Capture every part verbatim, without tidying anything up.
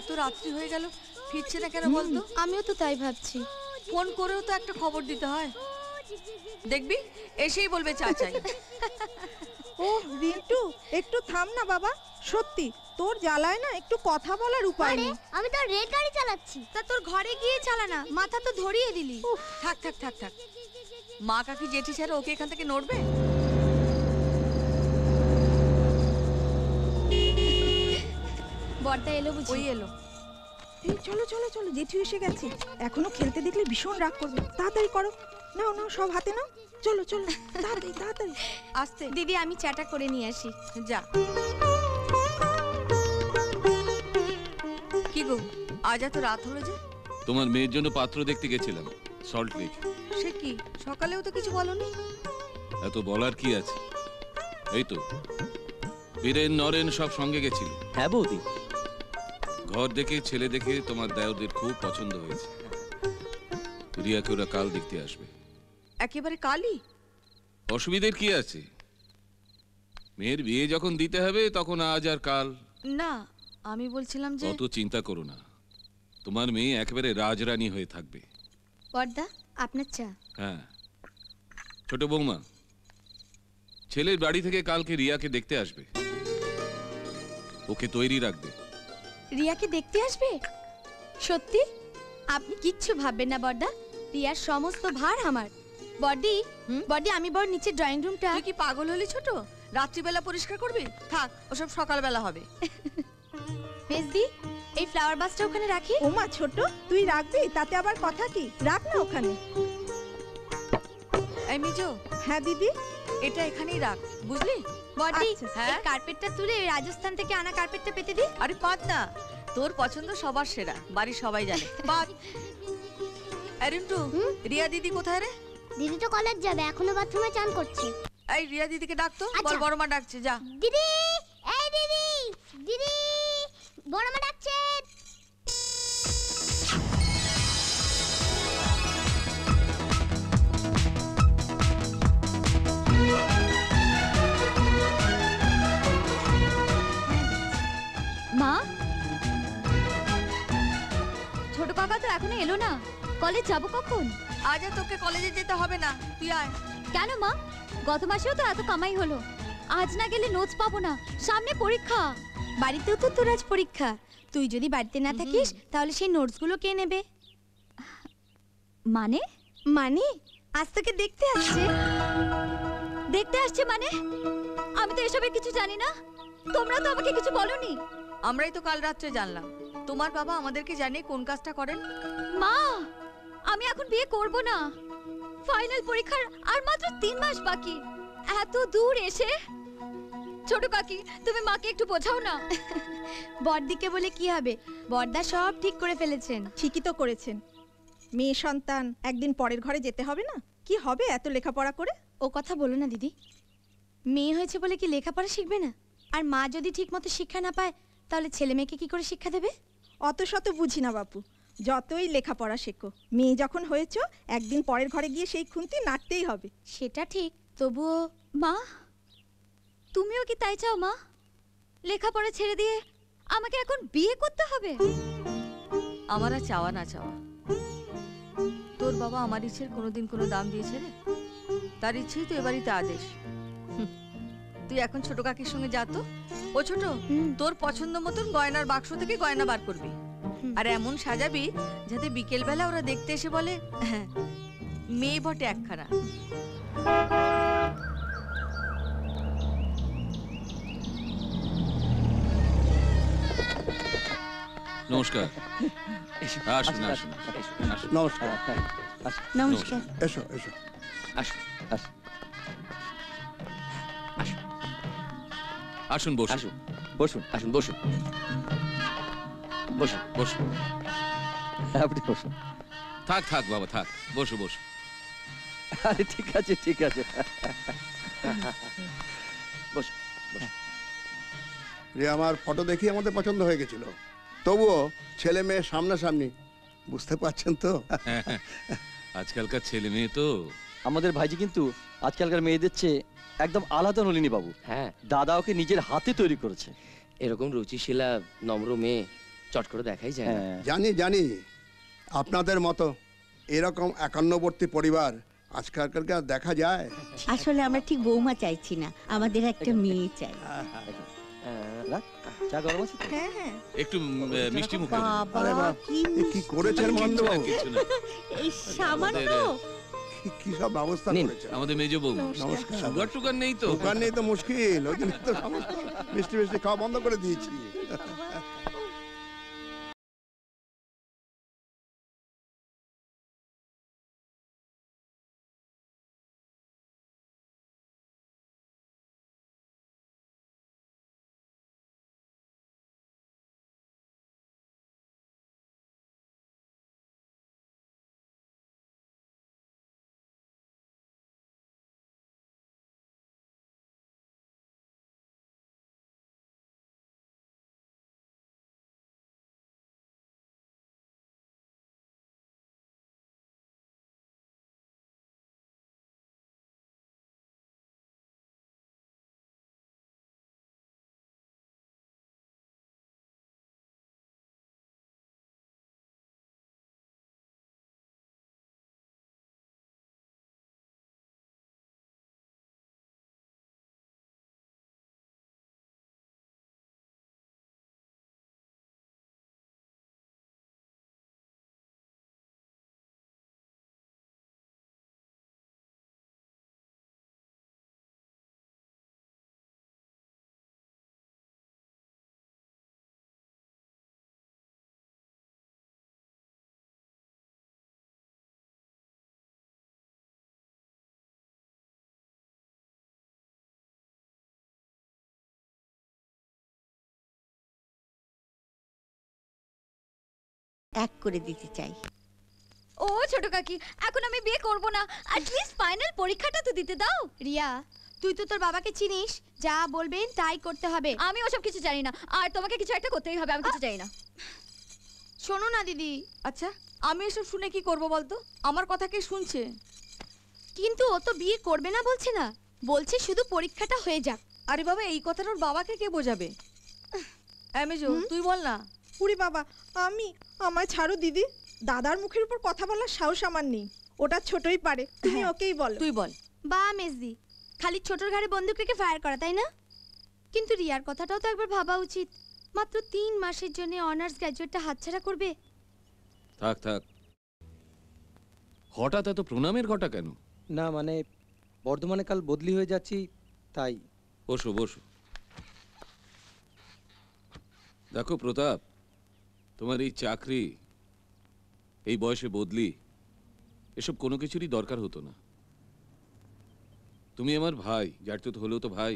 তো রাত্রি হয়ে গেল, ফিরছে না কেন বলতো? আমিও তো তাই ভাবছি। ফোন করেও তো একটা খবর দিতে হয়। দেখবি এসেই বলবে চাচাই। ও রিন্টু, একটু থাম না বাবা। সত্যি তোর জ্বালায় না একটু কথা বলার উপায় নেই। আমি তো রেল গাড়ি চালাচ্ছি। তা তোর ঘরে গিয়ে চালা না, মাথা তো ধরিয়ে দিলি। থাক থাক থাক থাক, মা কাকি জেঠি ছাড়া ওকে এখান থেকে নড়বে? বড়দা এলো বুঝি? ওই এলো। এই চলো চলো চলো, জেঠু এসে গেছে। এখনো খেলতে দেখলে ভীষণ রাগ করবে। তাড়াতাড়ি করো, নাও নাও সব হাতে নাও। চলো চলো তাড়াতাড়ি তাড়াতাড়ি। আসতে দিদি আমি চাটা করে নিয়ে আসি। যা। কি গো, আজ এত রাত হলো যে? তোমার মেয়ের জন্য পাত্র দেখতে গেছিলাম সল্ট লেক। সে কি, সকালেও তো কিছু বলনি? এত বলার কি আছে, এই তো বীরেন নরেন সব সঙ্গে গেছিল। হ্যাঁ বৌদি, ঘর দেখে ছেলে দেখে তোমার দায়দের খুব পছন্দ হয়েছে। রিয়াকে ওরা কাল দেখতে আসবে। একেবারে কালই? অসুবিধার কি আছে, মেয়ের বিয়ে যখন দিতে হবে তখন আজ আর কাল। না, আমি বলছিলাম যে অত চিন্তা করো না, তোমার মেয়ে একেবারে রাজরানী হয়ে থাকবে। বড়দা আপনার চা। হ্যাঁ ছোট বৌমা, ছেলের বাড়ি থেকে কালকে রিয়াকে দেখতে আসবে, ওকে তৈরি রাখবে। রিয়াকে দেখতে আসবে? সত্যি? আপনি কিচ্ছু ভাববেন না বড়দা, রিয়ার সমস্ত ভার আমার। বড়দি, বড়দি আমি বড় নিচে ড্রয়িং রুমটা। তুই কি পাগল হলি ছোট? রাত্রিবেলা পরিষ্কার করবি? থাক, ওসব সকালবেলা হবে। মেজদি, এই ফ্লাওয়ার বাসটা ওখানে রাখি। ওমা ছোট, তুই রাখবি? তাতে আবার কথা কি, রাখ না ওখানে। এই মিজো। হ্যাঁ দিদি। এটা এখানেই রাখ, বুঝলি? বড়দি, হ্যাঁ? এই কার্পেটটা তুলে রাজস্থান থেকে আনা কার্পেটটা পেতে দি। আরে পাত না, তোর পছন্দ সবার সেরা, বাড়ির সবাই জানে। পাত। আরিন্টু, রিয়া দিদি কোথায় রে? দিদি তো কলেজ যাবে, এখনো বাথরুমে চান করছে। এই রিয়া দিদিকে ডাকতো, বল বড় মা ডাকছে, যা। দিদি, এই দিদি, দিদি, বড় মা ডাকছে। মা, ছোট কাকা তো এখনো এলো না, কলেজ যাবো কখন? আজ আর তোকে কলেজে যেতে হবে না, তুই আয়। কেন মা, গত মাসেও তো এত কামাই হলো, আজ না গেলে নোটস পাবো না, সামনে পরীক্ষা। বাড়িতেও তো তোর আজ পরীক্ষা, তুই যদি বাড়িতে না থাকিস তাহলে সেই নোটসগুলো কে নেবে? মানে মানে আজ তোকে দেখতে আসছে। দেখতে আসছে মানে? আমি তো এসবের কিছু জানি না, তোমরা তো আমাকে কিছু বলনি। আমরাই তো কাল রাত্রে জানলাম, তোমার বাবা আমাদেরকে জানিয়ে কোন কাজটা করেন। মা, আমি এখন বিয়ে করব না, ফাইনাল পরীক্ষার আর মাত্র তিন মাস বাকি। এত দূর এসে ছোট কাকি, তুমি মাকে একটু বোঝাও না। বড়দিকে বলে কি হবে, বড়দা সব ঠিক করে ফেলেছেন। ঠিকই তো করেছেন, মেয়ে সন্তান একদিন পরের ঘরে যেতে হবে না? কি হবে এত লেখাপড়া করে? ও কথা বলো না দিদি, মেয়ে হয়েছে বলে কি লেখাপড়া শিখবে না? আর মা যদি ঠিক মতো শিক্ষা না পায় তাহলে ছেলে মেয়েকে কি করে শিক্ষা দেবে? অত শত বুঝি না বাপু, যতই লেখাপড়া শেখো, মেয়ে যখন হয়েছ একদিন পরের ঘরে গিয়ে সেই খুন্তি নাড়তেই হবে। সেটা ঠিক, তবুও মা, তুমিও কি তাই চাও মা? লেখাপড়া ছেড়ে দিয়ে আমাকে এখন বিয়ে করতে হবে? আমার আর চাওয়া না চাওয়া, তোর বাবা আমার ইচ্ছের কোনোদিন কোনো দাম দিয়েছে রে? তার ইচ্ছেই তো এবারিতে আদেশ। তুই এখন ছোট কাকির সঙ্গে যা তো। ও ছোট, তোর পছন্দ মতন গয়নার বাক্স থেকে গয়না বার করবি, আর এমন সাজাবি যাতে বিকেল বেলা ওরা দেখতে এসে বলে হ্যাঁ মেয়ে বটে একখানা। নমস্কার। আসুন আসুন আসুন। নমস্কার। নমস্কার। এসো এসো। আসুন আসুন আসুন বসুন। আসুন বসুন, আসুন বসুন বসুন বসুন। আপনি বসুন। থাক থাক বাবা থাক, বসো বসো। আরে ঠিক আছে ঠিক আছে, বসুন বসুন। রে আমার ফটো দেখি আমাদের পছন্দ হয়ে গেছিল, তবুও ছেলে মেয়ে সামনাসামনি, বুঝতে পারছেন তো? আজকালকার ছেলে মেয়ে তো। আমাদের ভাইজি কিন্তু আজকালকার মেয়েদের চেয়ে একদম আলাদা নলিনী বাবু। হ্যাঁ, দাদা ওকে নিজের হাতে তৈরি করেছে। এরকম রুচিশীলা নম্র মেয়ে চট করে দেখাই যায় না। হ্যাঁ জানি জানি আপনাদের মতো এরকম একান্নবর্তী পরিবার আজকালকার কি আর দেখা যায়? আসলে আমরা ঠিক বৌমা চাইছি না, আমাদের একটা মেয়ে চাই। রাখ, চা গরম আছে তো? হ্যাঁ হ্যাঁ একটু উম, আহ, মিষ্টি মুখ করে দিন। আরে বাবা বাহ, কি এ কি করেছেন কিচ্ছু না, মহেন্দ্রবাবু? কিচ্ছু না। এই সামান্য আমাদের- কি- কি সব ব্যবস্থা নিন। করেছেন? আমাদের মেজ বউ নমস্কার। সুগার টুগার নেই তো? দোকান নেই তো মুশকিল, ওই জন্য তো সমস্ত মিষ্টি মিষ্টি খাওয়া বন্ধ করে দিয়েছি। এক করে দিতে চাই। ও ছোট কাকি, এখন আমি বিয়ে করব না, অ্যাটলিস্ট ফাইনাল পরীক্ষাটা তো দিতে দাও। রিয়া, তুই তো তোর বাবাকে চিনিস, যা বলবেন তাই করতে হবে। আমি ওসব কিছু জানি না, আর তোমাকে কিছু একটা করতেই হবে, আমি কিছু জানি না। শোনো না দিদি। আচ্ছা, আমি এসব শুনে কি করব বলতো? আমার কথা কে শুনছে? কিন্তু ও তো বিয়ে করবে না বলছে না, বলছে শুধু পরীক্ষাটা হয়ে যাক। আরে বাবা, এই কথাটা ওর বাবাকে কে বোঝাবে? এমেজো, তুই বল না। উরি বাবা, আমি আমায় ছাড়ো দিদি, দাদার মুখের উপর কথা বলার সাহস আমার নেই। ওটা ছোটই পারে, তুমি ওকেই বলো। তুই বল। বা মেজদি, খালি ছোটর ঘাড়ে বন্দুক রেখে ফায়ার করা, তাই না? কিন্তু রিয়ার কথাটাও তো একবার ভাবা উচিত। মাত্র তিন মাসের জন্য অনার্স গ্র্যাজুয়েটটা হাতছাড়া করবে। থাক থাক, হঠাৎ এত প্রণামের ঘটা কেন? না মানে বর্ধমানে কাল বদলি হয়ে যাচ্ছি তাই। বসো বসো। দেখো প্রতাপ, তোমার এই চাকরি, এই বয়সে বদলি, এসব কোনো কিছুরই দরকার হতো না। তুমি আমার ভাই, যার তো হলেও তো ভাই।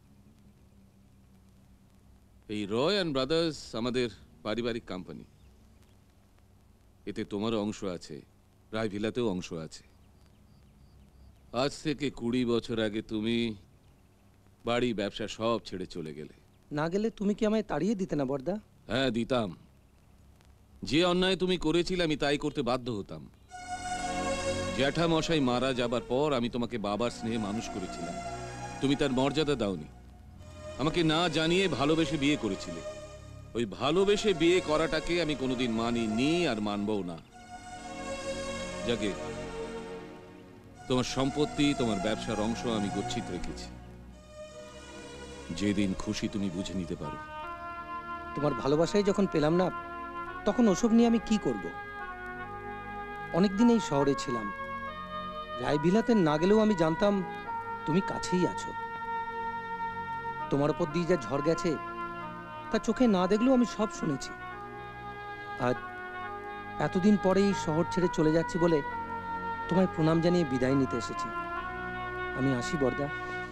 এই রয় অ্যান্ড ব্রাদার্স আমাদের পারিবারিক কোম্পানি, এতে তোমারও অংশ আছে, রায় ভিলাতেও অংশ আছে। আজ থেকে কুড়ি বছর আগে তুমি বাড়ি ব্যবসা সব ছেড়ে চলে গেলে। না গেলে তুমি কি আমায় তাড়িয়ে দিতে না বর্দা? হ্যাঁ দিতাম। যে অন্যায় তুমি করেছিলে আমি তাই করতে বাধ্য হতাম। জ্যাঠা মশাই মারা যাবার পর আমি তোমাকে বাবার স্নেহে মানুষ করেছিলাম, তুমি তার মর্যাদা দাওনি। আমাকে না জানিয়ে ভালোবেসে বিয়ে করেছিলে। ওই ভালোবেসে বিয়ে করাটাকে আমি কোনোদিন মানিনি আর মানবও না। যাকে তোমার সম্পত্তি, তোমার ব্যবসার অংশ আমি গচ্ছিত রেখেছি। যেদিন খুশি তুমি বুঝে নিতে পারো। তোমার ভালোবাসাই যখন পেলাম না, তখন ওসব নিয়ে আমি কি করব? অনেকদিন এই শহরে ছিলাম, রায়ভিলাতে না গেলেও আমি জানতাম তুমি কাছেই আছো। তোমার উপর দিয়ে যা ঝড় গেছে তা চোখে না দেখলেও আমি সব শুনেছি। আর এতদিন পরে এই শহর ছেড়ে চলে যাচ্ছি বলে তোমায় প্রণাম জানিয়ে বিদায় নিতে এসেছি। আমি আসি বর্দা।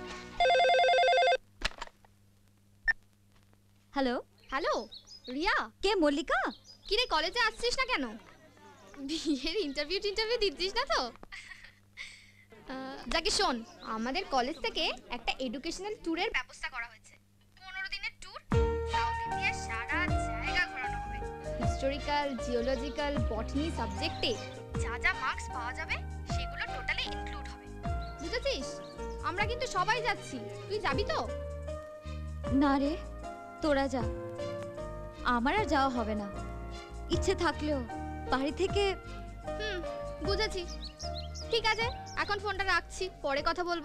হ্যালো হ্যালো রিয়া, কে? মল্লিকা? কিরে কলেজে আসছিস না কেন? বিয়ের ইন্টারভিউ টিন্টারভিউ দিচ্ছিস না তো? যাকে শোন, আমাদের কলেজ থেকে একটা এডুকেশনাল ট্যুরের ব্যবস্থা করা হয়েছে। পনেরো দিনের ট্যুর, সাউথ ইন্ডিয়ার সারা জায়গা ঘোরানো হবে। হিস্টোরিক্যাল, জিওলজিক্যাল, বটনি সাবজেক্টে যা যা মার্কস পাওয়া যাবে সেগুলো টোটালি ইনক্লুড হবে। বুঝেছিস? আমরা কিন্তু সবাই যাচ্ছি, তুই যাবি তো? না রে, তোরা যা, আমার আর যাওয়া হবে না। ইচ্ছে থাকলেও বাড়ি থেকে। হুম, বুঝেছি। ঠিক আছে, এখন ফোনটা রাখছি, পরে কথা বলবো।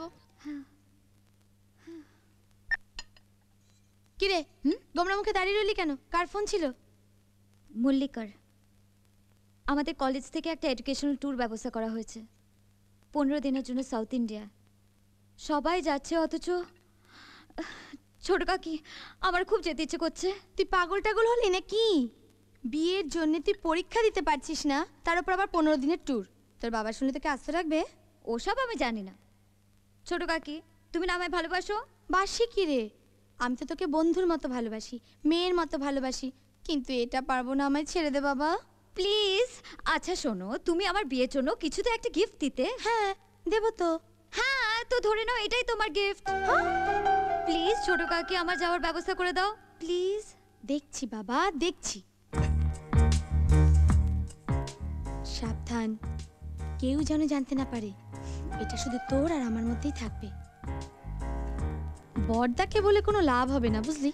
কি রে, হুম, গোমরা মুখে দাঁড়িয়ে রইলি কেন? কার ফোন ছিল? মল্লিকার। আমাদের কলেজ থেকে একটা এডুকেশনাল ট্যুর ব্যবস্থা করা হয়েছে পনেরো দিনের জন্য সাউথ ইন্ডিয়া। সবাই যাচ্ছে, অথচ ছোট কাকি আমার খুব যেতে ইচ্ছে করছে। তুই পাগল টাগল হলি নাকি? বিয়ের জন্য তুই পরীক্ষা দিতে পারছিস না, তার উপর আবার পনেরো দিনের ট্যুর। তোর বাবা শুনলে তোকে আস্ত রাখবে? ওসব আমি জানি না। ছোট কাকি, তুমি না আমায় ভালোবাসো? বাসি কি রে, আমি তো তোকে বন্ধুর মতো ভালোবাসি, মেয়ের মতো ভালোবাসি, কিন্তু এটা পারবো না, আমায় ছেড়ে দে বাবা প্লিজ। আচ্ছা শোনো, তুমি আমার বিয়ের জন্য কিছু তো একটা গিফট দিতে। হ্যাঁ দেবো তো। হ্যাঁ তো ধরে নাও এটাই তোমার গিফট। প্লিজ ছোট কাকি, আমার যাওয়ার ব্যবস্থা করে দাও প্লিজ। দেখছি বাবা, দেখছি। সাবধান, কেউ যেন জানতে না পারে, এটা শুধু তোর আর আমার মধ্যেই থাকবে। বড়দাকে বলে কোনো লাভ হবে না, বুঝলি?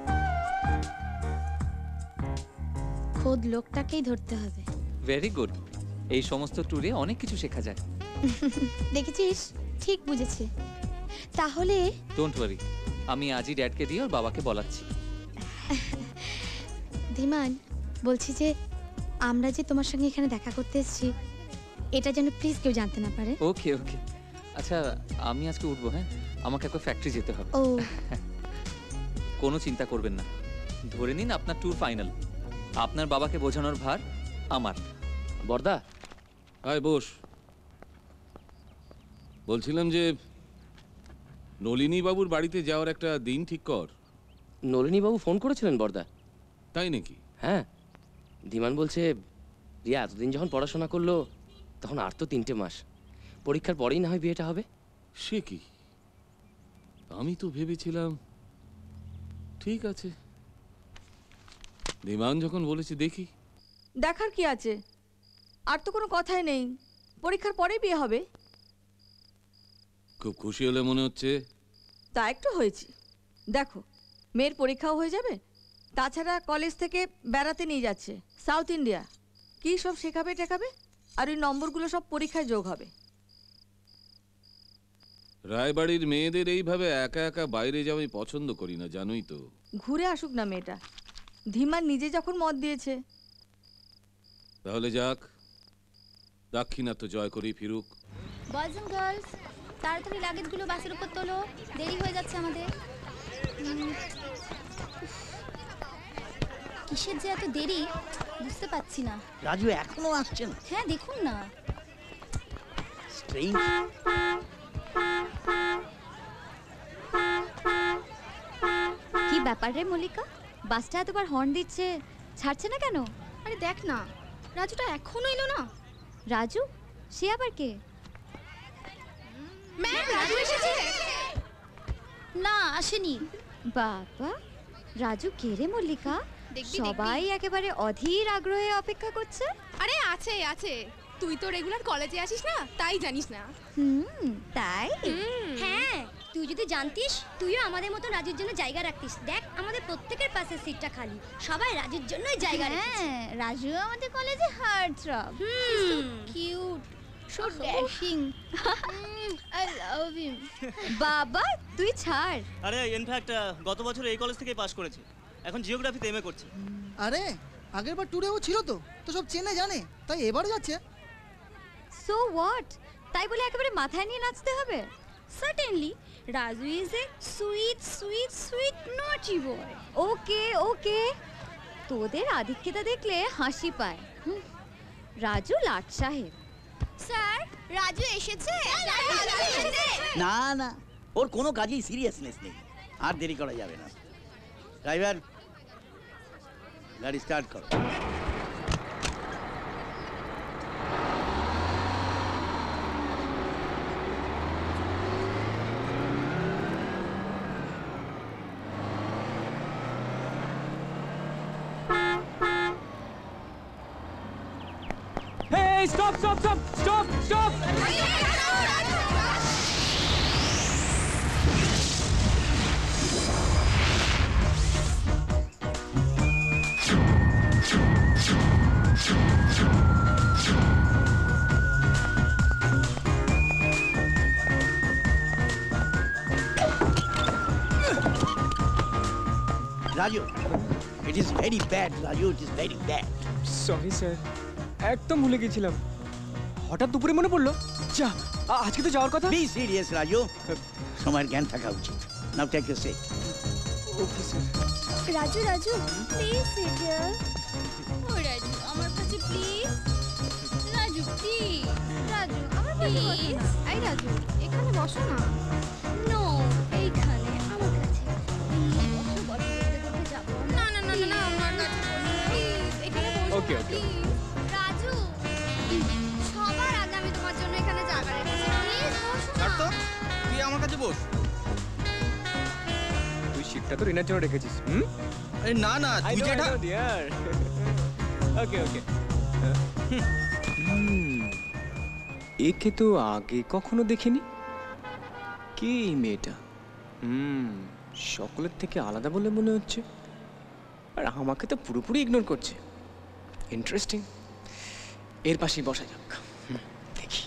খোদ লোকটাকেই ধরতে হবে। Very good. এই সমস্ত ট্যুরে অনেক কিছু শেখা যায়। দেখেছিস, ঠিক বুঝেছে। তাহলে ডোন্ট ওয়ারি, আমি আজই ড্যাডকে দিয়ে ওর বাবাকে বলাচ্ছি। ধীমান, বলছি যে আমরা যে তোমার সঙ্গে এখানে দেখা করতে এসেছি, এটা যেন প্লিজ কেউ জানতে না পারে। ওকে ওকে। আচ্ছা আমি আজকে উঠবো, হ্যাঁ? আমাকে একবার ফ্যাক্টরি যেতে হবে। ও কোনো চিন্তা করবেন না, ধরে নিন আপনার ট্যুর ফাইনাল। আপনার বাবাকে বোঝানোর ভার আমার। বর্দা, আয় বস। বলছিলাম যে নলিনী বাবুর বাড়িতে যাওয়ার একটা দিন ঠিক কর। নলিনী বাবু ফোন করেছিলেন বর্দা? তাই নাকি? হ্যাঁ, ধীমান বলছে রিয়া এতদিন যখন পড়াশোনা করলো তখন আর তো তিনটে মাস, পরীক্ষার পরেই না হয় বিয়েটা হবে। সে কি, আমি তো ভেবেছিলাম। ঠিক আছে, ধীমান যখন বলেছে দেখি। দেখার কি আছে, আর তো কোনো কথাই নেই, পরীক্ষার পরেই বিয়ে হবে। খুব খুশি হলে মনে হচ্ছে। তা একটু হয়েছি, দেখো মেয়ের পরীক্ষাও হয়ে যাবে, তাছাড়া কলেজ থেকে বেড়াতে নিয়ে যাচ্ছে সাউথ ইন্ডিয়া। কি সব শেখাবে টেখাবে, আর ওই নম্বরগুলো সব পরীক্ষায় যোগ হবে। রায়বাড়ির মেয়েদের এইভাবে একা একা বাইরে যাওয়া আমি পছন্দ করি না, জানোই তো। ঘুরে আসুক না মেয়েটা, ধীমান নিজে যখন মত দিয়েছে। তাহলে যাক, দাক্ষিণাত্য জয় করেই ফিরুক। বয়েজ এন্ড গার্লস, তাড়াতাড়ি লাগেজগুলো বাসের উপর তোলো, দেরি হয়ে যাচ্ছে আমাদের। কিসের যে এত দেরি বুঝতে পারছি না। রাজু এখনো আসছে না? হ্যাঁ দেখুন না। স্ট্রেঞ্জ। কি ব্যাপার রে মল্লিকা, বাসটা এতবার হর্ন দিচ্ছে, ছাড়ছে না কেন? আরে দেখ না, রাজুটা এখনো এলো না। রাজু? সে আবার কে? ম্যাম, রাজু এসেছে? না, আসেনি। বাবা, রাজু কে রে মল্লিকা? দেখবি, সবাই একেবারে অধীর আগ্রহে অপেক্ষা করছে। আরে আছে আছে, তুই তো রেগুলার কলেজে আসিস না, তাই জানিস না। হুম, তাই? হ্যাঁ, তুই যদি জানতিস তুইও আমাদের মতো রাজুর জন্য জায়গা রাখতিস। দেখ আমাদের প্রত্যেকের পাশে সিটটা খালি, সবাই রাজুর জন্যই জায়গা রেখেছে। হ্যাঁ, রাজু আমাদের কলেজে heart throb. Hmm, cute, so dashing. I love him. বাবা তুই ছাড়। আরে ইনফ্যাক্ট গত বছর এই কলেজ থেকেই পাস করেছে, এখন জিওগ্রাফিতে এমএ করছে। আরে আগের বার ট্যুরেও ছিল তো, তো সব চেনে জানে, তাই এবারও যাচ্ছে। সো হোয়াট, তাই বলে একেবারে মাথায় নিয়ে নাচতে হবে? Certainly, Raju is a sweet sweet sweet naughty boy. ওকে ওকে, তোদের আধিক্যতা দেখলে হাসি পায়। হুম, রাজু লাট সাহেব। স্যার, রাজু এসেছে? না না, ওর কোনো কাজেই সিরিয়াসনেস নেই, আর দেরি করা যাবে না। ড্রাইভার, গাড়ি স্টার্ট করো। Hey, stop, stop, stop, stop, stop! Raju, it is very bad, Raju, it is very bad. Sorry sir, একদম ভুলে গেছিলাম। হঠাৎ দুপুরে মনে পড়লো, যা আ- আজকে তো যাওয়ার কথা। Be serious, Raju. সময়ের জ্ঞান থাকা উচিত। Now take your seat. Okay sir. Raju Raju please seat here. ও রাজু আমার কাছে প্লিজ। রাজু প্লিজ। রাজু আমার কাছে বসো না। এই রাজু এখানে বসো না। নো এইখানে আমার কাছে। বসো বসো করতে করতে যাবো। না না না না না আমার কাছে বসো প্লিজ। এখানে বসো। ওকে ওকে। রাজু সবার আগে আমি তোমার জন্য এখানে জায়গা রেখেছি। প্লিজ বসো না। তো তুই আমার কাছে বস। তুই সিটটা তো রিনার জন্য রেখেছিস। হুম? আরে না না, তুই যেটা ডিয়ার। ওকে ওকে। হুম, একে তো আগে কখনো দেখিনি। কে এই মেয়েটা? হুম, সকলের থেকে আলাদা বলে মনে হচ্ছে, আর আমাকে তো পুরোপুরি ইগনোর করছে। ইন্টারেস্টিং। এর পাশেই বসা যাক। হুম, দেখি।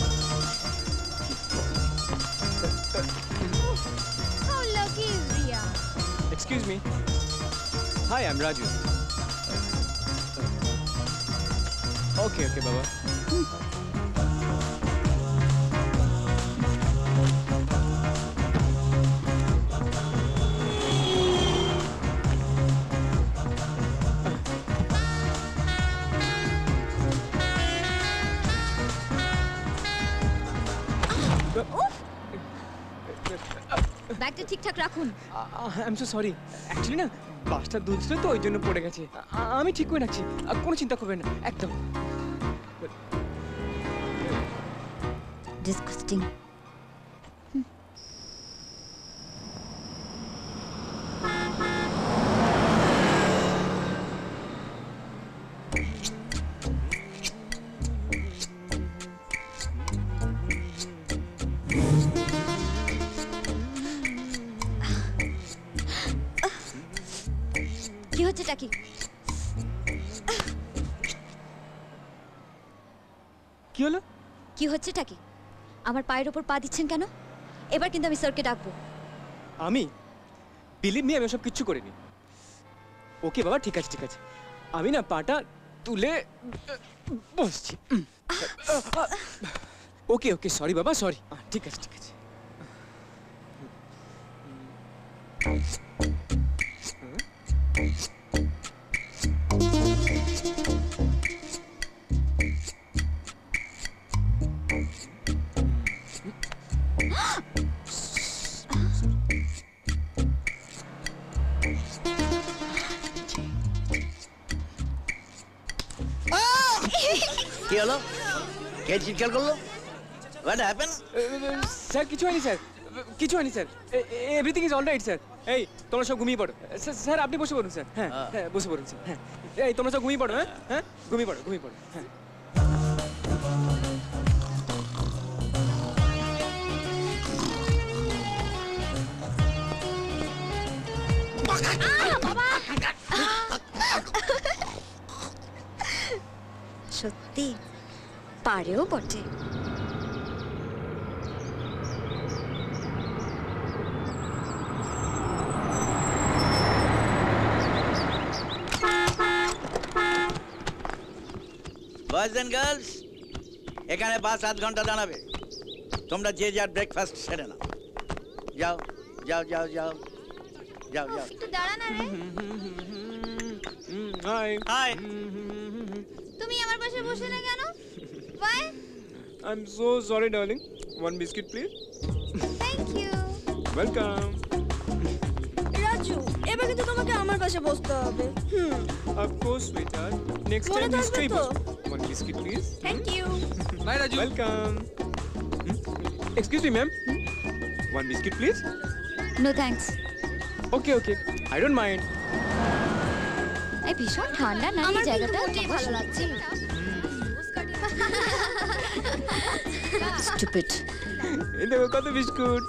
How lucky is Ria? Excuse me. Hi, I'm Raju. Okay, okay, Baba. ব্যাগটা ঠিকঠাক রাখুন। I am so sorry, actually না বাসটা দুলছিল তো ওই জন্য পড়ে গেছে। আ- আমি ঠিক করে রাখছি, আ, কোনো চিন্তা করবেন না একদম। ডিসকাস্টিং। কি হচ্ছেটা কি? কি হলো? কি হচ্ছেটা কি? আমার পায়ের ওপর পা দিচ্ছেন কেন? এবার কিন্তু আমি স্যারকে ডাকবো। আমি বিলিভ মি, আমি সব কিচ্ছু করিনি। ওকে বাবা, ঠিক আছে ঠিক আছে, আমি না পাটা তুলে বসছি। ওকে ওকে, সরি বাবা, সরি। ঠিক আছে ঠিক আছে। কি হলো? কে চিৎকার করলো? What happened? স্যার কিছু হয়নি স্যার, কিছু হয়নি sir, everything is all right sir. এই তোমরা সব ঘুমিয়ে পড়ো। স্যার, স্যার আপনি বসে পড়ুন স্যার। হ্যাঁ হ্যাঁ বসে পড়ুন স্যার। হ্যাঁ এই তোমরা সব ঘুমিয়ে পড়ো। হ্যাঁ হ্যাঁ ঘুমিয়ে পড়ো ঘুমিয়ে পড়ো। হ্যাঁ সত্যি পারেও বটে। বয়েজ এন্ড গার্লস, এখানে বাস আধ ঘন্টা দাঁড়াবে। তোমরা যে যার ব্রেকফাস্ট সেরে নাও। যাও যাও যাও যাও যাও যাও। একটু দাঁড়া না রে। Hi hi. তুমি আমার পাশে বসে না কেন? Why? I am so sorry darling, one biscuit please. Thank you. Welcome. Raju, এবার কিন্তু তোমাকে আমার পাশে বসতে হবে। Hmm, of course sweetheart, next মনে টাইম থাকবে নিশ্চয়ই তো? বসবো। One biscuit please. Thank you. Bye Raju. Welcome. Excuse me ma'am, one biscuit please. No thanks. Okay okay, I don't mind. এই ভীষণ ঠান্ডা না এই আমার জায়গাটা? কিন্তু ভালো লাগছে। স্টুপিড। এই দেখো কত বিস্কুট।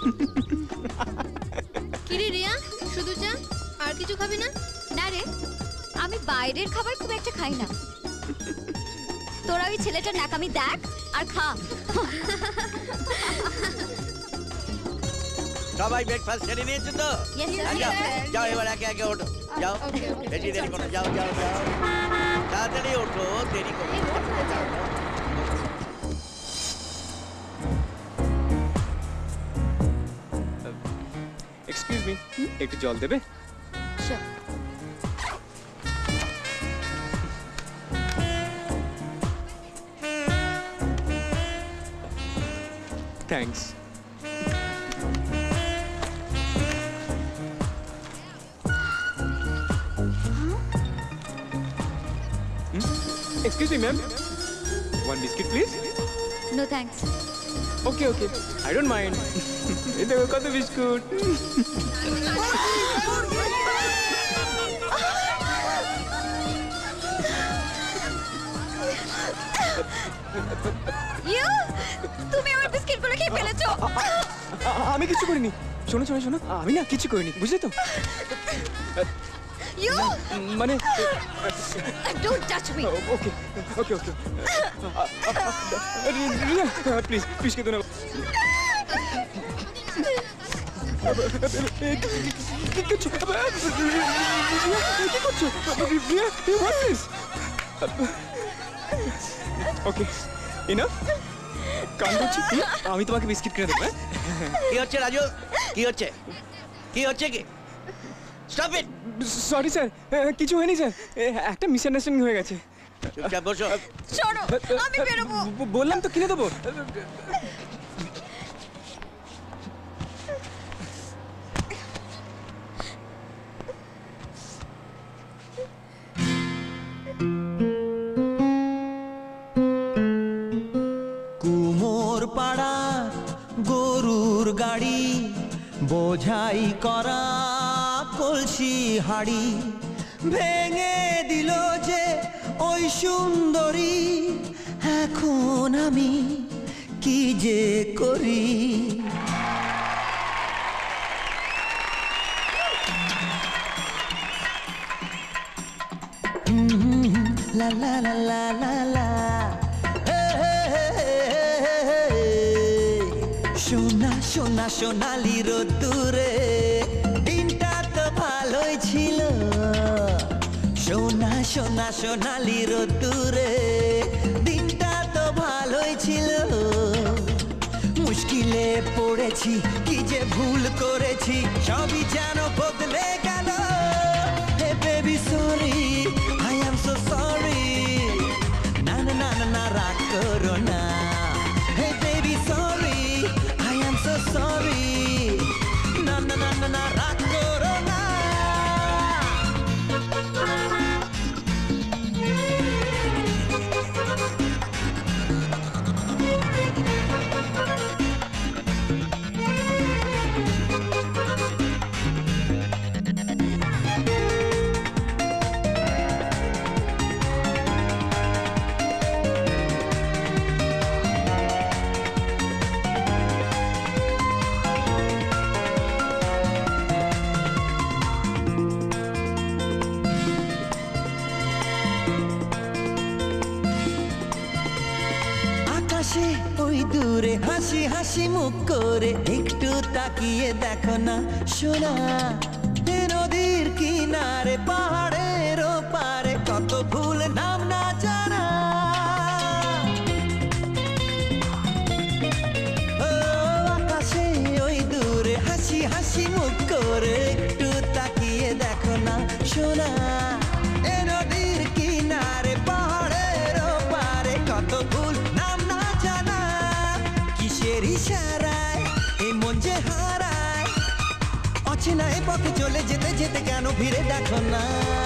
কি রে রিয়া, শুধু চা আর কিছু খাবি না? না রে, আমি বাইরের খাবার খুব একটা খাই না। তোরা ওই ছেলেটার নাকামি দেখ আর খা। সবাই ব্রেকফাস্ট সেরে নিয়েছো তো? Yes, sir. যাও, Yes, sir. যাও এবার একে একে ওঠো যাও বেশি দেরি করো যাও যাও যাও তাড়াতাড়ি ওঠো দেরি করো এক্সকিউজ মি একটু জল দেবে? Sure. Thanks. Excuse me ma'am, one biscuit please. No thanks. Okay okay, I don't mind. এই দেখো কত বিস্কুট। You? তুমি আমার বিস্কিটগুলো খেয়ে ফেলেছো। আ- আমি কিছু করিনি। শোনো শোনো শোনো, আমি না কিছু করিনি, বুঝলে তো? You? মানে Don't touch me. Okay okay okay Riya please please কেঁদো না। কি করছো? কি করছো Riya? What this? Okay enough, কান করছি। আমি তোমাকে বিস্কিট কিনে দেবো। কি হচ্ছে রাজু? কি হচ্ছে? কি হচ্ছে কি? Stop it! সরি স্যার, কিছু হয়নি স্যার, একটা মিসআন্ডারস্ট্যান্ডিং হয়ে গেছে। চুপচাপ বসো। শোনো, আমি বেরোবো। বললাম তো কিনে দেবো। কুমোর পাড়া গরুর গাড়ি বোঝাই করা কলসি হাড়ি ভেঙে দিল যে ওই সুন্দরী, এখন আমি কি যে করি। লা লা লা লা লা লা সোনা সোনা সোনালি রোদ্দুরে দিনটা তো ভালোই ছিল। সোনা সোনা সোনালি রোদ্দুরে দিনটা তো ভালোই ছিল। মুশকিলে পড়েছি, কি যে ভুল করেছি, সবই যেন বদলে গেল। Hey baby sorry, I am so sorry. না না না না না রাগ করো না। Hey baby sorry, I am so sorry. Na na na na na রাগ করো না। আকাশে ওই দূরে হাসি হাসি মুখ করে একটু তাকিয়ে দেখো না সোনা। এ নদীর কিনারে পাহাড়ের ওপারে কত ফুল নাম না জানা। ও আকাশে ওই দূরে হাসি হাসি মুখ করে একটু তাকিয়ে দেখো না সোনা। এ নদীর কিনারে পাহাড়ের ওপারে কত ফুল নাম না জানা। কিসের ইশারায় এই মন যে হারায়, অচেনা এ পথে চলে যেতে যেতে কেন ফিরে দেখো না।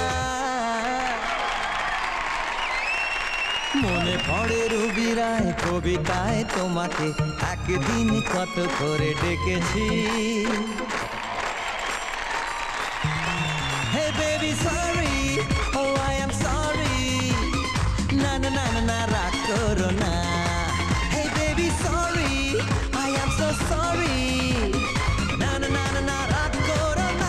মনে পড়ে রবি রায় কবিতায় তোমাকে একদিন কত করে ডেকেছি। Hey baby sorry, oh I am sorry. না না না না না রাগ করো না। Hey baby sorry, I am so sorry. না না না না না রাগ করো না।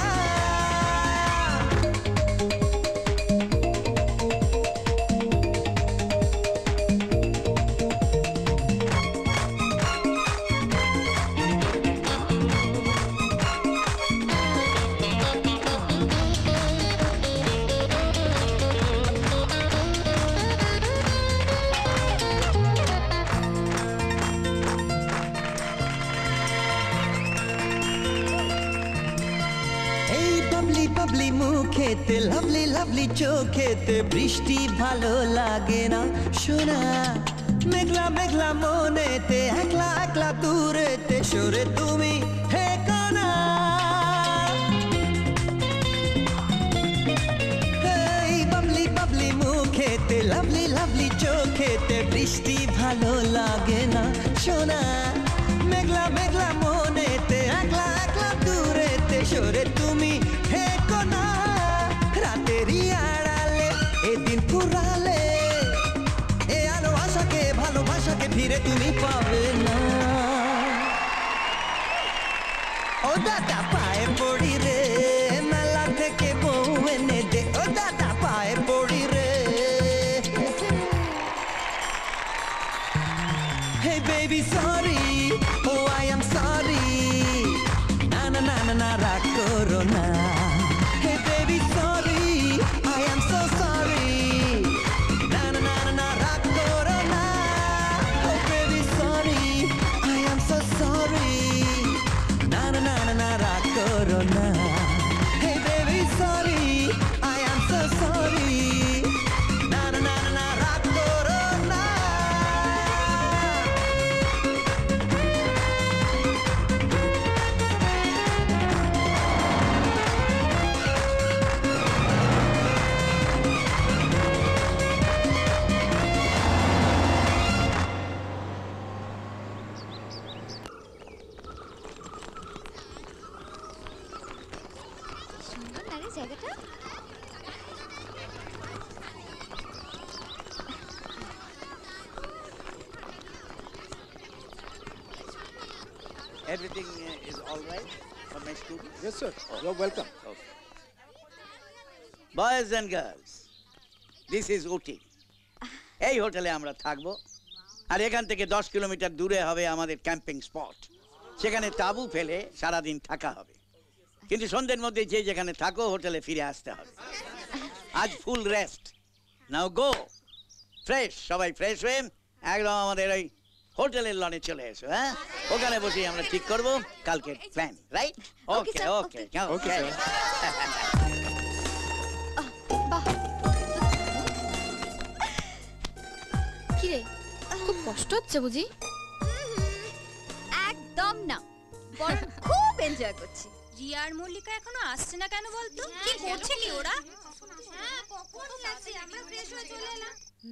বাবলি মুখেতে লাভলি লাভলি চোখেতে বৃষ্টি ভালো লাগে না শোনা মেঘলা মেঘলা মনেতে একলা একলা দূরেতে সরে তুমি থেকো না এই বাবলি বাবলি মুখেতে লাভলি লাভলি চোখেতে বৃষ্টি ভালো লাগে না শোনা মেঘলা মেঘলা মনেতে একলা একলা দূরেতে সরে তুমি থেকো না রাতেরই আড়ালে এদিন ফুরালে এ আলো আশাকে ভালোবাসাকে ফিরে তুমি পাবে না ও দাদা পায়ে পড়ি রে মেলা থেকে বউ এনে দে ও দাদা পায়ে পড়ি রে Hey baby sorry oh I am sorry na na na na na রাগ করো না Hey baby sorry I am so sorry na na na na na রাগ করো না Oh baby sorry I am so sorry na na na na na রাগ করো না Hey baby sorry I am so sorry na na na na na রাগ করো না সুন্দর না রে জায়গাটা Everything uh, is all right for my students? Yes, sir. You're welcome. Okay. Boys and girls, this is Uti. এই হোটেলে আমরা থাকবো আর এখান থেকে দশ কিলোমিটার দূরে হবে আমাদের ক্যাম্পিং স্পট সেখানে তাঁবু ফেলে সারাদিন থাকা হবে কিন্তু সন্ধ্যের মধ্যে যে যেখানে থাকো হোটেলে ফিরে আসতে হবে আজ ফুল রেস্ট নাও গো ফ্রেশ সবাই ফ্রেশ হয়ে একদম আমাদের ওই হোটেলের লনে চলে এসো হ্যাঁ ওখানে বসে আমরা ঠিক করব কালকের প্ল্যান রাইট ওকে ওকে ওকে কি রে খুব কষ্ট হচ্ছে বুঝি একদম না বরং খুব এনজয় করছি রিয়া আর মল্লিকা এখনো আসছে না কেন বলতো কি করছে কি ওরা হ্যাঁ কখন আসছে আমরা ফ্রেশ হয়ে চলে এলাম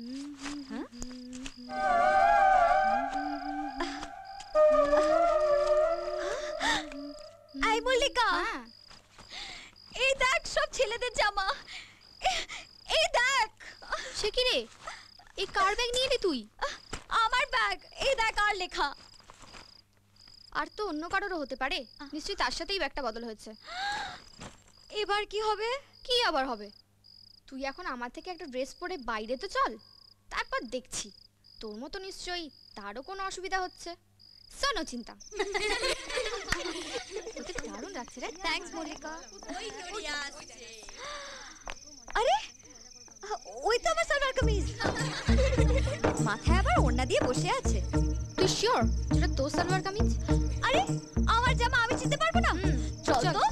আই মল্লিকা এই দেখ সব ছেলেদের জামা এই দেখ সে কি রে এই কার ব্যাগ নিয়ে এলি তুই আমার ব্যাগ এই দেখ আর লেখা আর তো অন্য কারোরও হতে পারে নিশ্চয়ই তার সাথেই ব্যাগটা বদল হয়েছে এবার কি হবে কি আবার হবে তুই এখন আমার থেকে একটা ড্রেস পরে বাইরে তো চল তারপর দেখছি তোর মতো নিশ্চয়ই তারও কোনো অসুবিধা হচ্ছে শোনো চিন্তা তোকে দারুণ লাগছে রে থ্যাঙ্কস মল্লিকা আরে ওই তো আমার সালোয়ার কামিজ মাথায় আবার ওড়না দিয়ে বসে আছে তুই শিওর যেটা তোর সালোয়ার কামিজ আরে আমার জামা আমি চিনতে পারবো না চল তো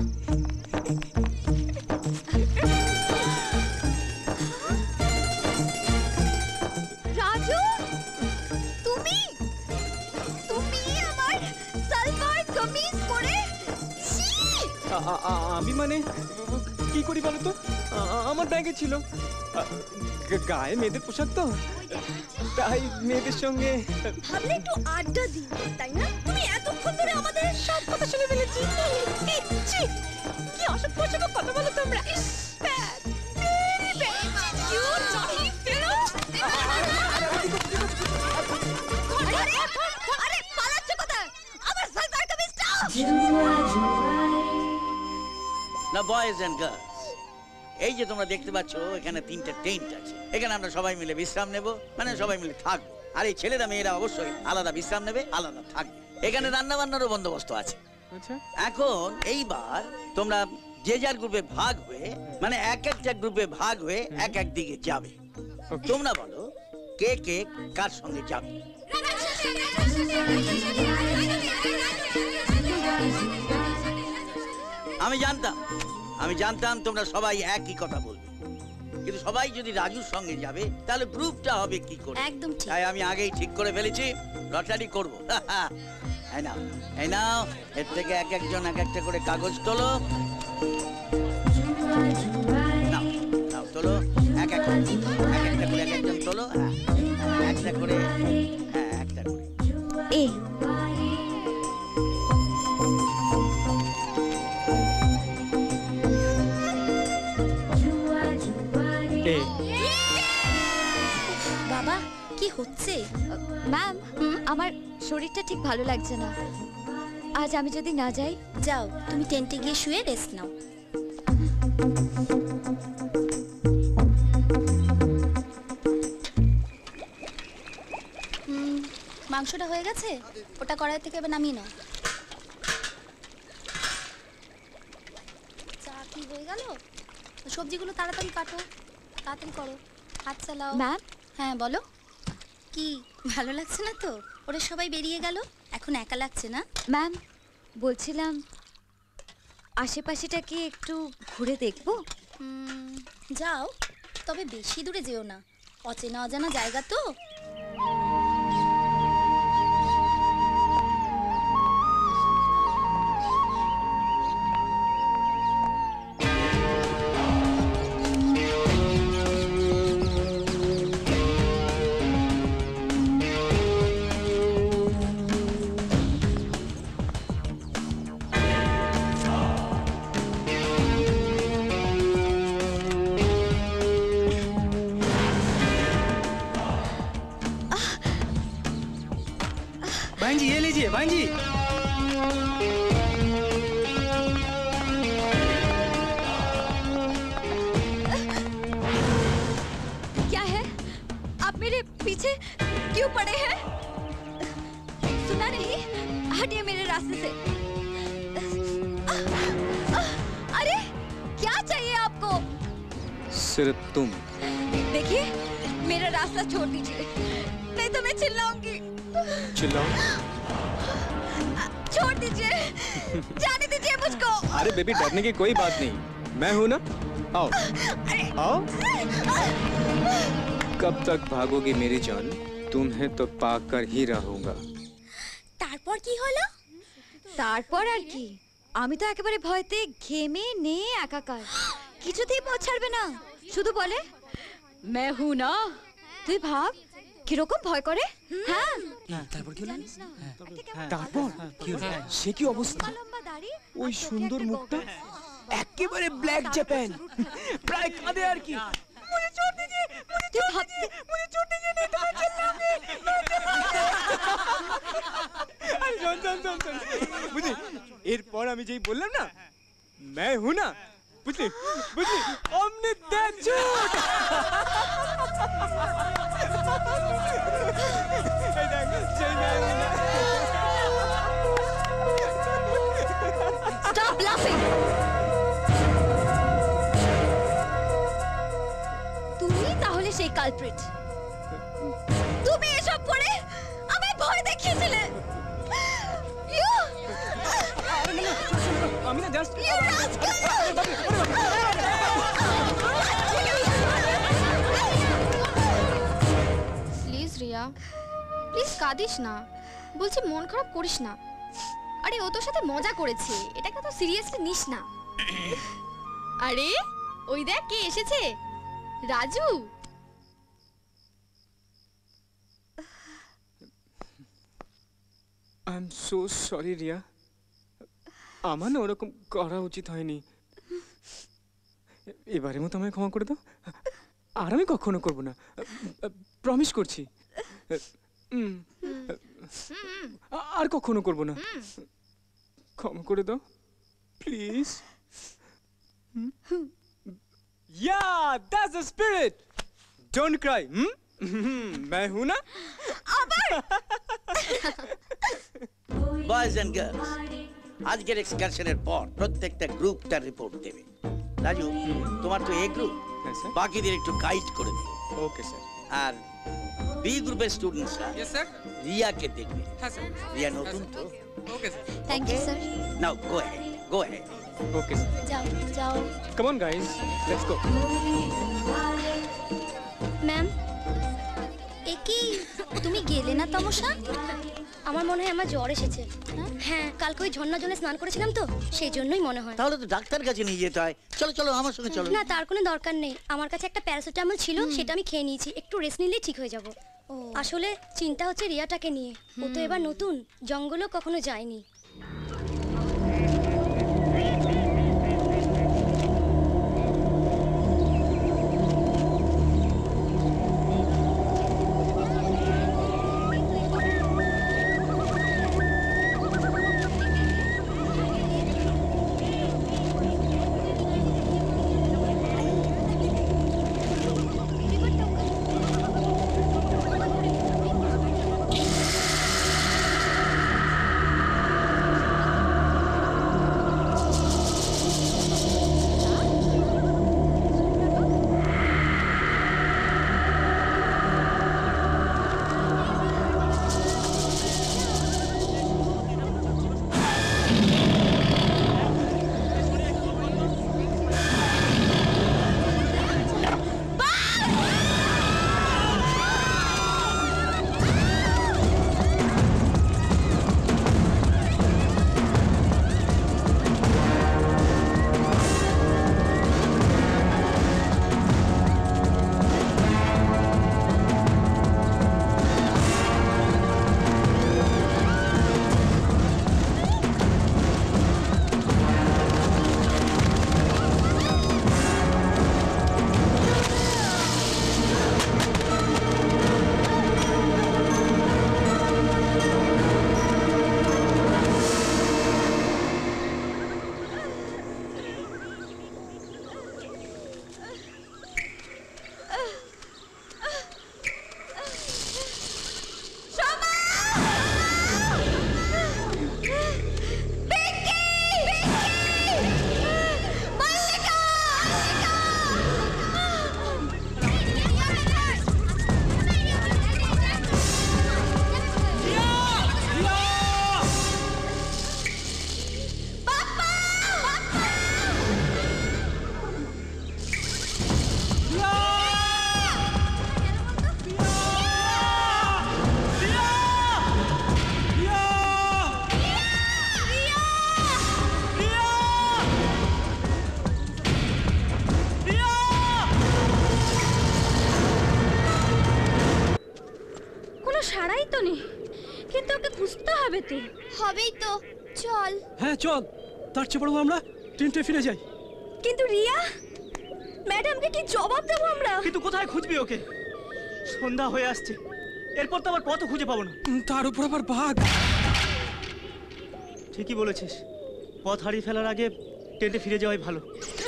রাজু তুমি তুমি আমার সালোয়ার কামিজ পরে আমি মানে কি করি বলো তো আমার ব্যাগে ছিল গায়ে মেয়েদের পোশাক তো তাই মেয়েদের সঙ্গে ভাবলে একটু আড্ডা দিই তাই না তুমি এতক্ষণ ধরে আমাদের সব কথা শুনে ফেলেছি ছি, কি অসভ্য অসভ্য কথা বলো তোমরা ইস, bad, very bad. You naughty fellow. আরে আরে পালাচ্ছ কোথায় আমার সালোয়ার কামিজটা না বয়েজ এন্ড গার্লস এই যে তোমরা দেখতে পাচ্ছ এখানে তিনটা টেন্ট আছে এখানে আমরা সবাই মিলে বিশ্রাম নেব মানে সবাই মিলে থাকবো আর এই ছেলেরা মেয়েরা অবশ্যই আলাদা বিশ্রাম নেবে আলাদা থাকবে এখানে রান্না বান্নারও বন্দোবস্ত আছে এখন এইবার তোমরা যে যার গ্রুপে ভাগ হয়ে মানে এক একটা গ্রুপে ভাগ হয়ে এক এক দিকে যাবে তোমরা বলো কে কে কার সঙ্গে যাবে আমি জানতাম আমি জানতাম তোমরা সবাই একই কথা বলবে, কিন্তু সবাই যদি রাজুর সঙ্গে যাবে তাহলে গ্রুপটা হবে কি করে? একদম ঠিক। তাই আমি আগেই ঠিক করে ফেলেছি লটারি করবো। এই নাও, এই নাও, এর থেকে এক একজন এক একটা করে কাগজ তোলো। নাও, নাও তোলো, এক এক এক একটা করে এক একজন তোলো। হ্যাঁ, একটা করে, হ্যাঁ একটা করে। এ বাবা কি হচ্ছে? ম্যাম, আমার শরীরটা ঠিক ভালো লাগছে না। আজ আমি যদি না যাই? যাও, তুমি টেন্টে গিয়ে শুয়ে রেস্ট নাও। হুম, মাংসটা হয়ে গেছে? ওটা কড়াই থেকে এবার নামিয়ে নাও। চা কি হয়ে গেল? সবজিগুলো তাড়াতাড়ি কাটো, তাড়াতাড়ি করো, হাত চালাও। ম্যাম? হ্যাঁ বলো। কি ভালো লাগছে না তো? ওরা সবাই বেরিয়ে গেল, এখন একা লাগছে না? ম্যাম, বলছিলাম আশেপাশেটা কি একটু ঘুরে দেখবো? হুম, যাও, তবে বেশি দূরে যেও না, অচেনা অজানা জায়গা তো। बहन जी ये लीजिए बहन जी। क्या है? आप मेरे पीछे क्यों पड़े हैं? सुना नहीं? हटिए मेरे रास्ते से। अरे क्या चाहिए आपको? सिर्फ तुम। देखिए, मेरा रास्ता छोड़ दीजिए, नहीं तो मैं चिल्लाऊंगी। चिल्लाओ? छोड़ दीजिए, जाने दीजिए मुझको। अरे बेबी, डरने की कोई बात नहीं, मैं हूं ना। आओ आओ। कब तक भागोगी मेरी जान, तुम्हें तो पाकर ही रहूंगा। তারপর কি হলো? তারপর আর কি, আমি তো একেবারে ভয়তে ঘেমে নে একাকার, কিছুতেই পথ ছাড়বে না, শুধু বলে मैं हूं না। তুই ভাব কিরকম ভয় করে। হ্যাঁ, তারপর কি হলো? তারপর কি হলো? সে কি অবস্থা? ওই সুন্দর মুখটা একেবারে ব্ল্যাক জাপান, প্রায় কাঁদে আর কি। मुझे छोड़ दीजिए, मुझे छोड़ दीजिए, मुझे छोड़ दीजिए, नहीं तो मैं चिल्लाऊंगी। আরে শোন শোন শোন শোন, বুঝলি এরপর আমি যেই বললাম না मैं हूं না, বুঝলি বুঝলি অমনি দেখ ঝুট। এই দেখ সেই मैं हूं না। Stop laughing. তুমি তাহলে সেই কালপ্রিট, তুমি এসব করে আমায় ভয় দেখিয়েছিলে। You, আমি না just you rascal! Please Ria, please কাঁদিস না, বলছি মন খারাপ করিস না। আরে ও তোর সাথে মজা করেছে, এটাকে তো সিরিয়াসলি নিস না। আরে ওই দেখ কে এসেছে, Raju. I am so sorry Ria, আমার না ওরকম করা উচিত হয়নি। এবারের মতো আমায় ক্ষমা করে দাও, আর আমি কখনো করব না, প্রমিস করছি। উম, আর কখনো করব না, ক্ষমা করে দাও please. Yeah that's the spirit, don't cry. হুম, मैं हूं ना। বয়েজ এন্ড গার্লস, আজকের এক্সকারশনের পর প্রত্যেকটা গ্রুপ তার রিপোর্ট দেবে। রাজু, তোমার তো এ গ্রুপ, বাকিদের একটু গাইড করে দিও। Okay sir. আর বি গ্রুপের স্টুডেন্টসরা রিয়াকে দেখবে। হ্যাঁ স্যার। রিয়া নতুন তো। Okay sir. Thank you, sir. Now go ahead, go ahead. Okay যাও যাও come on guys let's go ma'am এ কি তুমি গেলে না তমসা? আমার মনে হয় আমার জ্বর এসেছে। হ্যাঁ কালকে ওই ঝর্ণা জলে স্নান করেছিলাম তো সেই জন্যই মনে হয়। তাহলে তো ডাক্তার কাছে নিয়ে যেতে হয়। চলো চলো আমার সঙ্গে চলো। না তার কোনো দরকার নেই, আমার কাছে একটা প্যারাসিটামল ছিল সেটা আমি খেয়ে নিয়েছি, একটু রেস্ট নিলেই ঠিক হয়ে যাব। আসলে চিন্তা হচ্ছে রিয়াটাকে নিয়ে, ও তো এবার নতুন, জঙ্গলও কখনো যায়নি। সারাই তো নেই, কিন্তু ওকে খুঁজতে হবে তো। হবেই তো, চল। হ্যাঁ চল, তার চেয়ে বড় আমরা টেন্টে ফিরে যাই। কিন্তু রিয়া ম্যাডামকে কি জবাব দেবো আমরা? কিন্তু কোথায় খুঁজবি ওকে? সন্ধ্যা হয়ে আসছে, এরপর তো আবার পথ খুঁজে পাবো না। তার উপর আবার বাঘ। ঠিকই বলেছিস, পথ হারিয়ে ফেলার আগে টেন্টে ফিরে যাওয়াই ভালো।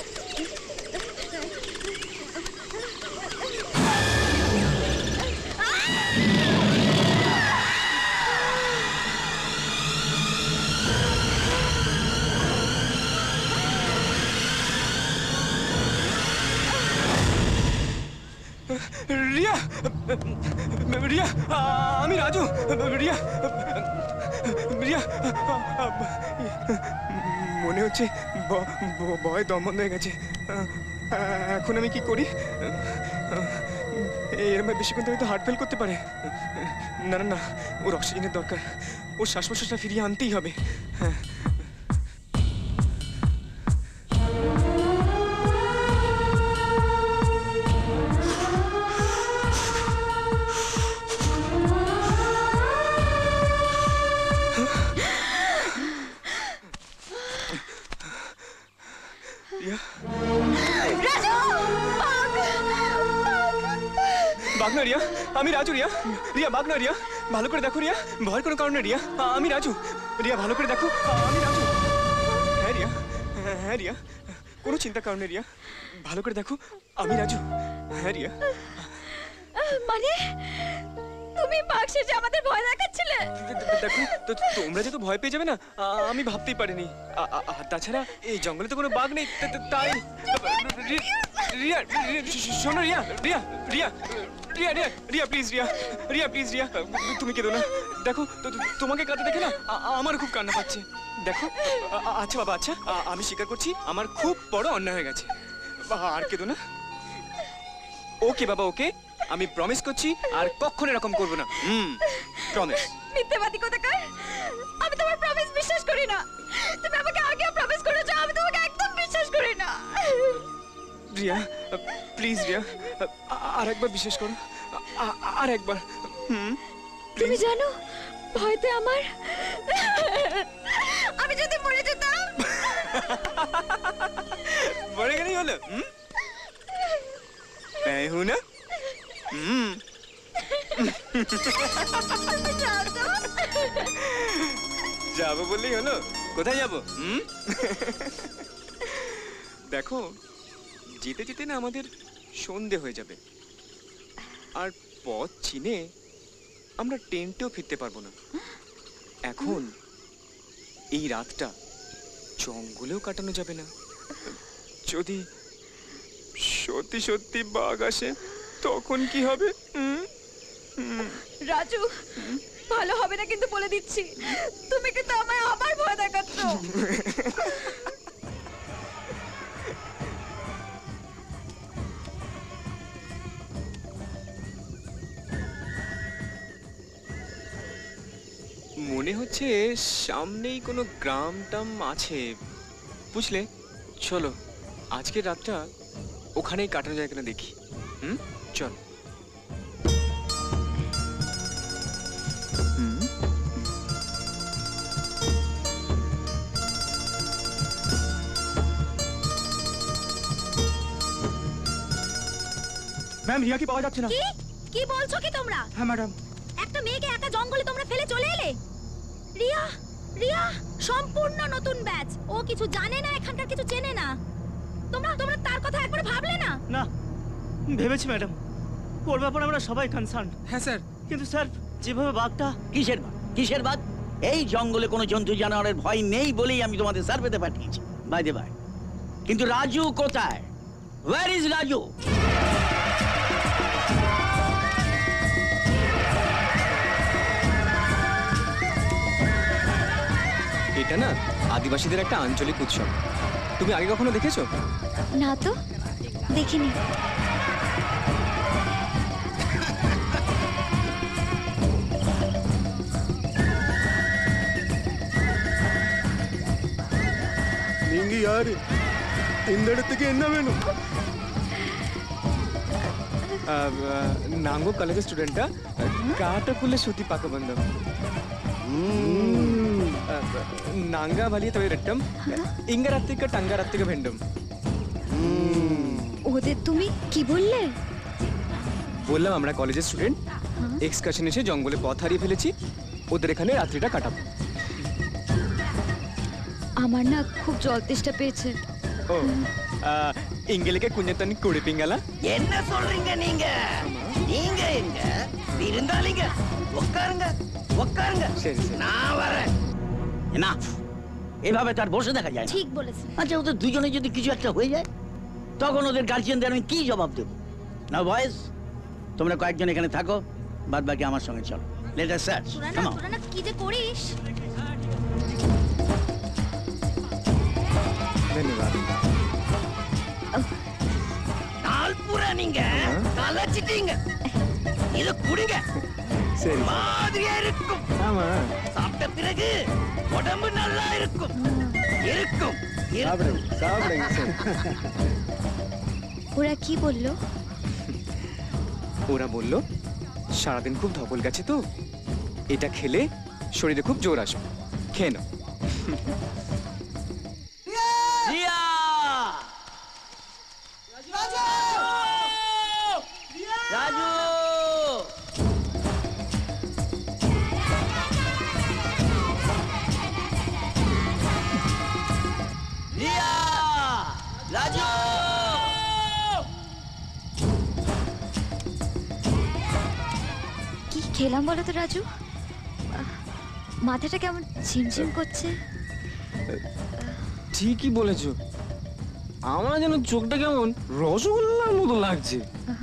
রিয়া, রিয়া, আমি রাজু। রিয়া, রিয়া, মনে হচ্ছে ভয় দম বন্ধ হয়ে গেছে। এখন আমি কি করি? এরম বেশিক্ষণ ধরে তো হার্ট ফেল করতে পারে। না না না, ওর অক্সিজেনের দরকার, ওর শ্বাস প্রশ্বাসটা ফিরিয়ে আনতেই হবে। হ্যাঁ বাঘ না রিয়া, আমি রাজু। রিয়া, রিয়া বাঘ না রিয়া, ভালো করে দেখো রিয়া, ভয়ের কোনো কারণ নেই রিয়া, আমি রাজু। রিয়া ভালো করে দেখো, আমি রাজু। হ্যাঁ রিয়া, হ্যাঁ রিয়া, কোনো চিন্তার কারণ নেই রিয়া, ভালো করে দেখো, আমি রাজু। হ্যাঁ রিয়া। মানে তুমি বাঘ সেজে আমাদের ভয় দেখাচ্ছিলে? দেখো তো, তোমরা যে তো ভয় পেয়ে যাবে না আমি ভাবতেই পারিনি। আর তাছাড়া এই জঙ্গলে তো কোনো বাঘ নেই, তাই রিয়া রিয়া, শোনো রিয়া রিয়া রিয়া রিয়া রিয়া রিয়া প্লিজ রিয়া রিয়া প্লিজ রিয়া তুমি কেঁদো না। দেখো তো- তো- তোমাকে কাঁদতে দেখে না আ- আমার খুব কান্না পাচ্ছে। দেখো আ- আ- আচ্ছা বাবা, আচ্ছা আ- আমি স্বীকার করছি আমার খুব বড় অন্যায় হয়ে গেছে। বাবা, আর কেঁদো না। ওকে বাবা, ওকে, আমি প্রমিস করছি আর কখনো এরকম করবো না। হুম, প্রমিস। মিথ্যেবাদী কোথাকার, আমি তোমার প্রমিস বিশ্বাস করি না। তুমি আমাকে আগেও প্রমিস করেছো, আমি তোমাকে একদম বিশ্বাস করি না। রিয়া প্লিজ রিয়া, আ- আর একবার বিশ্বাস করো, আ- আ- আর একবার। হুম, তুমি জানো ভয়তে আমার, আমি যদি মরে যেতাম। মরে গেলেই হলো। হুম, এই হু না। হুম, যাবো বললেই হলো। কোথায় যাবো? হুম, দেখো যেতে যেতে না আমাদের সন্ধে হয়ে যাবে, আর পথ চিনে আমরা টেন্টেও ফিরতে পারবো না। এখন এই রাতটা জঙ্গলেও কাটানো যাবে না। যদি সত্যি সত্যি বাঘ আসে তখন কি হবে? হুম, হুম। রাজু, ভালো হবে না কিন্তু বলে দিচ্ছি। তুমি কিন্তু আমায় আবার ভয় দেখাচ্ছ। মনে হচ্ছে সামনেই কোনো গ্রাম টাম আছে, বুঝলে? চলো আজকের রাতটা ওখানেই কাটানো যায় কিনা দেখি। হুম, চল। হুম, ম্যাম, রিয়াকে পাওয়া যাচ্ছে না। কি কি বলছো কি তোমরা? হ্যাঁ ম্যাডাম। একটা মেয়েকে একা জঙ্গলে তোমরা ফেলে চলে এলে? রিয়া, রিয়া সম্পূর্ণ নতুন ব্যাচ, ও কিছু জানে না, এখানকার কিছু চেনে না। তোমরা তোমরা তার কথা একবার ভাবলে না? না, ভেবেছি ম্যাডাম, ওর ব্যাপারে আমরা সবাই কনসার্ন। হ্যাঁ স্যার। কিন্তু স্যার, যেভাবে বাঘটা, কিসের বাঘ? কিসের বাঘ? এই জঙ্গলে কোনো জন্তু জানোয়ারের ভয় নেই বলেই আমি তোমাদের সার্ভেতে পাঠিয়েছি। By the by. কিন্তু রাজু কোথায়? Where is Raju? এটা না আদিবাসীদের একটা আঞ্চলিক উৎসব। তুমি আগে কখনো দেখেছো? না তো, দেখিনি। நீங்க யாரு? இந்த இடத்துக்கு என்ன வேணும்? நாங்கோ காலேஜ் ஸ்டூடெண்டா காட்டக்குள்ள சுத்தி பார்க்க வந்தோம். নাঙ্গা ভালিয়ে তবে রেট্টম ইঙ্গা রাত্রিকা টাঙ্গা রাত্রিকা ভেন্ডম। ওদের তুমি কি বললে? বললাম আমরা কলেজের স্টুডেন্ট, এক্সকারশন এসে জঙ্গলে পথ হারিয়ে ফেলেছি, ওদের এখানে রাত্রিটা কাটাবো। আমার না খুব জল তেষ্টা পেয়েছে। ஓ இங்களுக்கு கொஞ்சம் தண்ணி குடிப்பீங்களா? என்ன சொல்றீங்க நீங்க? நீங்க எங்க விருந்தாளிங்க? உட்காருங்க উட்காருங்க। நான் வரேন। এনাফ। এভাবে তার বসে দেখা যায় না। ঠিক বলেছেন। আচ্ছা, ওদের দুজনে যদি কিছু একটা হয়ে যায় তখন ওদের গার্জিয়ানদের আমি কি জবাব দেব? না বয়েজ, তোমরা কয়েকজন এখানে থাকো, বাদ বাকি আমার সঙ্গে চলো। Let us search. Come on. তোরা কি যে করিস? ধন্যবাদ। நாள் பூரா நீங்க கலச்சிட்டீங்க. இத குடிங்க. சரி. மாதிரியா இருக்கும். ஆமா. சாப்பிட்ட பிறகு உடம்பு நல்லா இருக்கும். இருக்கும். சாப்பிடுங்க, சாப்பிடுங்க சார்। ওরা কি বললো? ওরা বলল সারাদিন খুব ধকল গেছে তো, এটা খেলে শরীরে খুব জোর আসবে, খেয়ে নাও। রিয়া! রাজু! রিয়া! রাজু! কি খেলাম বলো তো রাজু? মাথাটা কেমন ঝিমঝিম করছে। ঠিকই বলেছো, আমার যেন চোখটা কেমন রসগোল্লার মতো লাগছে।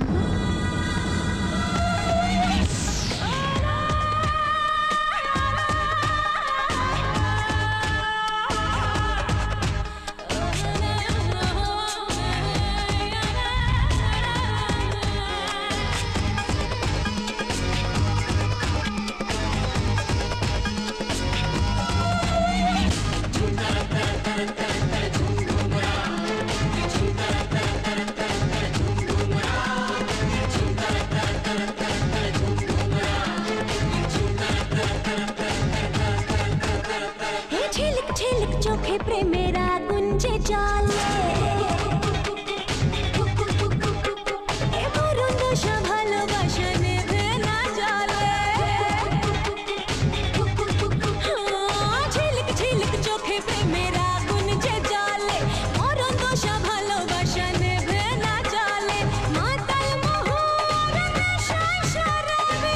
ঝিলিক ঝিলিক চোখে প্রেমের আগুন যে জ্বলে, এ মরণ দশা ভালোবাসা নেভে না জ্বলে। ঝিলিক ঝিলিক চোখে প্রেমের আগুন যে জ্বলে, মরণ দশা ভালোবাসা নেভে না জ্বলে। মাতাল মোহর নেশায় শরাবি,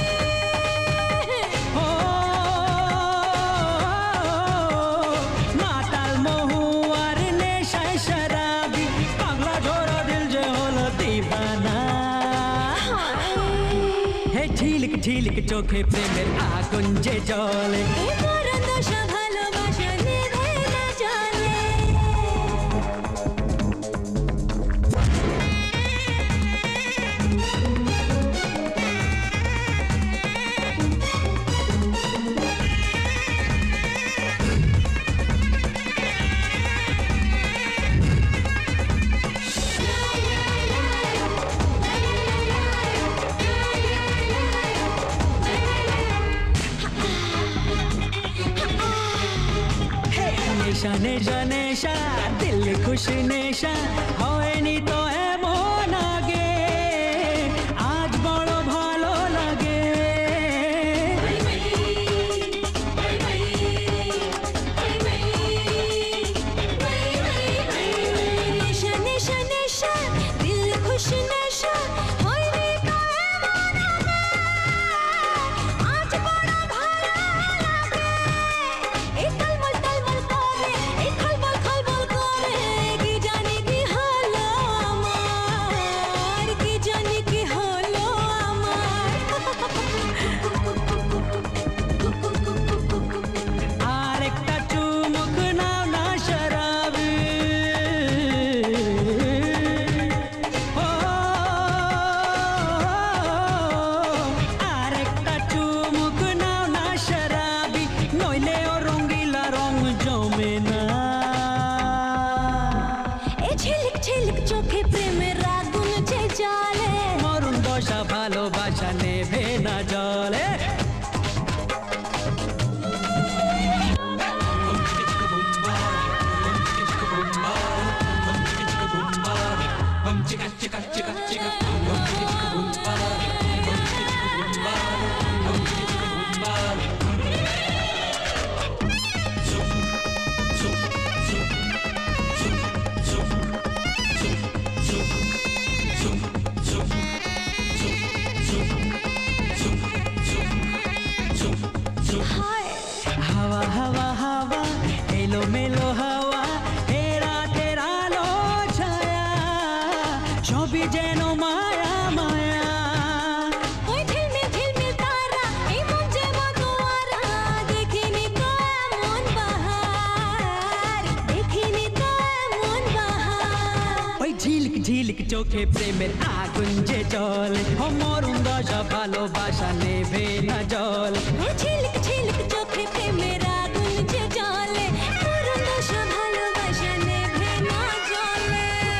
মাতাল মহুয়ার নেশায় শরাবি, পাগলা ঝোরা দিল যে হলো দিবানা। হে ঝিলিক ঝিলিক চোখে প্রেমের আগুন যে জ্বলে, এ মরণ দশা ভালোবাসা নেভে না জ্বলে। নেশা নেশা নেশা দিল খুশ নেশা হয়নি তো এমন আগে, আজ বড় ভালো লাগে। নেশা নেশা নেশা দিল খুশ নেশা হয়নি তো এমন আগে, আজ বড় ভালো লাগে। এই তালমল তালমল করে, এই খলবল খলবল করে, কি জানি কি হলো আমার, কি জানি কি হলো আমার। আর একটা চুমুক নাও না শরাবি, ও আর একটা চুমুক নাও না শরাবি, নইলে ও রঙ্গিলা রং জমে না। এ ঝিলিক ঝিলিক চোখে প্রেমের আগুন যে জ্বলে, মরণ দশা ভালোবাসা নেভে না জ্বলে। হাওয়া হাওয়া হাওয়া এলো মেলো হাওয়া, এ রাতের আলো ছায়া, সবই যেন মায়া মায়া। ওই ঝিলমিল ঝিলমিল তারা, এই মন যে মতোয়ারা, দেখিনি তো এমন বাহার, দেখিনি তো এমন বাহার। ওই ঝিলিক ঝিলিক চোখে প্রেমের আগুন যে জ্বলে, ও মরণ দশা ভালোবাসা নেভে না জ্বলে। ও ঝিলিক ঝিলিক চোখে প্রেমের আগুন যে জ্বলে, মরণ দশা ভালোবাসা নেভে না জ্বলে।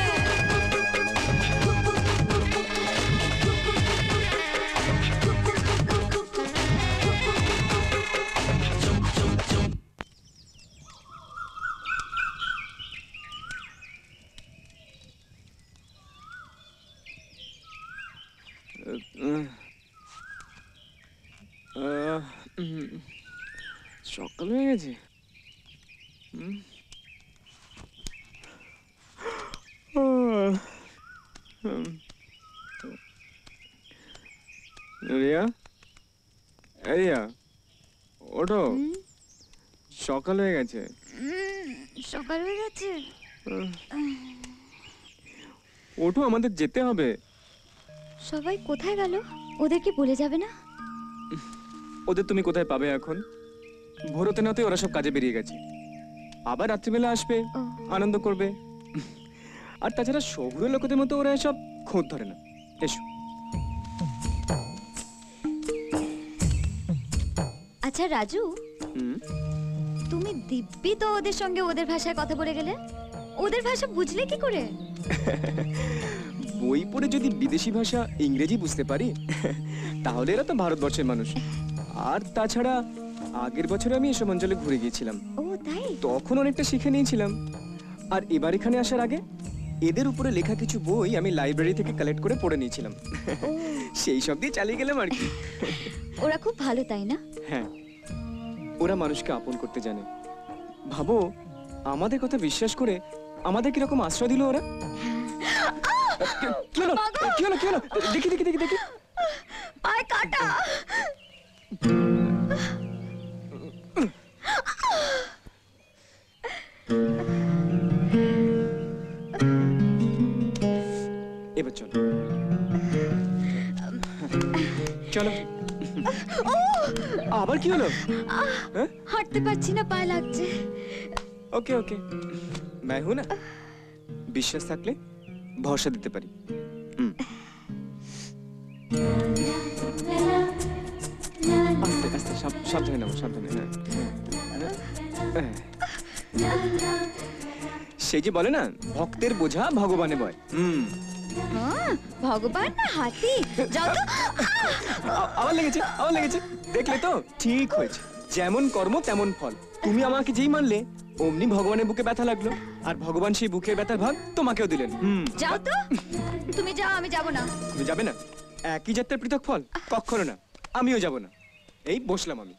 আহ, উম, সকাল হয়ে গেছে। হুম। আহ, হুম। রিয়া, এই রিয়া, ওঠো, সকাল হয়ে গেছে। সকাল হয়ে গেছে। ওঠো, আমাদের যেতে হবে। সবাই কোথায় গেল? ওদেরকে বলে যাবে না? ওদের তুমি কোথায় পাবে এখন? ভোর হতে নাতে ওরা সব কাজে বেরিয়ে গেছে। আবার রাত্রিবেলা আসবে, আনন্দ করবে। আর তাছাড়া শহুরে লোকেদের মতো ওরা এসব খোঁজ ধরে না। এসো। আচ্ছা রাজু, তুমি দিব্যি তো ওদের সঙ্গে ওদের ভাষায় কথা বলে গেলে, ওদের ভাষা বুঝলে কি করে? বই পড়ে যদি বিদেশি ভাষা ইংরেজি বুঝতে পারি, তাহলে এরা তো ভারতবর্ষের মানুষ। আর তাছাড়া আগের বছর আমি এসব অঞ্চলে ঘুরে গিয়েছিলাম, ও তাই? তখন অনেকটা শিখে নিয়েছিলাম। আর এবার এখানে আসার আগে এদের উপরে লেখা কিছু বই আমি লাইব্রেরি থেকে কালেক্ট করে পড়ে নিয়েছিলাম। সেই সব দিয়ে চালিয়ে গেলাম আর কি। ওরা খুব ভালো, তাই না? হ্যাঁ, ওরা মানুষকে আপন করতে জানে। ভাবো, আমাদের কথা বিশ্বাস করে আমাদের কিরকম আশ্রয় দিল ওরা। কি হলো কি হলো কি হলো? দেখি দেখি দেখি দেখি পায়ে কাটা। এবার চলো চলো। আবার কি হলো? হাঁটতে পারছি না, পায়ে লাগছে। ওকে ওকে, मैं हूं ना, বিশ্বাস থাকলে ভরসা দিতে পারি। আস্তে আস্তে, সাবধানে নাও, সাবধানে। সেই যে বলে না, ভক্তের বোঝা ভগবানে বয়। হুম, ভগবান না হাতি? যাও তো। আবার লেগেছে, আবার লেগেছে। দেখলে তো, ঠিক হয়েছে। যেমন কর্ম তেমন ফল। তুমি আমাকে যেই মানলে, অমনি ভগবানের বুকে ব্যথা লাগলো, আর ভগবান সেই বুকের ব্যথার ভাগ তোমাকেও দিলেন। যাও তো, তুমি যাও, আমি যাব না। তুমি যাবে না? একই জাতের পৃথক ফল? কখনো না, আমিও যাব না। এই বসলাম আমি।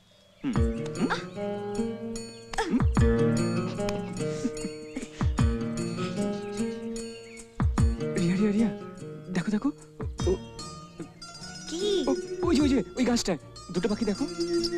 রিয়া রিয়া রিয়া, দেখো দেখো, কি? ওই যে ওই যে ওই গাছটায় দুটো পাখি দেখো।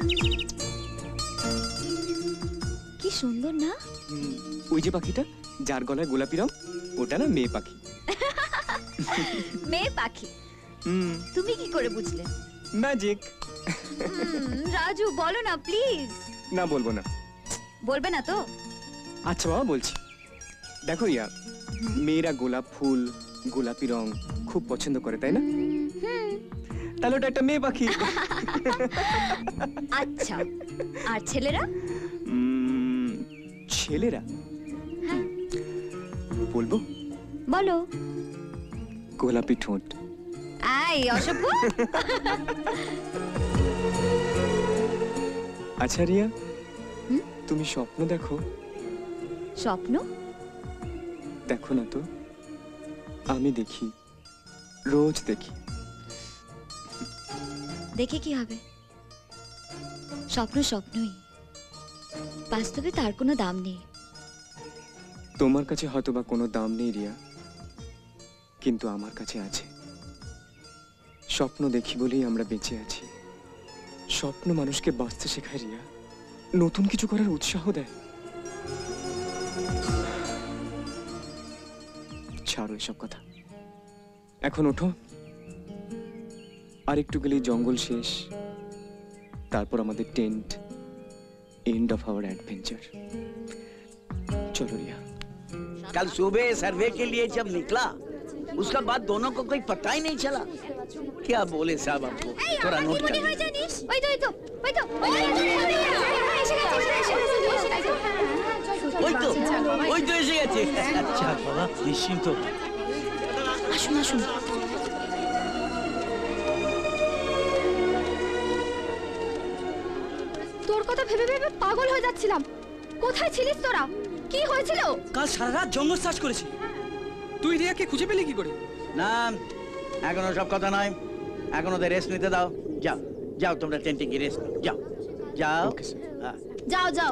কি সুন্দর না? ওই যে পাখিটা যার গলায় গোলাপি রং, ওটা না মেয়ে পাখি। মেয়ে পাখি? তুমি কি করে বুঝলে? ম্যাজিক। রাজু, বলো না প্লিজ। না, বলবো না। বলবে না তো? আচ্ছা বাবা, বলছি। দেখো রিয়া, মেয়েরা গোলাপ ফুল, গোলাপি রং খুব পছন্দ করে, তাই না? তাহলে ওটা একটা মেয়ে পাখি। আচ্ছা, আর ছেলেরা? ছেলেরা বলবো? বলো। গোলাপি ঠোঁট। আই অসভ্য। আচ্ছা রিয়া, তুমি স্বপ্ন দেখো? স্বপ্ন দেখো না তো, আমি দেখি, রোজ দেখি। দেখে কি হবে? স্বপ্ন স্বপ্নই, বাস্তবে তার কোনো দাম নেই। তোমার কাছে হয়তো বা কোনো দাম নেই রিয়া, কিন্তু আমার কাছে আছে। স্বপ্ন দেখি বলেই আমরা বেঁচে আছি। স্বপ্ন মানুষকে বাঁচতে শেখায় রিয়া, নতুন কিছু করার উৎসাহ দেয়। ছাড়ো এসব কথা, এখন ওঠো। আর একটু গেলেই জঙ্গল শেষ, তারপর আমাদের tent, and of our adventure. चलो रिया। कल सुबह सर्वे के लिए जब निकला, उसका बाद दोनों को कोई पता ही नहीं चला। क्या बोले साहब आपको? थोड़ा नोट कर। ওই তো ওই তো ওই তো ওই তো ওই তো এসে গেছে। আচ্ছা বাবা, নিশ্চিন্ত। আসুন আসুন। তোর কথা ভেবে ভেবে পাগল হয়ে যাচ্ছিলাম। কোথায় ছিলিস তোরা? কি হয়েছিল? কাল সারা রাত জঙ্গল সার্চ করেছি। তুই রিয়াকে খুঁজে পেলি কি করে? না, এখন সব কথা নয়, এখন ওদের রেস্ট নিতে দাও। যাও যাও, তোমরা টেন্টে গিয়ে রেস্ট যাও যাও। যাও যাও।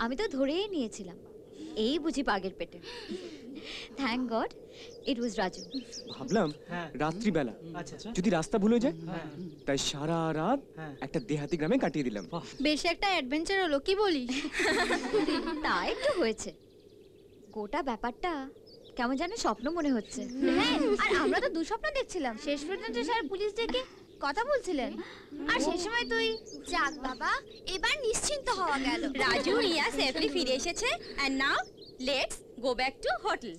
আমি তো ধরেই নিয়েছিলাম এই বুঝি বাঘের পেটে। Thank God it was Raju. ভাবলাম রাত্রিবেলা যদি রাস্তা ভুলে যায়, তাই সারা রাত একটা দেহাতি গ্রামে কাটিয়ে দিলাম। বেশ একটা অ্যাডভেঞ্চার হলো, কি বলিস? তা একটু হয়েছে, গোটা ব্যাপারটা কেমন জানে স্বপ্ন মনে হচ্ছে। হ্যাঁ, আর আমরা তো দুঃস্বপ্ন দেখছিলাম। শেষ পর্যন্ত স্যার পুলিশ ডেকে কথা বলছিলেন, আর সেই সময় তুই যাক বাবা, এবার নিশ্চিন্ত হওয়া গেল। রাজু রিয়া সেফলি ফিরে এসেছে and now let's go back to hotel.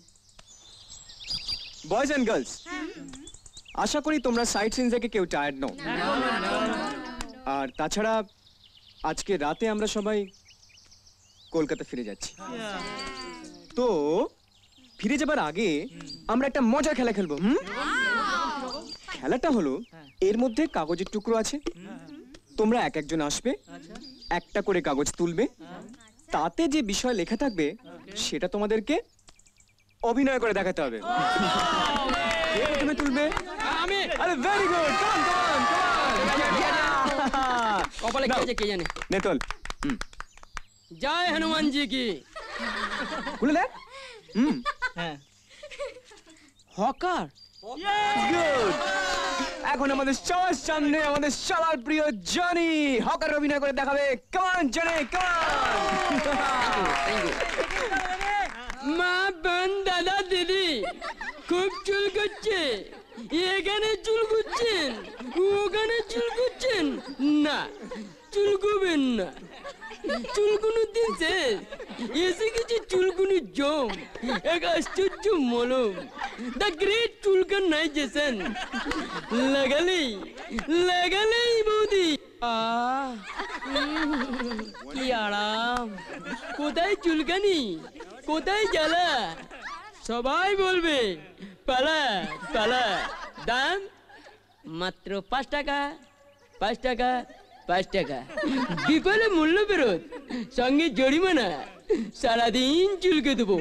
Boys and girls, আশা করি তোমরা সাইট সিন থেকে কেউ টায়ার্ড নও। আর তাছাড়া আজকে রাতে আমরা সবাই কলকাতা ফিরে যাচ্ছি। তো ফিরে যাবার আগে আমরা একটা মজার খেলা খেলবো। হুম, খেলাটা হলো এর মধ্যে কাগজের টুকরো আছে, তোমরা এক একজন আসবে, একটা করে কাগজ তুলবে, তাতে যে বিষয় লেখা থাকবে সেটা তোমাদেরকে অভিনয় করে দেখাতে হবে। কে প্রথমে তুলবে? আমি। আরে ভেরি গুড, কাম কাম কাম। কপালে কি আছে কে জানে। নে তোল। হুম, জয় হনুমান জি কি। খুলে দে। হুম, হ্যাঁ। হকার। গুড। এখন আমাদের সবার সামনে আমাদের সবার প্রিয় জনি হকার অভিনয় করে দেখাবে। Come on Johnny, come on. মা, বোন, দাদা, দিদি খুব চুল করছে। এখানে চুল করছেন, ওখানে চুল করছেন না, চুলকোবেন না। চুলকুনো দিন শেষ, এসে গেছে চুলকুনি জম, এক আশ্চর্য মলম, দ্য গ্রেট চুলকানাইজেশন। লাগালেই লাগালেই বৌদি আহ কি আরাম। কোথায় চুলকানি, কোথায় জ্বালা, সবাই বলবে পালা পালা। দাম মাত্র পাঁচ টাকা, পাঁচ টাকা, পাঁচ টাকা। বিপলে মূল্য ফেরত, সঙ্গে জরিমানা। সারাদিন চুলকে দেবো।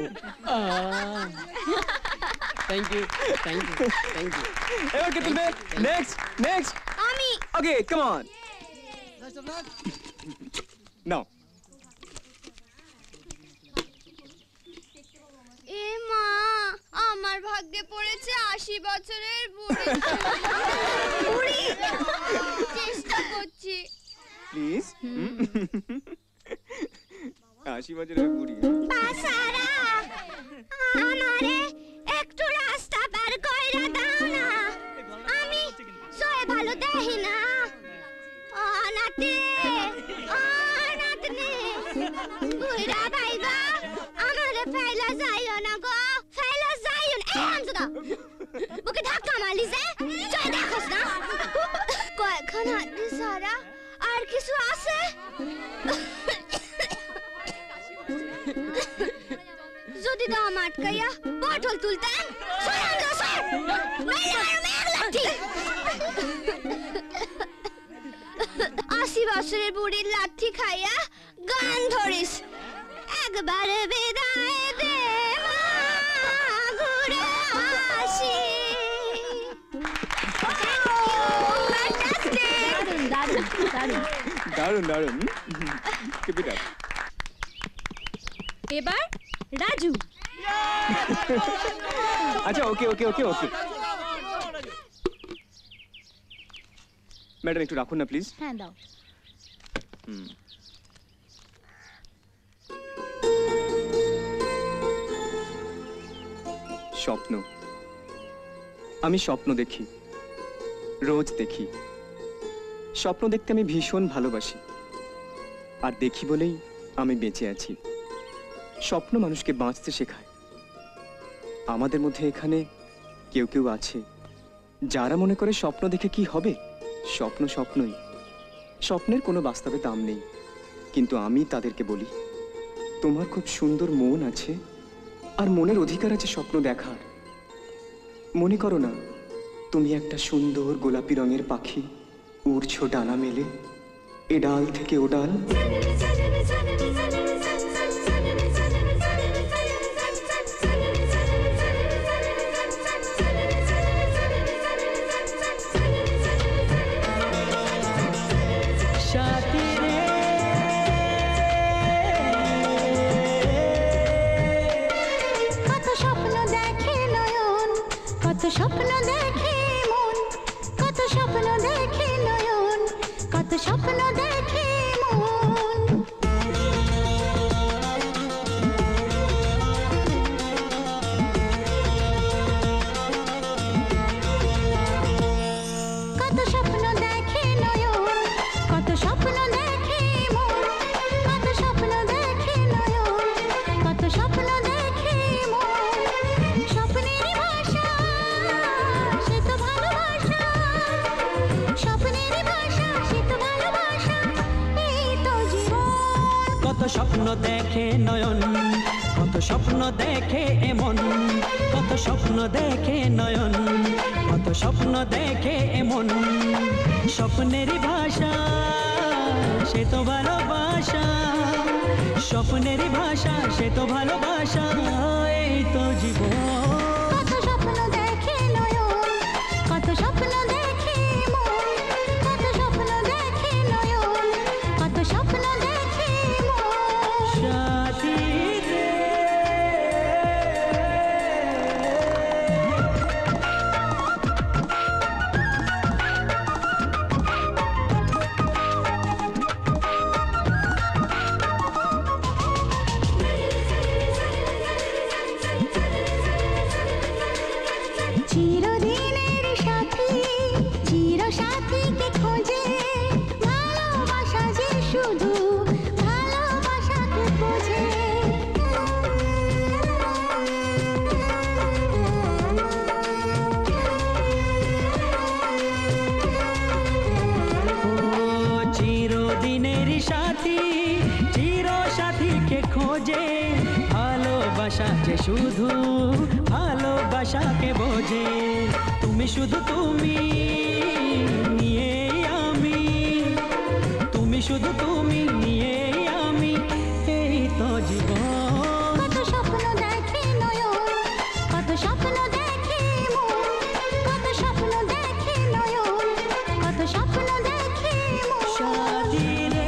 Thank you, thank you, thank you. এবার কে তুলবে? Next, next. আমি। Okay, come on. নাও। এ মা, আমার ভাগ্যে পড়েছে আশি বছরের বুড়ি। বুড়ি, চেষ্টা করছি। প্লিজ। আশি বছরের বুড়ি। বাসারা, আমারে একটু রাস্তা পার কইরা দাও না, আমি সয়ে ভালো দেখি না। ও নাতি, ও নাতনি, বুইরা ভাইবা, আমারে ফেলা যাইও না গো, ফেলা যাইও না। এই হামজদা, বুকে ধাক্কা মারলি যে, চল দেখোস না। কয়খান হাতি সারা, আর কিছু আছে? যদি দাম আটকাইয়া পটল তুলতেন, আশি বছরের বুড়ির লাঠি খাইয়া গান ধরিস। একবারে বিদায় দে মা, ঘুরে আসি। দারুণ দারুণ। Keep it up. এবার রাজু। আচ্ছা, ওকে ওকে ওকে ওকে। ম্যাডাম একটু রাখুন না প্লিজ। হ্যাঁ দাও। হুম। স্বপ্ন, আমি স্বপ্ন দেখি, রোজ দেখি। স্বপ্ন দেখতে আমি ভীষণ ভালোবাসি, আর দেখি বলেই আমি বেঁচে আছি। স্বপ্ন মানুষকে বাঁচতে শেখায়। আমাদের মধ্যে এখানে কেউ কেউ আছে যারা মনে করে স্বপ্ন দেখে কি হবে, স্বপ্ন স্বপ্নই, স্বপ্নের কোনো বাস্তবে দাম নেই। কিন্তু আমি তাদেরকে বলি, তোমার খুব সুন্দর মন আছে, আর মনের অধিকার আছে স্বপ্ন দেখার। মনে করো না তুমি একটা সুন্দর গোলাপি রঙের পাখি, উড়ছো ডানা মেলে এ ডাল থেকে ও ডাল। স্বপ্ন দেখে মন, কত স্বপ্ন দেখে নয়ন, কত স্বপ্ন দেখে মন। কত স্বপ্ন দেখে নয়ন, কত স্বপ্ন দেখে মন, কত স্বপ্ন দেখে নয়ন, কত স্বপ্ন দেখে মন। স্বপ্নের ভাষা সে তো ভালোবাসা, স্বপ্নের ভাষা সে তো ভালোবাসা, এই তো জীবন। কত স্বপ্ন দেখে নয়ন, কত স্বপ্ন দেখে এমন, কত স্বপ্ন দেখে নয়ন, কত স্বপ্ন দেখে এমন। স্বপ্নের ভাষা সে তো ভালোবাসা, স্বপ্নের ভাষা সে তো ভালোবাসা, এই তো জীবন। কত স্বপ্ন দেখে নয়ন, কত স্বপ্ন দেখে মন, কত স্বপ্ন দেখে নয়ন, কত স্বপ্ন দেখে মন। সাথী রে চিরদিনের সাথী, চির সাথীকে খোঁজে, ভালোবাসা যে শুধু ভালোবাসাকে বোঝে। ও চিরদিনের সাথী, চির সাথীকে খোঁজে, ভালোবাসা যে শুধু ভালোবাসাকে বোঝে। তুমি শুধু তুমি নিয়ে আমি, তুমি শুধু তুমি নিয়ে আমি, এই তো জীবন। কত স্বপ্ন দেখে নয়ন, কত স্বপ্ন দেখে মন, কত স্বপ্ন দেখে নয়ন, কত স্বপ্ন দেখে মন। সাথী রে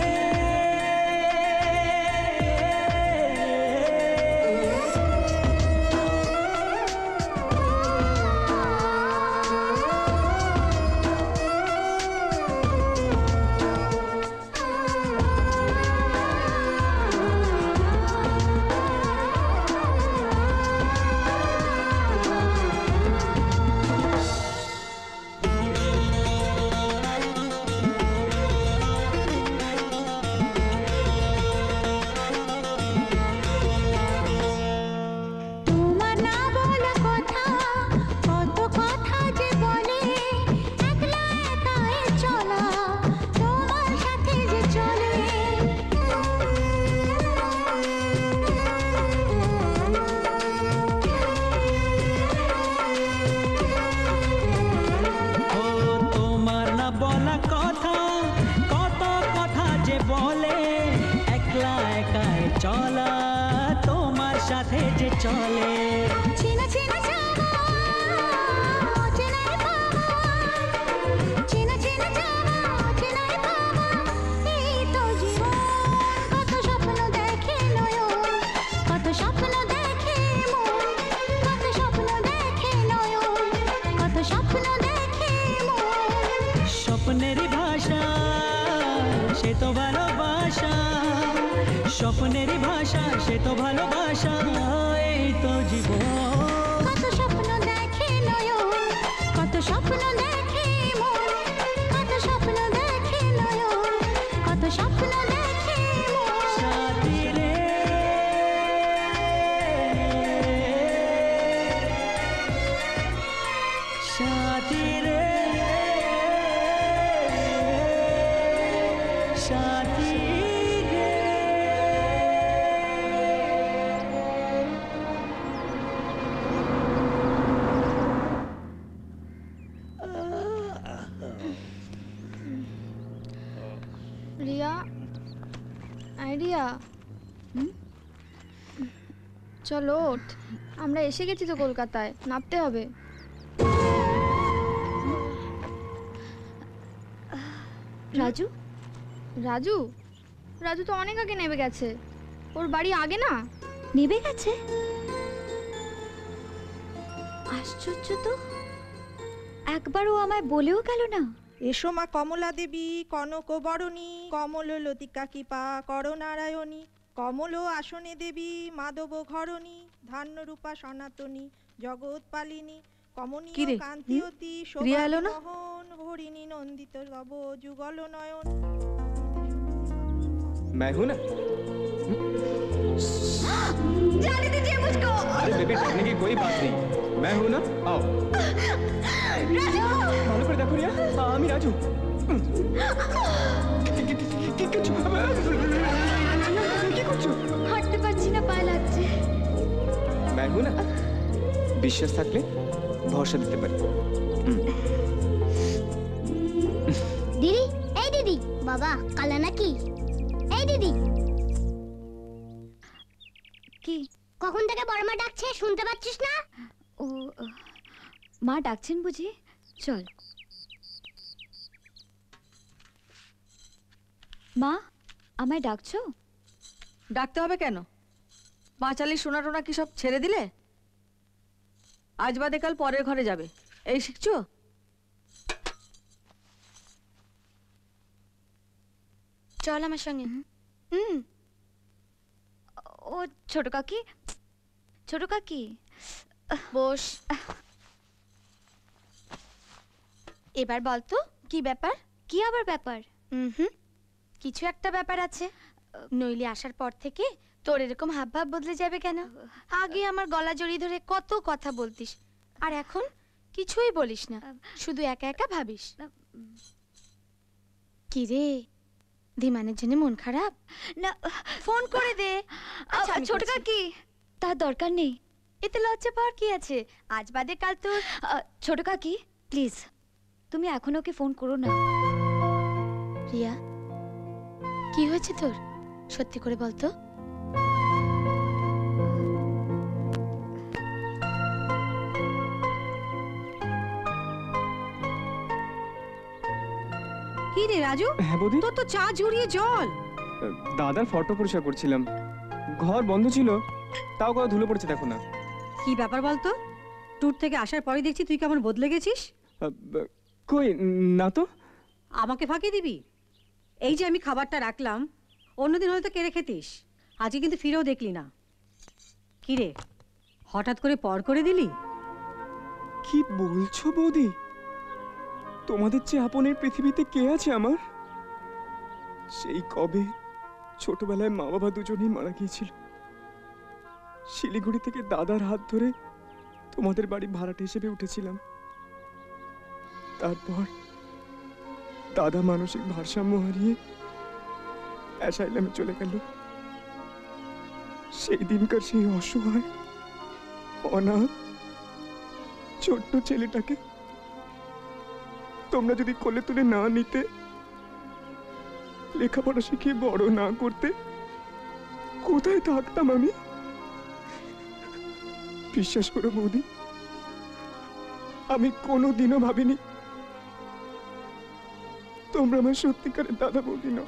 তোমার না বলা কথা, কত কথা যে বলে, একলা একাই চলা তোমার সাথে যে চলে। ও তোমার না বলা কথা, কত কথা যে বলে, একলা একাই চলা তোমার সাথে যে চলে। চেনা চেনা যাওয়া, অচেনায় পাওয়া, চেনা চেনা যাওয়া, অচেনায় পাওয়া, এই তো জীবন। কত স্বপ্ন দেখে নয়ন, কত স্বপ্ন দেখে মন, কত স্বপ্ন দেখে নয়ন, কত স্বপ্ন দেখে মন। স্বপ্নের ভাষা সে তো ভালোবাসা, স্বপ্নের ভাষা সে তো ভালোবাসা, এই তো জীবন। কত স্বপ্ন দেখে নয়ন, কত স্বপ্ন দেখে মন, কত স্বপ্ন দেখে নয়ন, কত স্বপ্ন দেখে মন। সাথী রে সাথী রে সাথী রে। রিয়া, আই রিয়া, চলো ওঠ, আমরা এসে গেছি তো কলকাতায়, নামতে হবে। রাজু, রাজু রাজু তো অনেক আগে নেমে গেছে, ওর বাড়ি আগে না। নেমে গেছে? আশ্চর্য তো। একবারও আমায় বলেও গেল না। এসো মা কমলা দেবী কনক বরণী কমল লতিকা কৃপা করনারায়ণী কমল আসনে দেবী মাধব ঘরণী ধান্য রূপা সনাতনী জগৎ পালিনী কমনীয় কিরে, কান্তিয়তি রিয়া এলো না? মোহন হরিণী নন্দিত লব যুগল নয়ন। मैं हूं ना। जाने दीजिए मुझको। अरे बेबी डरने की कोई बात नहीं, मैं हूं ना, आओ। राजू ভালো করে দেখো রিয়া, আমি রাজু। কি করছো? কি করছো? হাঁটতে পারছি না, পায়ে লাগছে। मैं हूं ना, বিশ্বাস থাকলে ভরসা দিতে পারি। দিদি, এই দিদি, বাবা কালা নাকি? এই দিদি, কি কখন থেকে বড়মা ডাকছে, শুনতে পাচ্ছিস না? ও আহ, মা ডাকছেন বুঝি? চল। মা, আমায় ডাকছো? ডাকতে হবে কেন? বাঁচালি সোনা টোনা কি সব ছেড়ে দিলে? আজ বাদে কাল পরের ঘরে যাবে, এই শিখছো? চল আমার সঙ্গে। হুম। ও ছোট কাকি, ছোট কাকি বস। এবার বল তো কি ব্যাপার? কি আবার ব্যাপার? হুম হুম কিছু একটা ব্যাপার আছে, নইলে আসার পর থেকে তোর এরকম হাব ভাব বদলে যাবে কেন? আগে আমার গলা জড়িয়ে ধরে কত কথা বলতিস, আর এখন কিছুই বলিস না, শুধু একা একা ভাবিস। কি রে, ধীমানের জন্য মন খারাপ? না, ফোন করে দে। আচ্ছা ছোট কাকি, তার দরকার নেই, এতে লজ্জা পাওয়ার কি আছে? আজ বাদে কাল তোর। ছোট কাকি প্লিজ, তুমি এখন ওকে ফোন করো না। রিয়া, কি হয়েছে তোর? সত্যি করে বল তো। কি রে রাজু, হ্যাঁ বৌদি, তোর তো চা ঝরিয়ে জল। দাদার ফটো পরিষ্কার করছিলাম, ঘর বন্ধ ছিল, তাও কত ধুলো পড়েছে দেখো না। কি ব্যাপার বলতো? ট্যুর থেকে আসার পরে দেখছি তুই কেমন বদলে গেছিস। কই না তো। আমাকে ফাঁকি দিবি? এই যে আমি খাবারটা রাখলাম, অন্যদিন হয়তো কেড়ে খেতিস, আজকে কিন্তু ফিরেও দেখলি না। কি রে, হঠাৎ করে পর করে দিলি? কি বলছো বৌদি? তোমাদের চেয়ে আপনের পৃথিবীতে কে আছে আমার? সেই কবে ছোটবেলায় মা বাবা দুজনেই মারা গিয়েছিল। শিলিগুড়ি থেকে দাদার হাত ধরে তোমাদের বাড়ি ভাড়াটে হিসেবে উঠেছিলাম। তারপর দাদা মানসিক ভারসাম্য হারিয়ে অ্যাসাইলামে চলে গেল। সেই দিনকার সেই অসহায় অনাথ ছোট্ট ছেলেটাকে তোমরা যদি কোলে তুলে না নিতে, লেখাপড়া শিখিয়ে বড় না করতে, কোথায় থাকতাম আমি? বিশ্বাস করো বৌদি, আমি কোনোদিনও ভাবিনি তোমরা আমার সত্যিকারের দাদা বৌদি নও।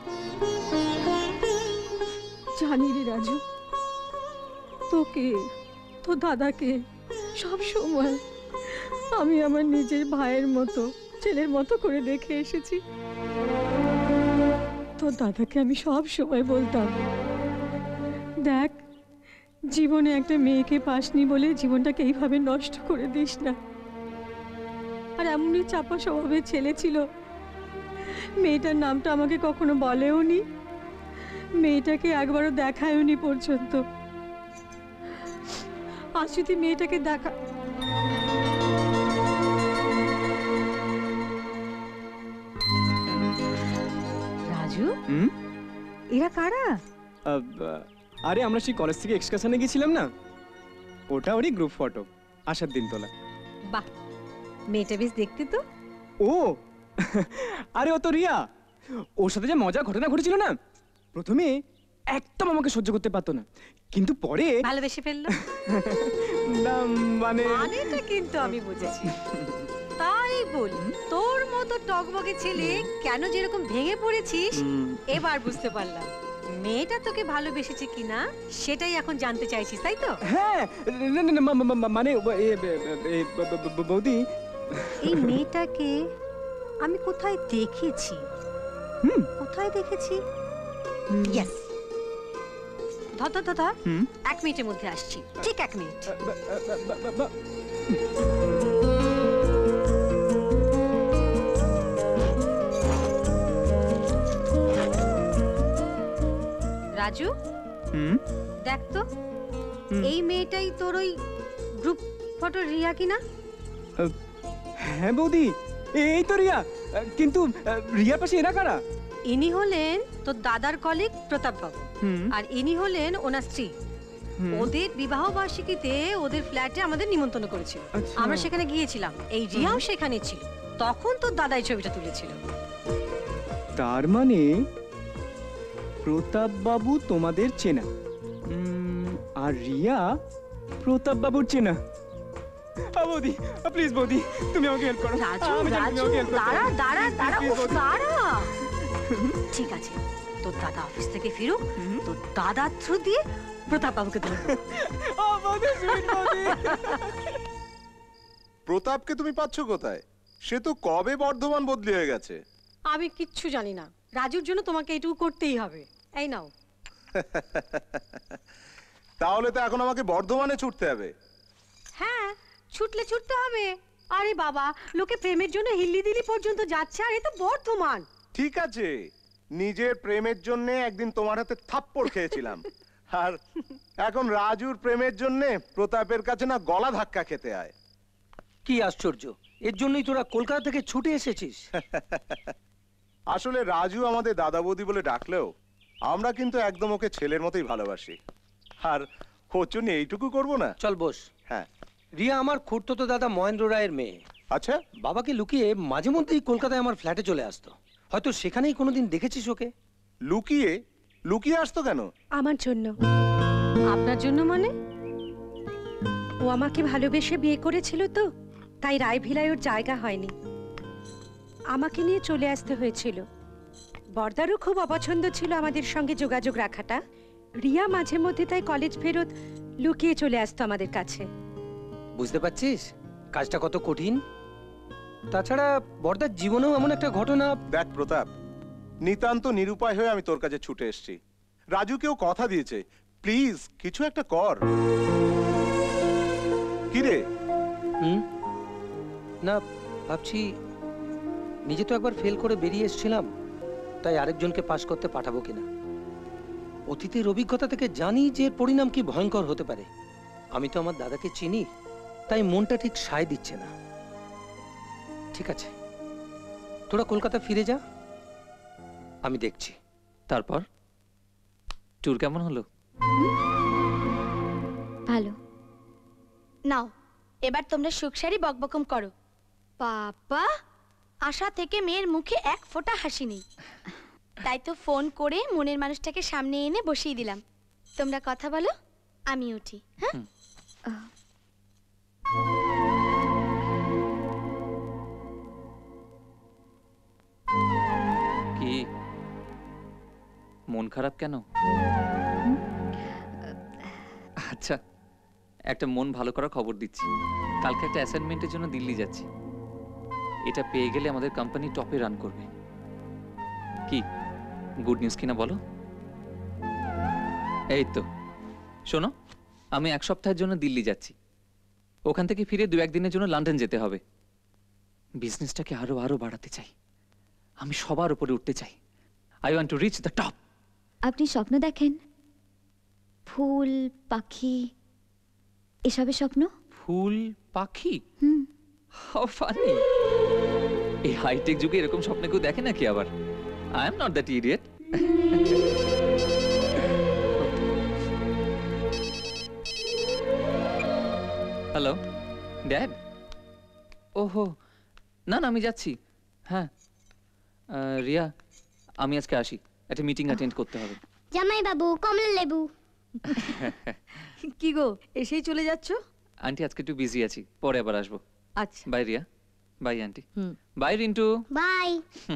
জানি রে রাজু, তোকে, তোর দাদাকে সব সময় আমি আমার নিজের ভাইয়ের মতো, ছেলের মতো করে দেখে এসেছি। তোর দাদাকে আমি সব সময় বলতাম, দেখ জীবনে একটা মেয়েকে পাসনি বলে জীবনটাকে এইভাবে নষ্ট করে দিস না। আর এমনই চাপা স্বভাবের ছেলে ছিল, মেয়েটার নামটা আমাকে কখনো বলেও নি, মেয়েটাকে একবারও দেখায়ও নি পর্যন্ত। আজ যদি মেয়েটাকে দেখা। রাজু, এরা কারা? আরে আমরা সেই কলেজ থেকে এক্সকারশনে গেছিলাম না, ওটা ওরই গ্রুপ ফটো, আসার দিন তোলা। বাহ, মেয়েটা বেশ দেখতে তো। ও আরে ও তো রিয়া, ওর সাথে যে মজার ঘটনা ঘটেছিল না, প্রথমে একদম আমাকে সহ্য করতে পারতো না, কিন্তু পরে ভালোবেসে ফেললো। না মানে মানেটা কিন্তু আমি বুঝেছি। তাই বলি, তোর মতো টকবগে ছেলে কেন যেরকম ভেঙে পড়েছিস এবার বুঝতে পারলাম। মেয়েটা তোকে ভালোবেসেছে কিনা সেটাই এখন জানতে চাইছিস, তাই তো? হ্যাঁ, না না না মা- মা- মা- মানে ও- এ- এ- এ- ব- ব- ব- বৌদি, এই মেয়েটাকে আমি কোথায় দেখেছি কোথায় দেখেছি ইয়েস ধর ধর ধর, ধর এক মিনিটের মধ্যে আসছি, ঠিক এক মিনিট। রাজু দেখ তো এই মেয়েটাই তোর ওই গ্রুপ ফটো রিয়া কিনা? হ্যাঁ বৌদি, এই তো রিয়া। কিন্তু রিয়ার পাশে এরা কারা? ইনি হলেন তোর দাদার কলিগ প্রতাপ বাবু, আর ইনি হলেন ওনার স্ত্রী। ওদের বিবাহ বার্ষিকীতে ওদের ফ্ল্যাটে আমাদের নিমন্ত্রণ করেছিল, আমরা সেখানে গিয়েছিলাম। এই রিয়াও সেখানে ছিল, তখন তোর দাদাই ছবিটা তুলেছিল। তার মানে প্রতাপ বাবু তোমাদের চেনা, আর রিয়া প্রতাপ বাবুর চেনা। বৌদি প্লিজ, বৌদি তুমি আমাকে হেল্প করো। রাজু রাজু দাঁড়া দাঁড়া দাঁড়া উফ, দাঁড়া। ঠিক আছে, তোর দাদা অফিস থেকে ফিরুক, তোর দাদার থ্রু দিয়ে প্রতাপ বাবুকে ধরবো। প্রতাপকে তুমি পাচ্ছ কোথায়? সে তো কবে বর্ধমান বদলি হয়ে গেছে। আমি কিচ্ছু জানি না, রাজুর জন্য তোমাকে এটুকু করতেই হবে। এই নাও। তাহলে তো এখন আমাকে বর্ধমানে ছুটতে হবে। হ্যাঁ, ছুটলে ছুটতে হবে। আরে বাবা, লোকে প্রেমের জন্য হিল্লি দিল্লি পর্যন্ত যাচ্ছে, আর এ তো বর্ধমান। ঠিক আছে, নিজের প্রেমের জন্য একদিন তোমার হাতে থাপ্পড় খেয়েছিলাম, আর এখন রাজুর প্রেমের জন্য প্রতাপের কাছে না গলা ধাক্কা খেতে হয়। কি আশ্চর্য, এর জন্যই তোরা কলকাতা থেকে ছুটে এসেছিস। আসলে রাজু আমাদের দাদা বৌদি বলে ডাকলেও আমরা কিন্তু একদম ওকে ছেলের মতোই ভালোবাসি, আর ওর জন্য এইটুকু করবো না। চল বস। হ্যাঁ, রিয়া আমার খুড়তো দাদা মহেন্দ্র রায়ের মেয়ে। আচ্ছা, বাবাকে লুকিয়ে মাঝে মধ্যেই কলকাতায় আমার ফ্ল্যাটে চলে আসতো, হয়তো সেখানেই কোনোদিন দেখেছিস ওকে। লুকিয়ে লুকিয়ে আসতো কেন? আমার জন্য। আপনার জন্য মানে? ও আমাকে ভালোবেসে বিয়ে করেছিল তো, তাই রায়ভিলায় ওর জায়গা হয়নি, আমাকে নিয়ে চলে আসতে হয়েছিল। বর্দারও খুব অপছন্দ ছিল আমাদের সঙ্গে যোগাযোগ রাখাটা। রিয়া মাঝে মধ্যে তাই কলেজ ফেরত লুকিয়ে চলে আসতো আমাদের কাছে। বুঝতে পারছিস কাজটা কত কঠিন? তাছাড়া বর্দার জীবনেও এমন একটা ঘটনা। দেখ প্রতাপ, নিতান্ত নিরুপায় হয়ে আমি তোর কাছে ছুটে এসেছি। রাজুকেও কথা দিয়েছে, প্লিজ কিছু একটা কর। কি রে? হুম না, ভাবছি নিজে তো একবার ফেল করে বেরিয়ে এসেছিলাম, তাই আরেকজনকে পাশ করতে পাঠাবো কিনা। অতীতের অভিজ্ঞতা থেকে জানি যে এর পরিণাম কি ভয়ঙ্কর হতে পারে। আমি তো আমার দাদাকে চিনি, তাই মনটা ঠিক সায় দিচ্ছে না। ঠিক আছে, তোরা কলকাতা ফিরে যা, আমি দেখছি। তারপর ট্যুর কেমন হলো? ভালো। নাও এবার তোমরা সুখসারি বকবকম করো। বাবা, আশা থেকে মেয়ের মুখে এক ফোঁটা হাসি নেই, তাই তো ফোন করে মনের মানুষটাকে সামনে এনে বসিয়ে দিলাম। তোমরা কথা বলো, আমি উঠি। হ্যাঁ, কি মন খারাপ কেন? আচ্ছা, একটা মন ভালো করার খবর দিচ্ছি। কালকে একটা অ্যাসাইনমেন্টের জন্য দিল্লি যাচ্ছি। এটা পেয়ে গেলে আমাদের কোম্পানি টপে রান করবে। কি গুড নিউজ কিনা বলো? এই তো শোনো, আমি এক সপ্তাহের জন্য দিল্লি যাচ্ছি। ওখান থেকে ফিরে দু একদিনের জন্য লন্ডন যেতে হবে। বিজনেসটাকে আরো আরো বাড়াতে চাই, আমি সবার উপরে উঠতে চাই। I want to reach the top. আপনি স্বপ্ন দেখেন? ফুল পাখি এসবের স্বপ্ন? ফুল পাখি? How funny! এই হাইটেক যুগে এরকম স্বপ্ন কেউ দেখে নাকি আবার? I am not that idiot. Hello dad. ওহো না না, আমি যাচ্ছি। হ্যাঁ রিয়া, আমি আজকে আসি, একটা মিটিং অ্যাটেন্ড করতে হবে। জামাই বাবু, কমলা লেবু। কি গো, এসেই চলে যাচ্ছ? আন্টি আজকে একটু বিজি আছি, পরে আবার আসবো। আচ্ছা, bye Ria. Bye aunty. Bye Rintu. Bye.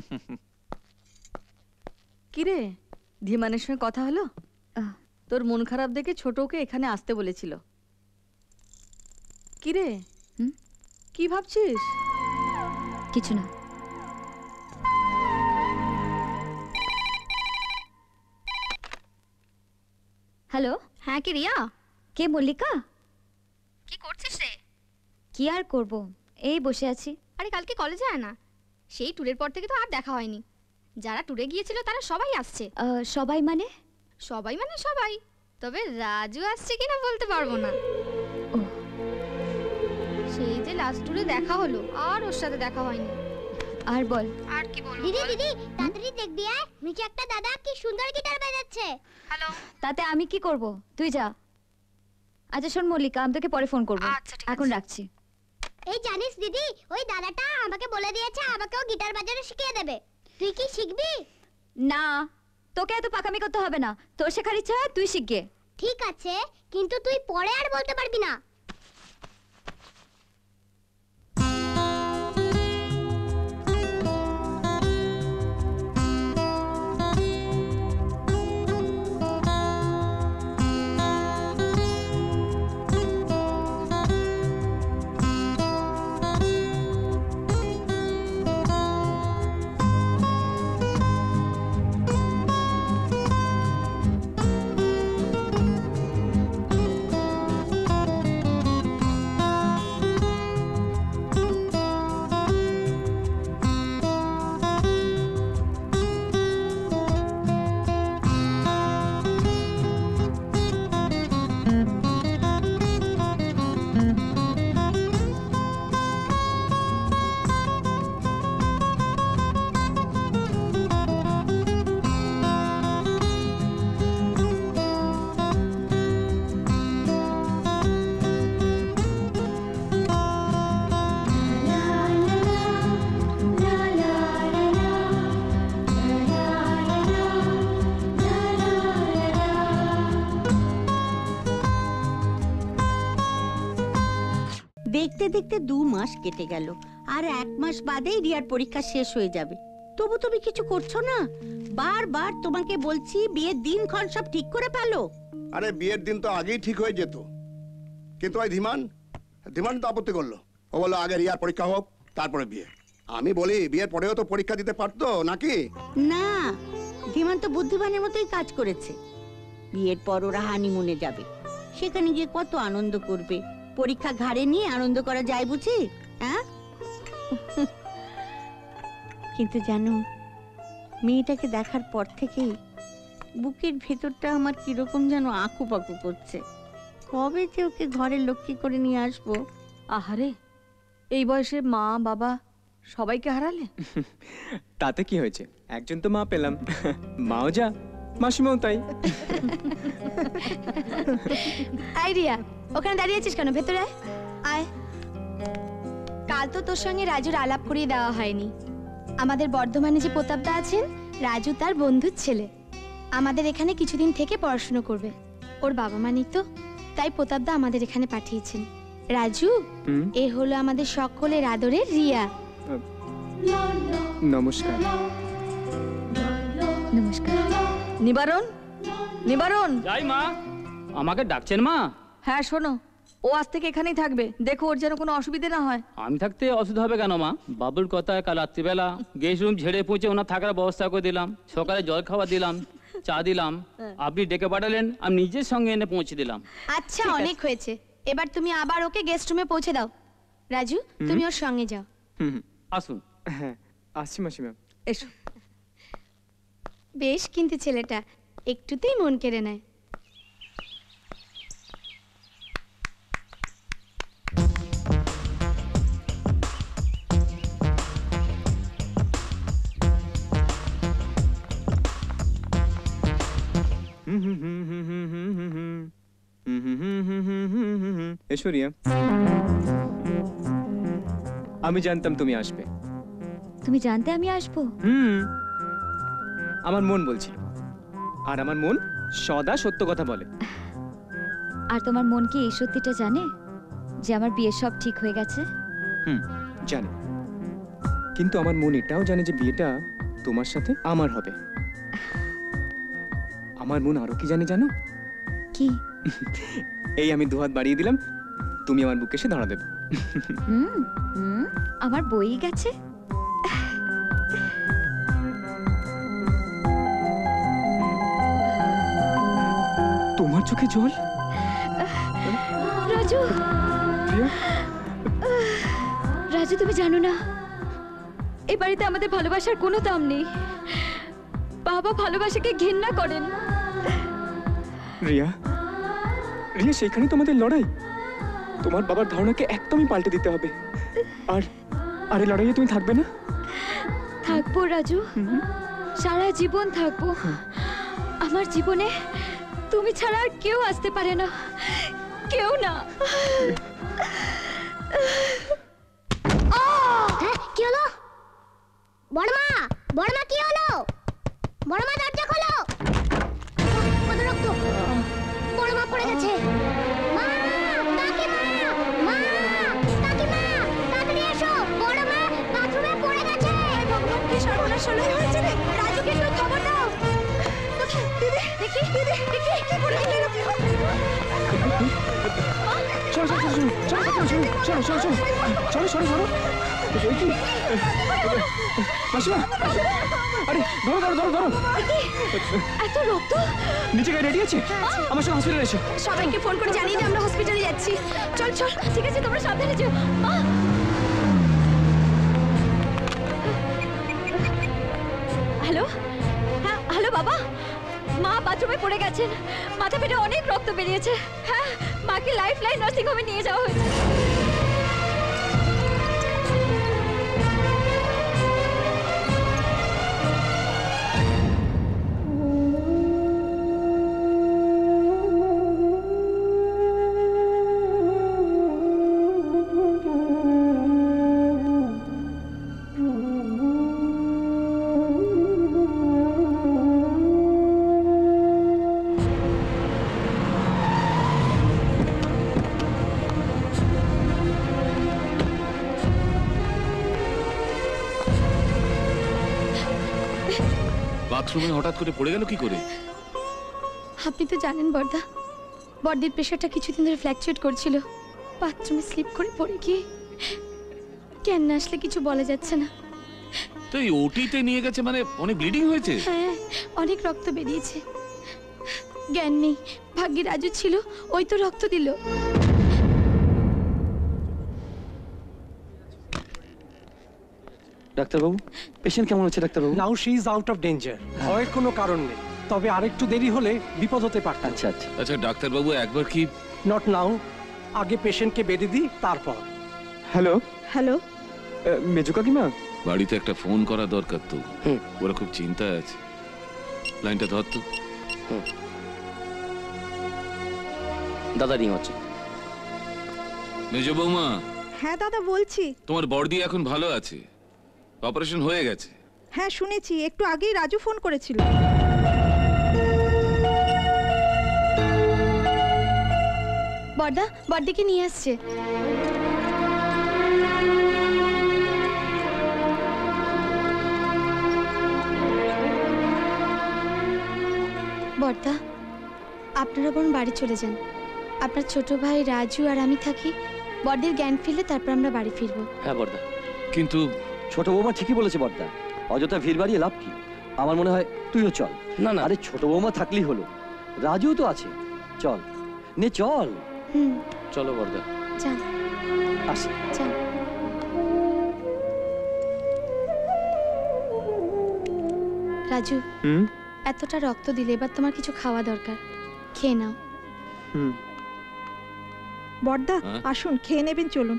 কি রে, ধীমানের সঙ্গে কথা হলো? তোর মন খারাপ দেখে ছোটকে এখানে আসতে বলেছিল। কি রে, কি ভাবছিস? কিছু না। হ্যালো, হ্যাঁ কে রিয়া? কে মল্লিকা? কি করছিস রে? কি আর করব, এই বসে আছি। আরে কালকে কলেজে আয় না, সেই ট্যুরের পর থেকে তো আর দেখা হয়নি। যারা ট্যুরে গিয়েছিল তারা সবাই আসছে। আহ, সবাই মানে? সবাই মানে সবাই, তবে রাজু আসছে কিনা বলতে পারবো না। সেই যে লাস্ট ট্যুরে দেখা হলো, আর ওর সাথে দেখা হয়নি। আর বল। আর কি বলবো? দিদি দিদি তাড়াতাড়ি দেখবি আয়, নিচে একটা দাদা কি সুন্দর গিটার বাজাচ্ছে। হ্যালো। তাতে আমি কি করব, তুই যা। আচ্ছা শোন মল্লিকা, আমি তোকে পরে ফোন করব। আচ্ছা ঠিক এখন রাখছি। এই জানিস দিদি, ওই দাদাটা আমাকে বলে দিয়েছে আমাকেও গিটার বাজানো শিখিয়ে দেবে। তুই কি শিখবি? না, তোকে এত পাকামি করতে হবে না, তোর শেখার ইচ্ছা হয় তুই শিখগে। ঠিক আছে, কিন্তু তুই পরে আর বলতে পারবি না। দেখতে দেখতে দু মাস কেটে গেল, আর এক মাস বাদেই রিয়ার পরীক্ষা শেষ হয়ে যাবে। তবু তুমি কিছু করছো না। বারবার তোমাকে বলছি বিয়ের দিনক্ষণ সব ঠিক করে ফেলো। আরে বিয়ের দিন তো আগেই ঠিক হয়ে যেত, কিন্তু ওই ধীমান ধীমান তো আপত্তি করলো। ও বললো আগে রিয়ার পরীক্ষা হোক তারপরে বিয়ে। আমি বলি বিয়ের পরেও তো পরীক্ষা দিতে পারতো নাকি? না, ধীমান তো বুদ্ধিমানের মতোই কাজ করেছে। বিয়ের পর ওরা হানিমুনে যাবে, সেখানে গিয়ে কত আনন্দ করবে। পরীক্ষা ঘাড়ে নিয়ে আনন্দ করা যায় বুঝি? হ্যাঁ, কিন্তু জানো, মেয়েটাকে দেখার পর থেকেই বুকের ভেতরটা আমার কিরকম যেন আঁকু পাকু করছে। কবে যে ওকে ঘরের লক্ষ্মী করে নিয়ে আসবো। আহারে, এই বয়সে মা বাবা সবাইকে হারালে। তাতে কি হয়েছে, একজন তো মা পেলাম। মাও যা, মাসিমাও তাই। আই রিয়া, ওখানে দাঁড়িয়ে আছিস কেন? ভেতরে আয়। আয়। কাল তো তোর সঙ্গে রাজুর আলাপ করিয়ে দেওয়া হয়নি। আমাদের বর্ধমানে যে প্রতাপদা আছেন, রাজু তার বন্ধুর ছেলে। আমাদের এখানে কিছুদিন থেকে পড়াশোনা করবে। ওর বাবা মা নেই তো, তাই প্রতাপদা আমাদের এখানে পাঠিয়েছেন। রাজু, এ হলো আমাদের সকলের আদরের রিয়া। নমস্কার। নমস্কার। নিবারণ, নিবারণ। যাই মা, আমাকে ডাকছেন মা? হ্যাঁ শোনো, ও আজ থেকে এখানেই থাকবে, দেখো ওর যেন কোনো অসুবিধে না হয়। আমি থাকতে অসুবিধা হবে কেন মা? বাবুর কথায় কাল রাত্রিবেলা গেস্ট রুম ঝেড়ে পৌঁছে ওনার থাকার ব্যবস্থা করে দিলাম। সকালে জল খাওয়া দিলাম, চা দিলাম, আপনি ডেকে পাঠালেন, আমি নিজের সঙ্গে এনে পৌঁছে দিলাম। আচ্ছা, অনেক হয়েছে, এবার তুমি আবার ওকে গেস্ট রুমে পৌঁছে দাও। রাজু, তুমি ওর সঙ্গে যাও। হুম, আসুন। হ্যাঁ আসছি মাসিমা। এসো। বেশ, কিন্তু ছেলেটা একটুতেই মন কেড়ে নেয়। এসো রিয়া, আমি জানতাম তুমি আসবে। তুমি জানতে আমি আসবো? হুম, আমার মন বলছিল, আর আমার মন সদা সত্য কথা বলে। আর তোমার মন কি এই সত্যিটা জানে যে আমার বিয়ে সব ঠিক হয়ে গেছে? হুম, জানে। কিন্তু আমার মন এটাও জানে যে বিয়েটা তোমার সাথে আমার হবে। আমার মন আরো কি জানে জানো? কি? এই আমি দুহাত বাড়িয়ে দিলাম, তুমি আমার বুকে এসে ধরা দেবে। হুম, হুম, আমার বই গেছে। চোখে জল? রাজু রাজু তুমি জানো না এই বাড়িতে আমাদের ভালোবাসার কোনো দাম নেই। বাবা ভালোবাসাকে ঘৃণা করেন। রিয়া, রিয়া সেখানে তোমাদের লড়াই। তোমার বাবার ধারণাকে একদমই পাল্টে দিতে হবে। আর আরে লড়াইয়ে তুমি থাকবে না? থাকবো রাজু, সারা জীবন থাকবো। আমার জীবনে তুমি ছাড়া আর কেউ আসতে পারে না, কেউ না। কি হলো? বড়মা, বড়মা কি হলো? বড়মা দরজা খোলো। কত রক্ত! বড়মা পড়ে গেছে। মা, কাকিমা, মা, কাকিমা, তাড়াতাড়ি এসো। বড়মা বাথরুমে পড়ে গেছে। ভগবান কি সর্বনাশ হলো হয়েছে রে? রাজুকে একটু খবর দাও। কোথায়? দিদি, দেখি, দিদি, দেখি কি পড়ে গেল? চলো চলো চলো চলো চলো চলো চলো চলো চলো মাসিমা, আরে ধরো ধরো ধরো ধরো। এত রক্ত! নিচে গাড়ি রেডি আছে? আমার সঙ্গে হসপিটালে এসো। সবাইকে ফোন করে জানিয়ে দে আমরা হসপিটালে যাচ্ছি। চল চল, ঠিক আছে তোমরা সাবধানে যেও। মা, হ্যালো, হ্যাঁ হ্যালো বাবা, মা বাথরুমে পড়ে গেছেন, মাথা পেটে অনেক রক্ত বেরিয়েছে। হ্যাঁ, মাকে লাইফ লাইন নার্সিং হোমে নিয়ে যাওয়া হয়েছে। বাথরুমে হঠাৎ করে পড়ে গেল কি করে? আপনি তো জানেন বর্দা, বর্দির প্রেশারটা কিছুদিন ধরে ফ্ল্যাকচুয়েট করছিল। বাথরুমে স্লিপ করে পড়ে গিয়ে জ্ঞান না আসলে কিছু বলা যাচ্ছে না। তো এই ওটিতে নিয়ে গেছে মানে অনেক ব্লিডিং হয়েছে? হ্যাঁ, অনেক রক্ত বেরিয়েছে। জ্ঞান নেই, ভাগ্যে রাজু ছিল, ওই তো রক্ত দিল। ডাক্তারবাবু, পেশেন্ট কেমন আছে ডাক্তারবাবু? Now she is out of danger. ভয়ের কোনো কারণ নেই, তবে আরেকটু দেরি হলে বিপদ হতে পারত। আচ্ছা আচ্ছা আচ্ছা ডাক্তারবাবু, একবার কি? নট নাও, আগে পেশেন্টকে বেডে দিই তারপর। হ্যালো হ্যালো, মেজো কাকিমা, বাড়িতে একটা ফোন করা দরকার তো, ওরা খুব চিন্তায় আছে। লাইনটা ধর তো। দাদা রিং হচ্ছে। মেজো বৌমা, হ্যাঁ দাদা বলছি। তোমার বড়দি এখন ভালো আছে, অপারেশন হয়ে গেছে। হ্যাঁ শুনেছি, একটু আগেই রাজু ফোন করেছিল। বর্দা, বর্দিকে নিয়ে আসছে। বর্দা, আপনারা বরং বাড়ি চলে যান। আপনার ছোট ভাই রাজু আর আমি থাকি। বর্দির জ্ঞান ফিরলে তারপর আমরা বাড়ি ফিরবো। হ্যাঁ বর্দা, কিন্তু ছোট বৌমা ঠিকই বলেছে বর্দা, অযথা ভিড় বাড়িয়ে লাভ কি? আমার মনে হয় তুইও চল। না না, আরে ছোট বৌমা থাকলেই হলো, রাজুও তো আছে। চল নে চল। হুম, চলো বর্দা, যান আসি। যান। রাজু, হুম এতটা রক্ত দিলে এবার তোমার কিছু খাওয়া দরকার, খেয়ে নাও। হুম বর্দা হ্যাঁ? আসুন, খেয়ে নেবেন, চলুন।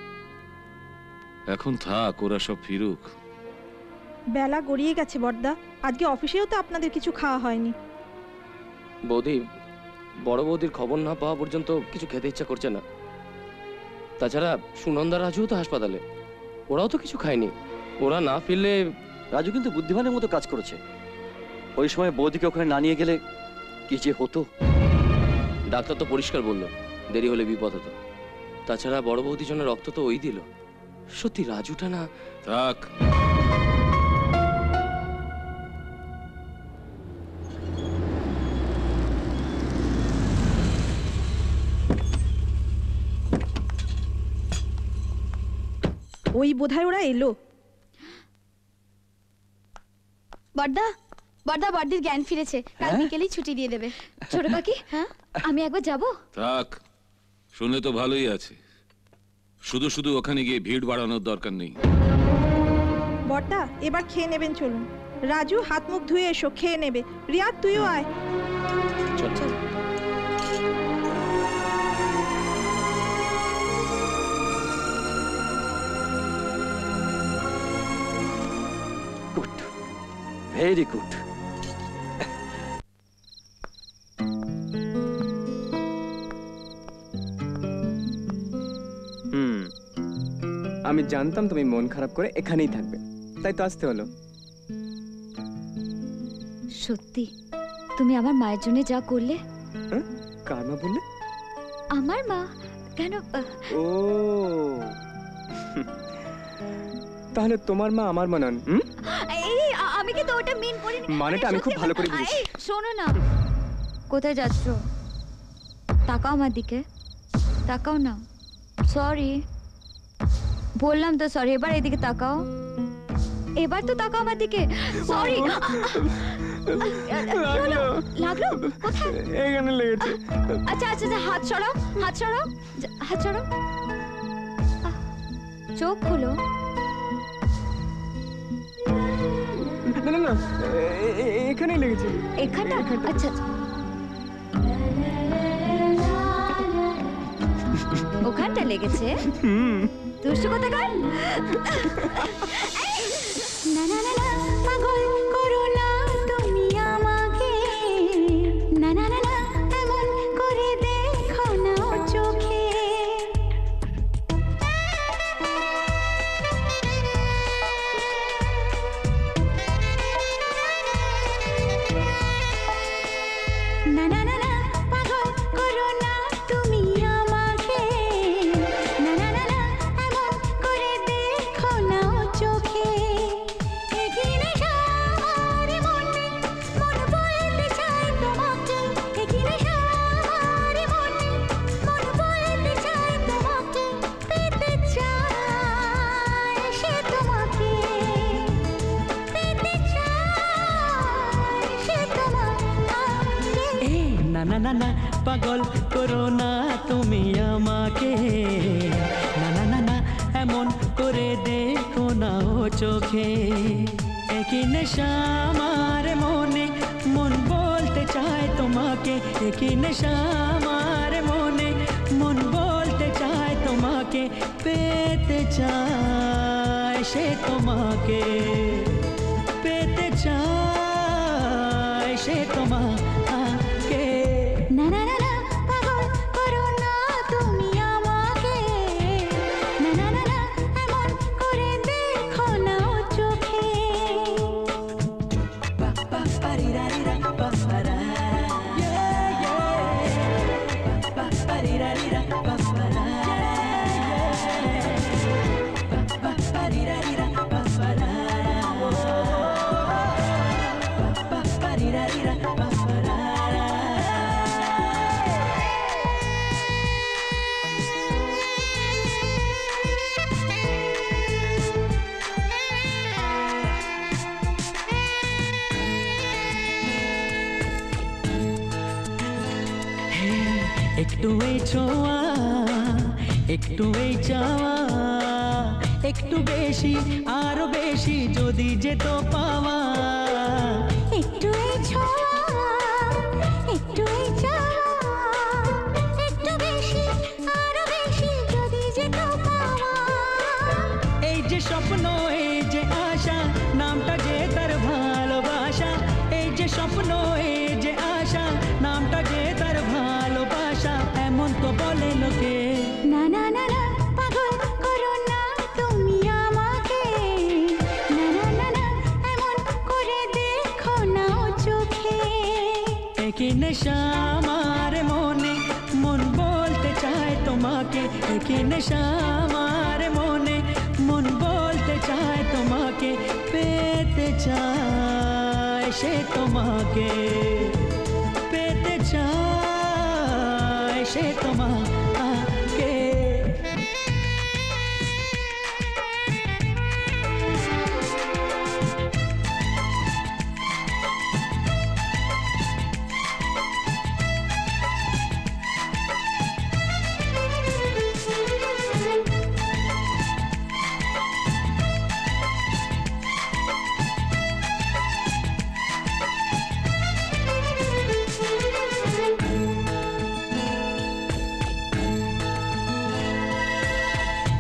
এখন থাক, ওরা সব ফিরুক। বেলা গড়িয়ে গেছে বর্দা, আজকে অফিসেও তো আপনাদের কিছু খাওয়া হয়নি। বৌদি, বড় বৌদির খবর না পাওয়া পর্যন্ত কিছু খেতে ইচ্ছা করছে না। তাছাড়া সুনন্দা রাজুও তো হাসপাতালে, ওরাও তো কিছু খায়নি। ওরা না ফিরলে। রাজু কিন্তু বুদ্ধিমানের মতো কাজ করেছে। ওই সময় বৌদিকে ওখানে না নিয়ে গেলে কি যে হতো। ডাক্তার তো পরিষ্কার বললো দেরি হলে বিপদ হতো। তাছাড়া বড় বৌদির জন্য রক্ত তো ওই দিল। সত্যি রাজুটা না থাক। ওই বোধহয় ওরা এলো। বর্দা, বড়দা বড়দির জ্ঞান ফিরেছে, কাল বিকেলেই ছুটি দিয়ে দেবে। ছোট কাকি, হ্যাঁ আমি একবার যাব? থাক, শুনে তো ভালোই আছে। শুধু শুধু ওখানে গিয়ে ভিড় বাড়ানোর দরকার নেই। বড়দা এবার খেয়ে নেবেন, চলুন। রাজু হাত মুখ ধুয়ে এসো, খেয়ে নেবে। রিয়াদ তুইও আয়। চল চল। Good, very good. হুম, আমি জানতাম তুমি মন খারাপ করে এখানেই থাকবে, তাই তো আসতে হলো। সত্যি তুমি আমার মায়ের জন্য যা করলে। কার মা বললে? আমার মা। কেন? ও তাহলে তোমার মা আমার মা নন? হুম, এই আমি কি তো ওটা মিন করিনি। মানেটা আমি খুব ভালো করে বুঝেছি। এই শোনো না, কোথায় যাচ্ছ? তাকাও আমার দিকে, তাকাও না। সরি বললাম তো, সরি। এবার এদিকে তাকাও, এবার তো তাকাও আমার দিকে। সরি। লাগলো কোথায়? এখানে লেগেছে। আচ্ছা আচ্ছা আচ্ছা, হাত সরাও, হাত সরাও, হাত সরাও। চোখ খুলো। না না না, এখানেই লেগেছে। এখানটা? আচ্ছা আচ্ছা, ওখানটা লেগেছে। দুষ্টু কোথাকার। না না না না, পাগল করো না তুমি আমাকে। না না না না, এমন করে দেখো না চোখে। না না না না, পাগল করো না তুমি আমাকে। না না না না, এমন করে দেখো না চোখে। এখানে আমার মনে মন বলতে চায় তোমাকে। এখানে আমার মনে মন বলতে চায় তোমাকে। পেতে চায় সে তোমাকে, পেতে চায় সে তোমাকে। না না না না, পাগল করো না তুমি আমাকে। না না না না, এমন করে দেখো না ও চোখে। একই নেশা আমার মনে মন বলতে চায় তোমাকে। একই নেশা আমার মনে মন বলতে চায় তোমাকে। পেতে চায় সে তোমাকে, পেতে চায় সে তোমাকে। না না না না, পাগল করো না তুমি আমাকে। না না না না, এমন করে দেখো না চোখে। একটু এই ছোঁয়া, একটু এই চাওয়া, একটু বেশি আরো বেশি যদি যেত পাওয়া। একটু এই ছোঁয়া, একটু এই চাওয়া, একটু বেশি আরো বেশি যদি যেত পাওয়া। এই যে স্বপ্ন, এই যে আশা, নামটা যে তার ভালোবাসা। এই যে স্বপ্ন, এই যে আশা, নামটা যে তার ভালোবাসা। এমন তো বলে লোকে। না না না না, পাগল করো না তুমি আমাকে। না না না না, এমন করে দেখো না চোখে। একই নেশা আমার মনে মন বলতে চায় তোমাকে। একই নেশা আমার মনে মন বলতে চায় তোমাকে। পেতে চায় সে তোমাকে, পেতে চায় সে তোমাকে।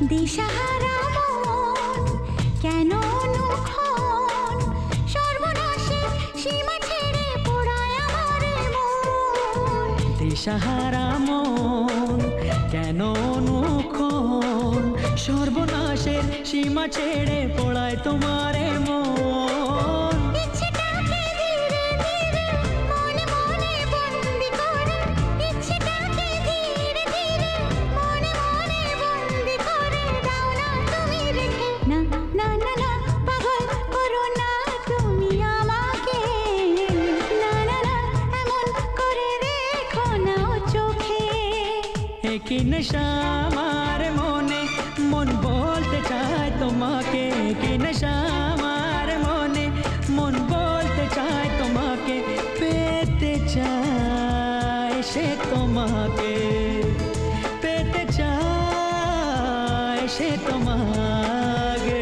দিশাহারা মন কেন অনুক্ষণ সর্বনাশে সীমা ছেড়ে পোড়ায় আমার মন দিশাহারা মন কেন অনুক্ষণ সর্বনাশের সীমা ছেড়ে পড়ায় তোমারে মন ইচ্ছেটাকে ধীরে ধীরে মনে মনে বন্দি করে ইচ্ছেটাকে ধীরে ধীরে মনে মনে বন্দি করে দাও না তুমি রেখে না না না না পাগল করো না তুমি আমাকে না না না এমন করে রেখো না চোখে একই নেশা আমার মনে মন বলতে চায় তোমাকে কি নেশা আমার মনে মন বলতে চায় তোমাকে পেতে চায় সে তোমাকে পেতে চায় সে তোমাকে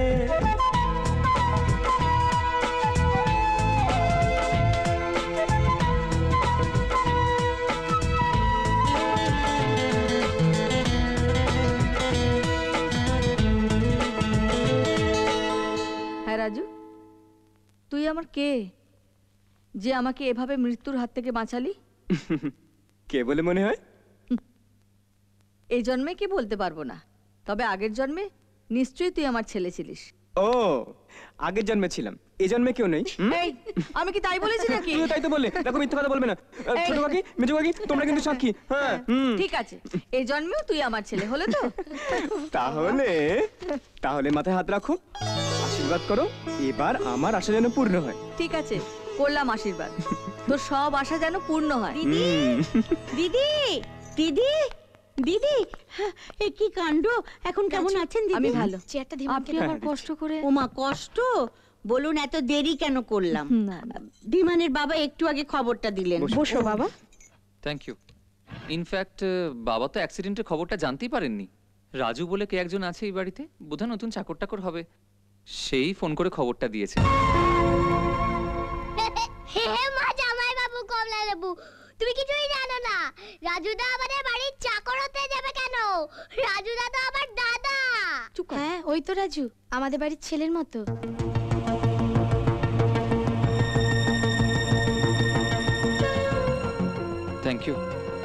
হ্যাঁ রাজু, তুই আমার কে যে আমাকে এভাবে মৃত্যুর হাত থেকে বাঁচালি? কে বলে মনে হয়? এই জন্মে কি বলতে পারবো না, তবে আগের জন্মে নিশ্চয়ই তুই আমার ছেলে ছিলিস। ও আগের জন্মে ছিলাম, এই জন্মে কেউ নেই। এই, আমি কি তাই বলেছি নাকি? তুমিও তাই তো বললে, দেখো মিথ্যা কথা বলবে না। এই। ছোট কাকি, মেজো কাকি, তোমরা কিন্তু সাক্ষী। হ্যাঁ হুম। ঠিক আছে, এই জন্মেও তুই আমার ছেলে হলে তো? তাহলে তাহলে মাথায় হাত রাখো, আশীর্বাদ করো, এবার আমার আশা যেন পূর্ণ হয়। ঠিক আছে, করলাম আশীর্বাদ, তোর সব আশা যেন পূর্ণ হয়। দিদি দিদি দিদি দিদি এ কি কাণ্ড! এখন কেমন আছেন দিদি? আমি ভালো। চেয়ারটা আপনি আবার কষ্ট করে। ওমা কষ্ট বলুন, এত দেরি কেন করলাম? ধীমানের বাবা একটু আগে খবরটা দিলেন। বসো বাবা। Thank you. ইনফ্যাক্ট বাবা তো অ্যাক্সিডেন্টের খবরটা জানতেই পারেননি। রাজু বলে কে একজন আছে এই বাড়িতে, বোধহয় নতুন চাকর টাকর হবে, সেই ফোন করে খবরটা দিয়েছে। হে হে মা, জামাই বাবু, কমলা লেবু, তুমি কিছুই জানো না। রাজুদা আমাদের বাড়ির চাকর হতে যাবে কেন? রাজুদা তো আমার দাদা। হ্যাঁ, ওই তো রাজু, আমাদের বাড়ির ছেলের মতো। Thank you.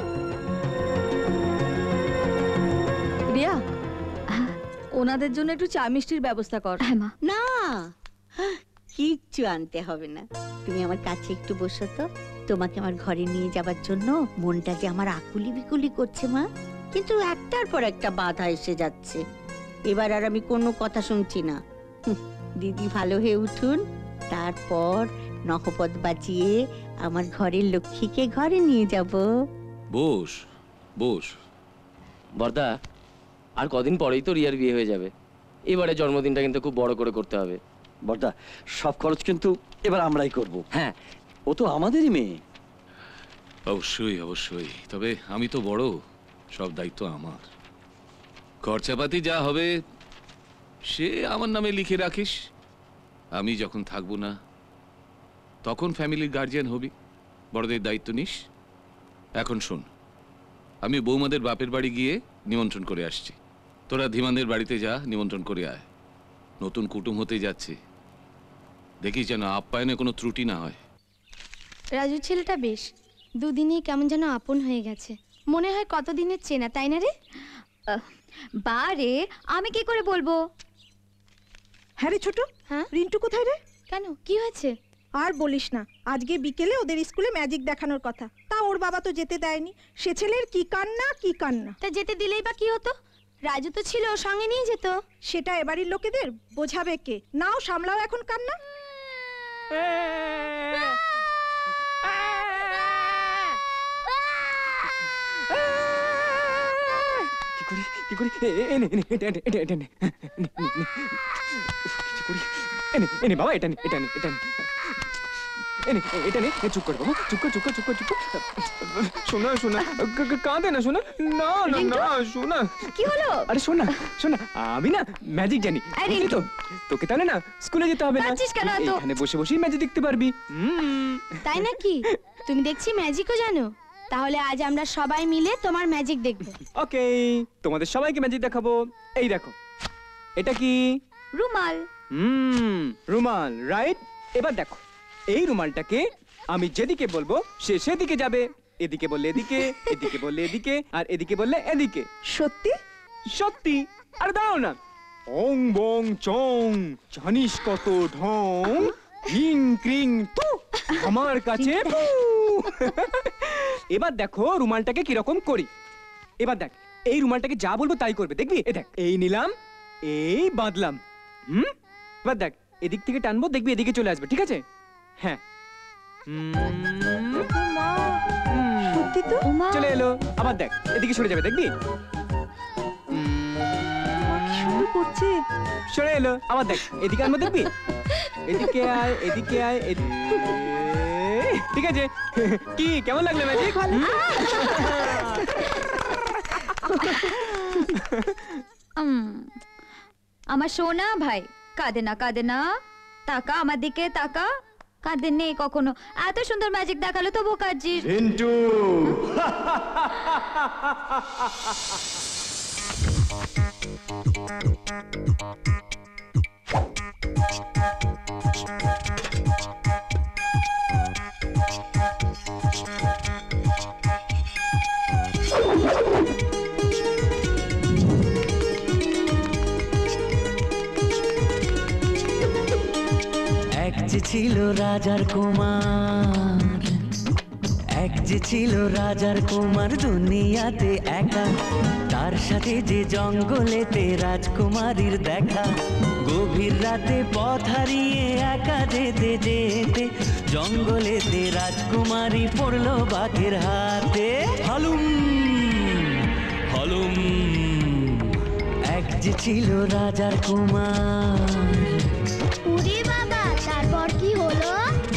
রিয়া, ওনাদের জন্য একটু চা মিষ্টির ব্যবস্থা কর। হ্যাঁ মা। না, কিচ্ছু আনতে হবে না, তুমি আমার কাছে একটু বসো তো। তোমাকে আমার ঘরে নিয়ে যাবার জন্য মনটা যে আমার আকুলি বিকুলি করছে মা, কিন্তু একটার পর একটা বাধা এসে যাচ্ছে। এবার আর আমি কোনো কথা শুনছি না। হুঁ, দিদি ভালো হয়ে উঠুন, তারপর নহপদ বাজিয়ে আমার ঘরের লক্ষ্মীকে ঘরে নিয়ে যাব। বস বস। বর্দা, আর কদিন পরেই তো রিয়ার বিয়ে হয়ে যাবে। এবারে জন্মদিনটা কিন্তু খুব বড় করে করতে হবে। বর্দা, সব খরচ কিন্তু এবার আমরাই করব। হ্যাঁ, ও তো আমাদেরই মেয়ে। অবশ্যই অবশ্যই, তবে আমি তো বড়, সব দায়িত্ব আমার। খরচাপাতি যা হবে সে আমার নামে লিখে রাখিস। আমি যখন থাকবো না তখন ফ্যামিলির গার্জিয়ান হবি, বড়দের দায়িত্ব নিস। এখন শোন, আমি বৌমাদের বাপের বাড়ি গিয়ে নিমন্ত্রণ করে আসছি। তোরা ধীমানদের বাড়িতে যা, নিমন্ত্রণ করে আয়। নতুন কুটুম হতে যাচ্ছে, দেখিস যেন আপ্যায়নে কোনো ত্রুটি না হয়। রাজু ছেলেটা বেশ, দুদিনেই কেমন যেন আপন হয়ে গেছে, মনে হয় কতদিনের চেনা, তাই না রে? বা রে, আমি কি করে বলবো? হ্যাঁ রে ছোট, হ্যাঁ রিন্টু কোথায় রে? কেন, কি হয়েছে? আর বলিস না, আজকে বিকেলে ওদের স্কুলে ম্যাজিক দেখানোর কথা, তা ওর বাবা তো যেতে দেয়নি। সে ছেলের কি কান্না কি কান্না। তা যেতে দিলেই বা কি হতো? রাজু তো ছিল, ওর সঙ্গে নিয়ে যেত। সেটা এবাড়ির লোকেদের বোঝাবে কে? নাও সামলাও এখন কান্না। কি করি কি করি এ- এ- এনে এনে এটা এনে এটা এটা নে। নে, নে, নে। উফ, কিছু করি। এনে এনে বাবা, এটা নে এটা নে এটা নে এনে এ- এটা নে এ, চুপ কর বাবা, চুপ কর চুপ কর চুপ কর চুপ কর। শোনা শোনা কা- কা- কাঁদে না, শোনা না না না শোনা। কি হলো? আরে শোনা শোনা, আমি না ম্যাজিক জানি, বুঝলি তো? তোকে তাহলে না স্কুলে যেতে হবে না, কাঁদছিস কেন এত? এখানে বসে বসেই ম্যাজিক দেখতে পারবি। হুম। তাই নাকি? তুমি দেখছি ম্যাজিকও জানো। তাহলে আজ আমরা সবাই মিলে তোমার ম্যাজিক দেখব। ওকে, তোমাদের সবাইকে ম্যাজিক দেখাবো। এই দেখো, এটা কি? রুমাল। হুম, রুমাল, রাইট। এবার দেখো, এই রুমালটাকে আমি যেদিকে বলবো সে সেদিকে যাবে। এদিকে বললে এদিকে, এদিকে বললে এদিকে, আর এদিকে বললে এদিকে। সত্যি? সত্যি। আরে দাঁড়াও না। অং বং চং, জানিস কত ঢং, হিং ক্রিং তু, আমার কাছে পু। এবার দেখো রুমালটাকে কিরকম করি। এবার দেখ, এই রুমালটাকে যা বলবো তাই করবে, দেখবি? এ দেখ, এই নিলাম, এই বাঁধলাম। হুম, এবার দেখ, এদিক থেকে টানবো, দেখবি এদিকে চলে আসবে, ঠিক আছে? হ্যাঁ, সত্যি তো? চলে এলো। আবার দেখ, এদিকে সরে যাবে, দেখবি? শুরু করছে, সরে এলো। আবার দেখ, এদিকে আনবো, দেখবি? এদিকে আয়, এদিকে আয়, এদিকে। ঠিক আছে? কি কেমন লাগলো ম্যাজিক? আমার সোনা ভাই, কাঁদে না কাঁদে না, তাকা আমার দিকে তাকা। কাঁদে নেই কখনো। এত সুন্দর ম্যাজিক দেখালো তো বোকাজি। রিন্টু, এক যে ছিল রাজার কুমার, এক যে ছিল রাজার কুমার দুনিয়াতে একা, তার সাথে যে জঙ্গলেতে রাজকুমারীর দেখা। গভীর রাতে পথ হারিয়ে একা যেতে যেতে জঙ্গলেতে রাজকুমারী পড়লো বাঘের হাতে। হালুম হালুম, এক যে ছিল রাজার কুমার। উরে বাবা, তারপর কি হলো?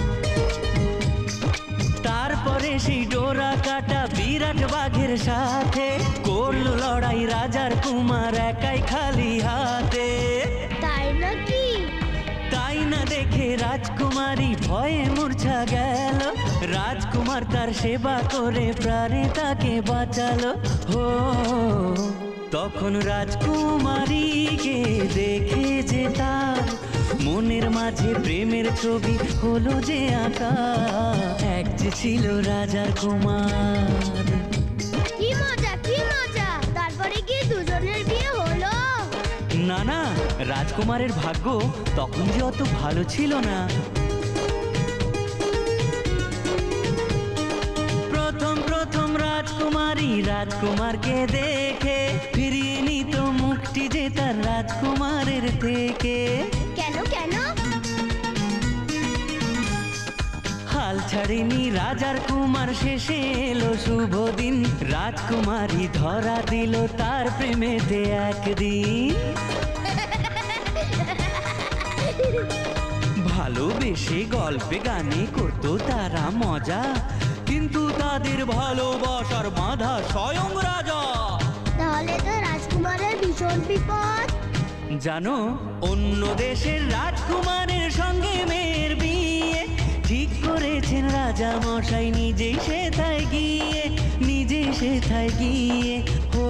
তারপরে সেই ডোরা কাটা বিরাট বাঘের সাথে করলো লড়াই রাজার কুমার একাই খালি হাতে। তাই নাকি? তাই না দেখে রাজকুমারী ভয়ে মূর্ছা গেল, রাজকুমার তার সেবা করে প্রাণে তাকে বাঁচালো। হো, তখন রাজকুমারীকে দেখে যে তার মনের মাঝে প্রেমের ছবি হলো যে আঁকা। এক যে ছিল রাজার কুমার। কি মজা, কি মজা! তারপরে কি দুজনের বিয়ে হলো? না না, রাজকুমারের ভাগ্য তখন যে অত ভালো ছিল না। প্রথম প্রথম রাজকুমারী রাজকুমারকে দেখে ফিরিয়ে নিত মুক্তি যে তার রাজকুমারের থেকে। কেন কেন? হাল ছাড়েনি রাজার কুমার, শেষে এলো শুভ দিন, রাজকুমারী ধরা দিল তার প্রেমেতে একদিন। ভালোবেসে গল্পে গানে করতো তারা মজা, কিন্তু তাদের ভালোবাসার বাঁধা স্বয়ং রাজা। তাহলে তো রাজকুমারের ভীষণ বিপদ। জানো, অন্য দেশের রাজকুমারের সঙ্গে মেয়ের বিয়ে ঠিক করেছেন রাজা মশাই, নিজে সেথায় গিয়ে, নিজে সেথায় গিয়ে। ও,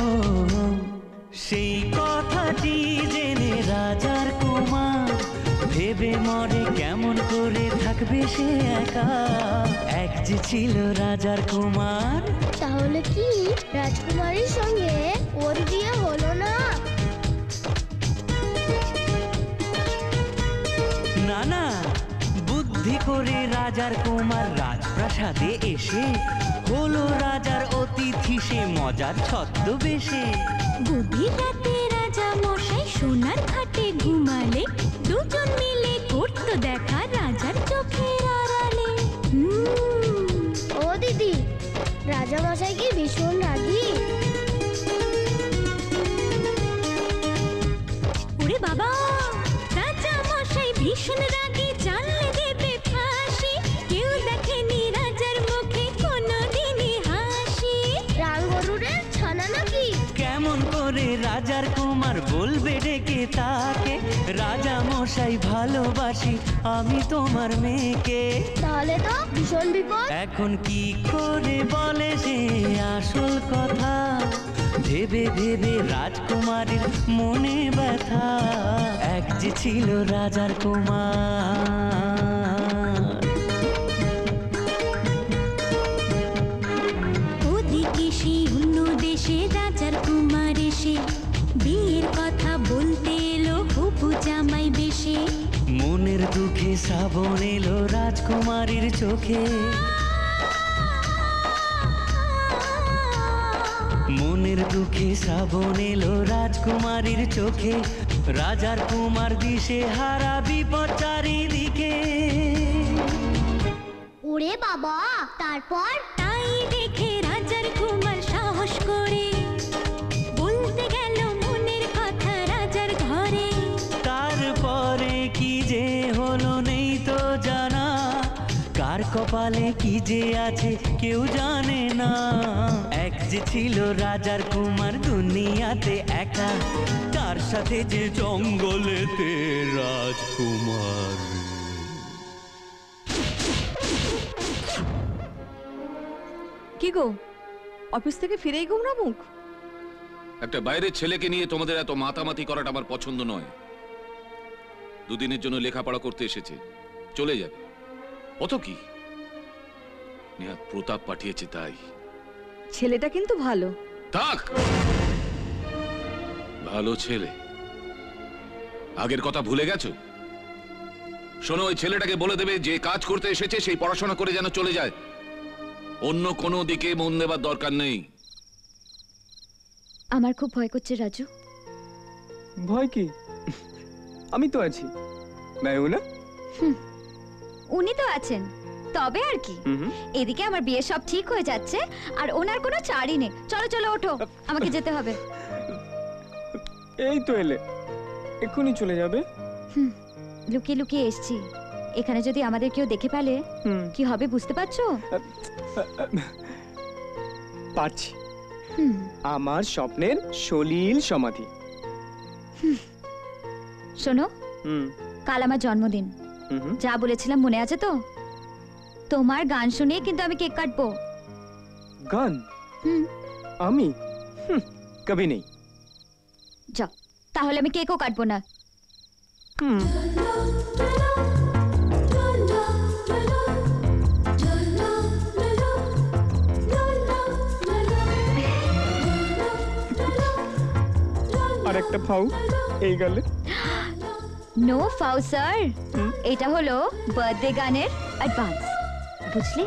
সেই কথাটি জেনে রাজার কুমার ভেবে মরে কেমন করে থাকবে সে একা। এক যে ছিল রাজার কুমার। তাহলে কি রাজকুমারীর সঙ্গে ওর বিয়ে হলো না? না না, বুদ্ধি করে রাজার কুমার রাজপ্রাসাদে এসে হলো রাজার অতিথি, সে মজার ছদ্মবেশে। গভীর রাতে রাজা মশাই সোনার খাটে ঘুমালে, দুজন মিলে করতো দেখা রাজার চোখের আড়ালে। ও দিদি, রাজা মশাই কি ভীষণ রাগী? ওরে বাবা, রাজা মশাই ভীষণ রাগী, জানলে দেবে ফাঁসি। কেউ দেখেনি রাজার মুখে কোনোদিনই হাসি। রাঙ্গরুরের ছানা নাকি? কেমন করে রাজার রাজকুমার বলবে ডেকে তাকে, রাজা মশাই ভালোবাসি আমি তোমার মেয়েকে। তাহলে তো ভীষণ বিপদ। এখন কি করে বলে সে আসল কথা, ভেবে ভেবে রাজকুমারীর মনে ব্যথা। এক যে ছিল রাজার কুমার। ওদিকে সেই অন্য দেশে রাজার কুমার এসে বিয়ের কথা বলতে এলো হবু জামাই বেশে। মনের দুঃখে শ্রাবণ এলো রাজকুমারীর চোখে, মনের দুঃখে শ্রাবণ এলো রাজকুমারীর চোখে। রাজার কুমার দিশে হারা বিপদ চারিদিকে। ওরে বাবা, তারপর? তাই দেখে রাজার কুমার সাহস করে বলতে গেল মনের কথা রাজার ঘরে। তারপরে কি যে হলো নেই তো জানা, কার কপালে কি যে আছে কেউ জানে না। এক যে ছিল রাজার কুমার দুনিয়াতে একা, তার সাথে যে জঙ্গলেতে রাজকুমার। কি গো, অফিস থেকে ফিরেই গুমরা মুখ? একটা বাইরের ছেলেকে নিয়ে তোমাদের এত মাতামাতি করাটা আমার পছন্দ নয়। দুদিনের জন্য লেখাপড়া করতে এসেছে, চলে যাবে। অত কি, নেহাত প্রতাপ পাঠিয়েছে তাই। ছেলেটা কিন্তু ভালো। থাক, ভালো ছেলে, আগের কথা ভুলে গেছো? শোনো, ওই ছেলেটাকে বলে দেবে যে কাজ করতে এসেছে সেই পড়াশোনা করে যেন চলে যায়, অন্য কোনো দিকে মন দেবার দরকার নেই। আমার খুব ভয় করছে রাজু। ভয় কি, আমি তো আছি। ম্যায়ু না? উনি তো আছেন, তবে আর কি। এদিকে আমার বিয়ে সব ঠিক হয়ে যাচ্ছে আর ওনার কোনো চাড়ই নেই। চলো চলো ওঠো, আমাকে যেতে হবে। এই তো এলে, এক্ষুনি চলে যাবে? হুম, লুকিয়ে লুকিয়ে এসছি। এখানে যদি আমাদের কেউ দেখে ফেলে কি হবে বুঝতে পারছো? পারছি। আমার স্বপ্নের সলিল সমাধি। শোনো, কাল আমার জন্মদিন, যা বলেছিলাম মনে আছে তো? তোমার গান শুনে কিন্তু আমি কেক কাটবো। গান? আমি? কবি নেই। যাও, তাহলে আমি কেকও কাটবো না। আর একটা ফাউ এই গেলে। নো ফাউ স্যার, এটা হলো বার্থডে গানের অ্যাডভান্স, বুঝলে?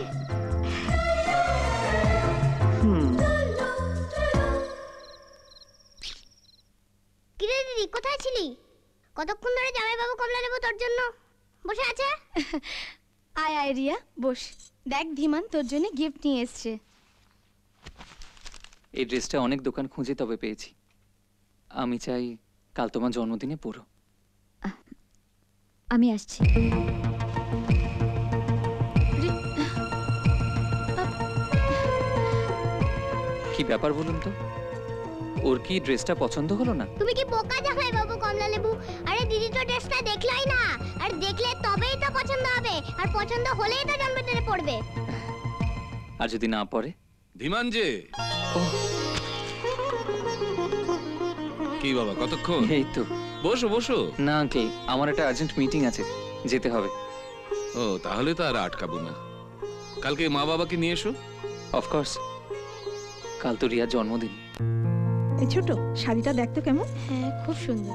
কিরে দিদি, কোথায় ছিলি? কতক্ষণ ধরে জামাইবাবু কমলা লেবু তোর জন্য বসে আছে? আয় আয় রিয়া, বস। দেখ ধীমান তোর জন্য গিফট নিয়ে এসছে। এই ড্রেসটা অনেক দোকান খুঁজে তবে পেয়েছি। আমি চাই কাল তোমার জন্মদিনে পরো। আমি আসছি। কি ব্যাপার বলুন তো, ওর কি ড্রেসটা পছন্দ হলো না? তুমি কি বোকা জামাইবাবু কমলা লেবু? আরে দিদি তো ড্রেসটা দেখলাই না, আর দেখলে তবেই তো পছন্দ হবে, আর পছন্দ হলেই তো জন্মদিনে পড়বে। আর যদি না পড়ে? ধীমান যে কি বাবা, কতক্ষণ? এই তো। বসো বসো। না আঙ্কেল, আমার একটা আর্জেন্ট মিটিং আছে, যেতে হবে। ও, তাহলে তো আর আটকাবো না। কালকে মা বাবাকে নিয়ে এসো। অফকোর্স, কাল তো রিয়ার জন্মদিন। এই ছোট শাড়িটা দেখতো কেমন? হ্যাঁ, খুব সুন্দর।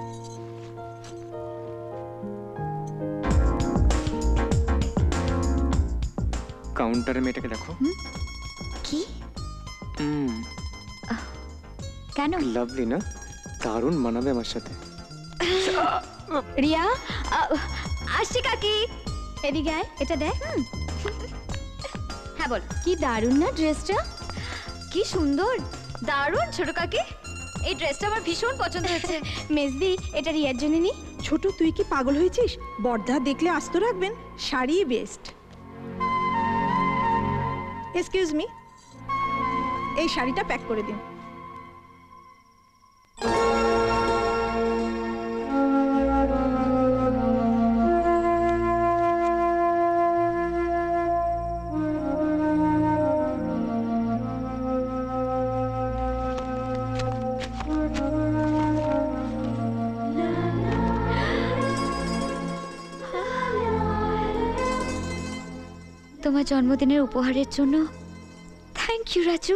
কাউন্টারে মেয়েটাকে দেখো। কি? হুম, কেন? লাভলি না? দারুণ মানাবে আমার সাথে। রিয়া, আসছি কাকি। এদিকে আয়, এটা দেখ। হ্যাঁ বল। কি দারুণ না ড্রেসটা? কি সুন্দর, দারুণ ছোট কাকি। এই ড্রেসটা আমার ভীষণ পছন্দ হয়েছে। মেজদি, এটা রিয়ার জন্য নি। ছোট তুই কি পাগল হয়েছিস? বর্দা দেখলে আস্ত রাখবেন, শাড়ি বেস্ট। এক্সকিউজ মি, এই শাড়িটা প্যাক করে দিন। তোমার জন্মদিনের উপহারের জন্য থ্যাংক ইউ রাজু।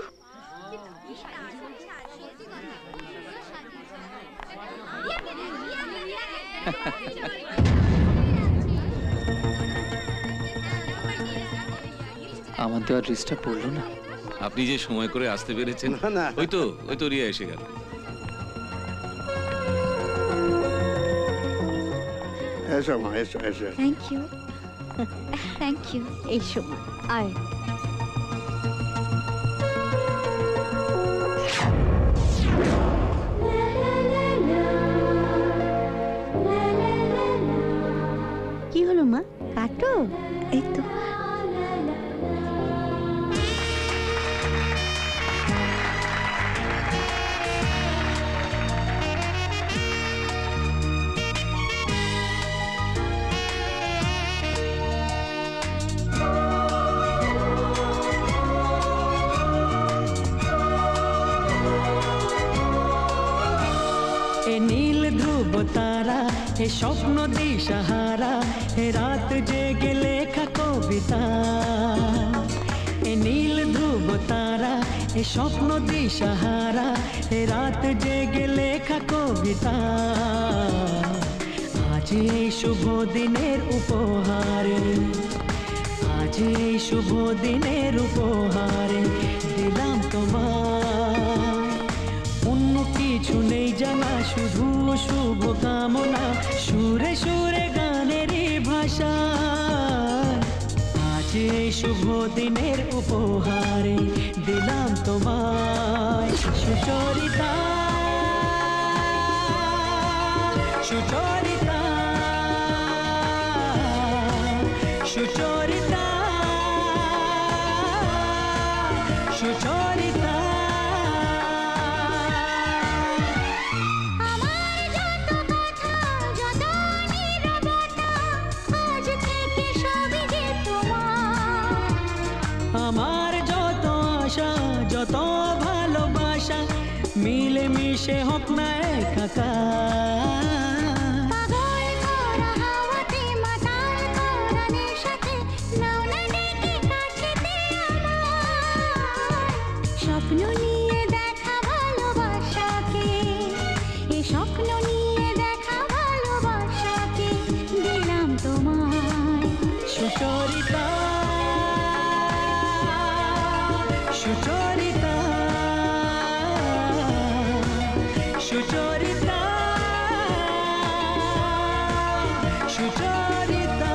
আমার দেওয়ার ড্রেসটা পড়লো না। আপনি যে সময় করে আসতে পেরেছেন। ওই তো ওই তো রিয়া এসে গেল। এসো মা, এসো এসো। Thank you thank you. এই সময় আয়। কি হলো মা, কাটো। এই তো নীল ধ্রুব তারা, হে স্বপ্ন দিশাহারা, হে রাত জেগে লেখা কবিতা। এ নীল ধ্রুব তারা, হে স্বপ্ন দিশাহারা, হে রাত জেগে লেখা কবিতা। আজ এই শুভ দিনের উপহারে, আজ এই শুভ দিনের উপহারে দিলাম তোমায়। অন্য কিছু নেই জানা, শুধু শুভ কামনা, সুরে সুরে গানের ভাষা। আজ এই শুভ দিনের উপহারে দিলাম তোমায়। সুচরিতা সুচরিতা সুচরিতা সুচরিতা। আমার যত আশা যত ভালোবাসা মিলে মিশে হোক না একাকার। স্বপ্ন নিয়ে দেখা ভালোবাসাকে, এ স্বপ্ন নিয়ে দেখা ভালোবাসাকে দিলাম তোমায়। সুচরিতা সুচরিতা সুচরিতা সুচরিতা।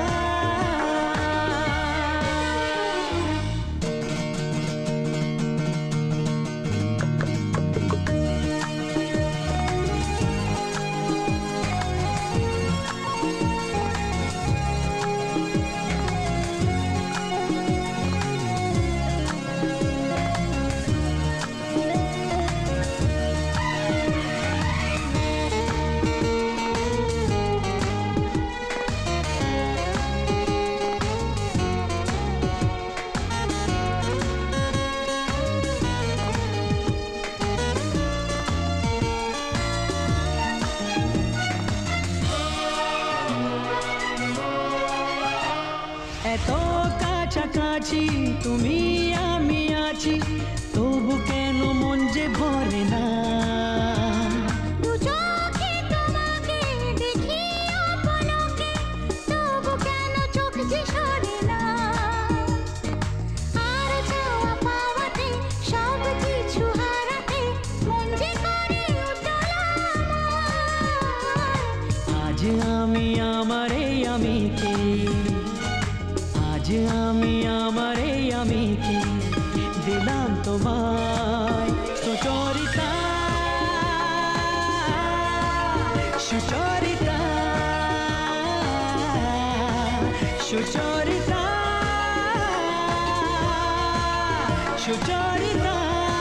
এত কাছাকাছি তুমি আমি আছি, তবু কেন মন যে ভরে না। দু চোখে তোমাকে দেখি অপলকে, তবু কেন চোখ যে সরে না। আর চাওয়া পাওয়াতে সব কিছু হারাতে মন যে করে উতলা আমার। আজ আমি আমার এই আমিকে, আজ আমি আমার এই আমিকে দিলাম তোমায়। সুচরিতা সুচরিতা সুচরিতা সুচরিতা।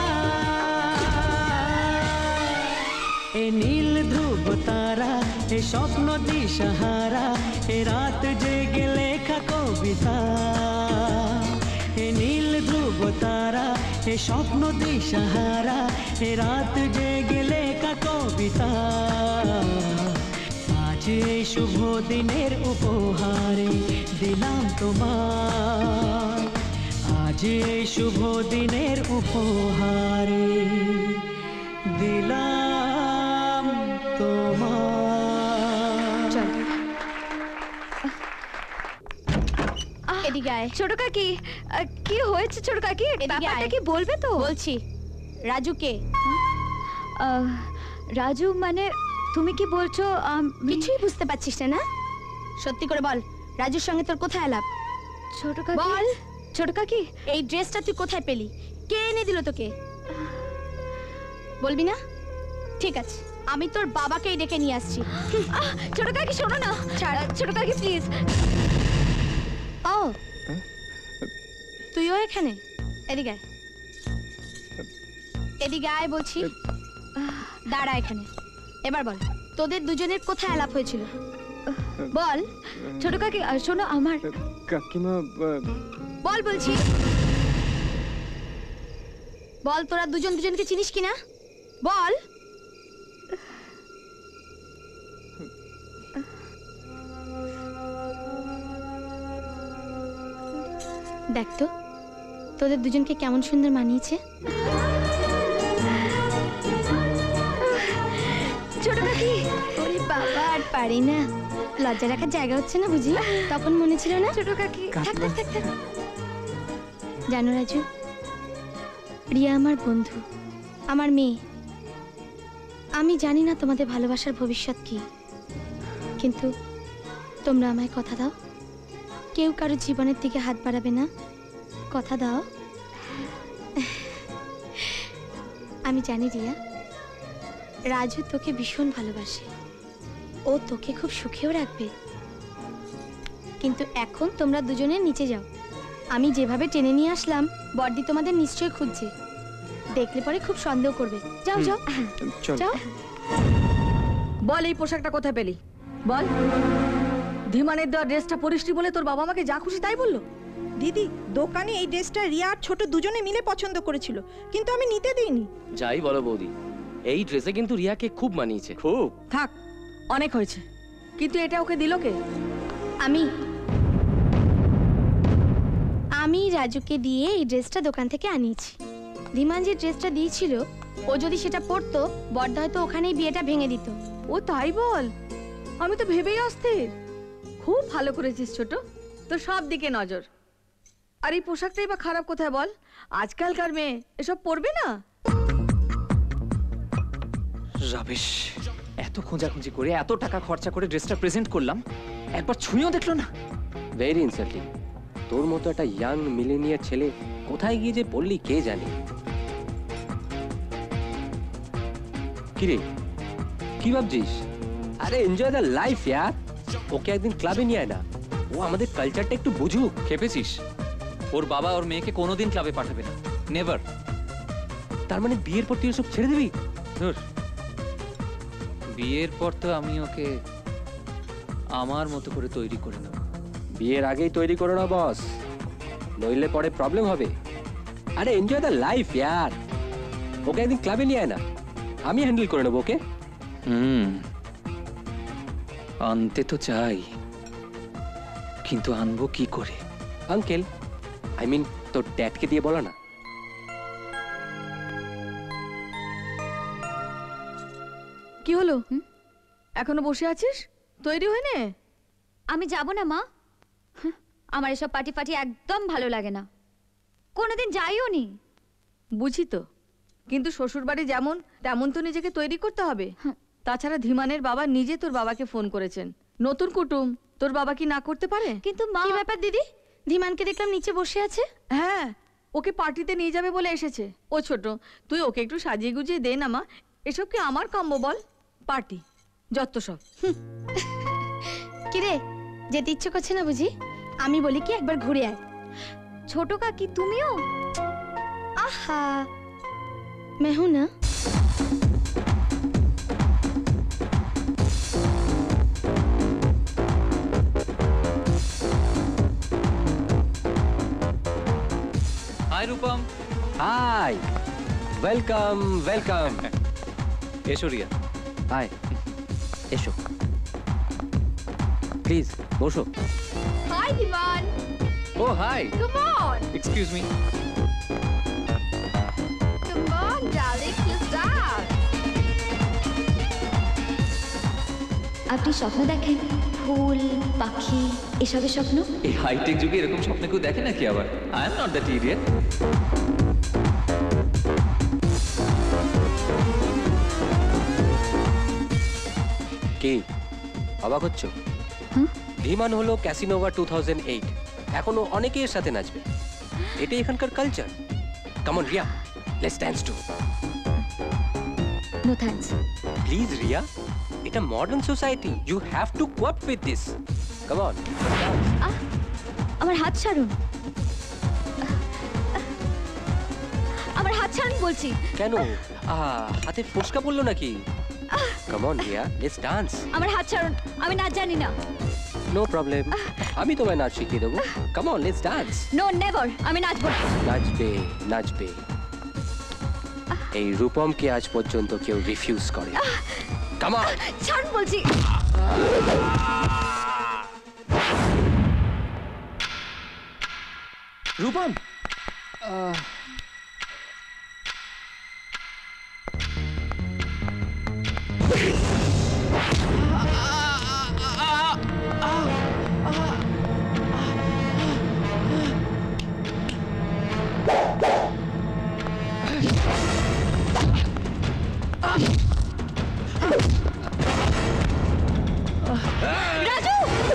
এ নীল ধ্রুব তারা, এ স্বপ্ন দিশাহারা, এ রাত জেগে লেখা কবিতা। এ নীল ধ্রুব তারা, এ স্বপ্ন দিশাহারা, এ রাত জেগে লেখা কবিতা। আজ এই শুভ দিনের উপহারে দিলাম তোমায়। যে এই শুভ দিনের উপহারে দিলাম তোমার। এদিকে আয় ছোট কাকি। আহ, কি হয়েছে ছোট কাকি? ব্যাপারটা কি বলবে তো? বলছি। রাজু কে? আহ, রাজু মানে তুমি কি বলছো? কিছুই বুঝতে পারছিস না না? সত্যি করে বল, রাজুর সঙ্গে তোর কোথায় আলাপ? ছোট কাকি বল। ছোট কাকি, এই ড্রেসটা তুই কোথায় পেলি? কে এনে দিল তোকে? বলবি না? ঠিক আছে, আমি তোর বাবাকেই ডেকে নিয়ে আসছি। আহ, ছোট কাকি শোনো না। ছাড়। ছোট কাকি প্লিজ। ও তুইও এখানে? এদিকে আয়। এদিকে আয় বলছি। দাঁড়া এখানে। এবার বল, তোদের দুজনের কোথায় আলাপ হয়েছিল? বল। ছোট কাকি আহ, শোনো আমার। কাকিমা বল বলছি। বল, তোরা দুজন দুজনকে চিনিস কিনা? বল। দেখ তো তোদের দুজনকে কেমন সুন্দর মানিয়েছে। ছোট কাকি, ওরে বাবা, আর পারি না। লজ্জা রাখার জায়গা হচ্ছে না বুঝি? তখন মনে ছিল না? ছোট কাকি থাক থাক থাক থাক। জানো রাজু, রিয়া আমার বন্ধু, আমার মেয়ে। আমি জানি না তোমাদের ভালোবাসার ভবিষ্যৎ কি, কিন্তু তোমরা আমায় কথা দাও, কেউ কারো জীবনের দিকে হাত বাড়াবে না। কথা দাও। আমি জানি রিয়া, রাজু তোকে ভীষণ ভালোবাসে, ও তোকে খুব সুখেও রাখবে। কিন্তু এখন তোমরা দুজনে নিচে যাও। আমি যেভাবে টেনে নিয়ে আসলাম, বড়দি তোমাদের নিশ্চয়ই খুঁজছে। দেখলে পরে খুব সন্দেহ করবে। যাও যাও যাও। বল, এই পোশাকটা কোথায় পেলি? বল। ধীমানের দেওয়া ড্রেসটা পরিষ্টি বলে তোর বাবা আমাকে যা খুশি তাই বললো? দিদি, দোকানে এই ড্রেসটা রিয়া আর ছোট দুজনে মিলে পছন্দ করেছিল, কিন্তু আমি নিতে দিইনি। যাই বলো বৌদি, এই ড্রেসে কিন্তু রিয়াকে খুব মানিয়েছে। খুব। থাক, অনেক হয়েছে। কিন্তু এটা ওকে দিল কে? আমি আমি রাজুকে দিয়ে এই ড্রেসটা দোকান থেকে আনিয়েছি। ধীমান যে ড্রেসটা দিয়েছিল, ও যদি সেটা পরতো, বড়দা হয়তো ওখানেই বিয়েটা ভেঙে দিত। ও তাই বল? আমি তো ভেবেই অস্থির। খুব ভালো করেছিস ছোট, তোর সব দিকে নজর। আর এই পোশাকটাই বা খারাপ কোথায় বল? আজকালকার মেয়ে এসব পরবে না। রাবেশ, এত খোঁজাখুঁজি করে এত টাকা খরচা করে ড্রেসটা প্রেজেন্ট করলাম, একবার ছুঁয়েও দেখলো না। Very insulting. তোর মতো একটা ইয়াং মিলেনিয়ার ছেলে কোথায় গিয়ে যে পড়লি কে জানে। কিরে, কি ভাবছিস? আরে এনজয় দ্য লাইফ ইয়ার। ওকে একদিন ক্লাবে নিয়ে আয় না, ও আমাদের কালচারটা একটু বুঝুক। খেপেছিস? ওর বাবা ওর মেয়েকে কোনোদিন ক্লাবে পাঠাবে না, নেভার। তার মানে বিয়ের পর তুই সব ছেড়ে দিবি? ধুর, বিয়ের পর তো আমি ওকে আমার মতো করে তৈরি করে নেব। বিয়ের আগেই তৈরি করো না বস, নইলে পরে প্রবলেম হবে। আরে এনজয় দ্য লাইফ ইয়ার। ওকে একদিন ক্লাবে নিয়ে আয় না, আমি হ্যান্ডেল করে নেবো ওকে। হুম, আনতে তো চাই, কিন্তু আনবো কি করে? আঙ্কেল, আই মিন তোর ড্যাডকে দিয়ে বলো না। কি হলো? এখনো বসে আছিস? তৈরি হয়ে নে। আমি যাব না মা। হাহ, আমার এসব পার্টি ফাটি একদম ভালো লাগে না, কোনোদিন যাইও নি। বুঝি তো, কিন্তু শ্বশুর বাড়ি যেমন তেমন তো নিজেকে তৈরি করতে হবে। তাছাড়া ধীমানের বাবা নিজে তোর বাবাকে ফোন করেছেন। নতুন কুটুম, তোর বাবা কি না করতে পারে? কিন্তু মা। কি ব্যাপার দিদি? ধীমানকে দেখলাম নিচে বসে আছে। হ্যাঁ, ওকে পার্টিতে নিয়ে যাবে বলে এসেছে। ও ছোট, তুই ওকে একটু সাজিয়ে গুজিয়ে দে না মা। এসব কি আমার কাম্য বল? পার্টি যত সব। কিরে, যেতে ইচ্ছে করছে না বুঝি? আমি বলি কি একবার ঘুরে আয়। ছোট কাকি তুমিও? আহা, मैं हूं ना। Hi Rupam. Hi, welcome welcome. এসো রিয়া। হাই, এসো প্লিজ বসো। Hi Dhiman. Oh, hi. Come on. Excuse me. Come on, darling, let's dance. আপনি স্বপ্ন দেখেন ফুল পাখি এসবের স্বপ্ন? এই হাইটেক যুগে এরকম স্বপ্ন কেউ দেখে নাকি আবার? I am not that idiot. কি অবাক হচ্ছ? ধীমান হলো ক্যাসিনোভা টু থাউজেন্ড এইট, এখনো অনেকে এর সাথে নাচবে। এটাই এখানকার culture. Come on Ria, let's dance too. No thanks. Please Ria, এটা modern society, you have to cope with this. Come on. আমার হাত ছাড়ুন, আমার হাত ছাড়ুন বলছি। কেন আহ, হাতে ফোসকা পড়লো নাকি? Come on Ria, let's dance. আমার হাত ছাড়ুন, আমি নাচ জানি না। নো প্রবলেম, আমি তোমায় নাচ শিখিয়ে দেবো। Come on, let's dance. No never, আমি নাচবো না। নাচবে নাচবে, এই রূপমকে আজ পর্যন্ত কেউ রিফিউজ করে। কাম অন, ছাড়ুন বলছি। রূপম রাজু!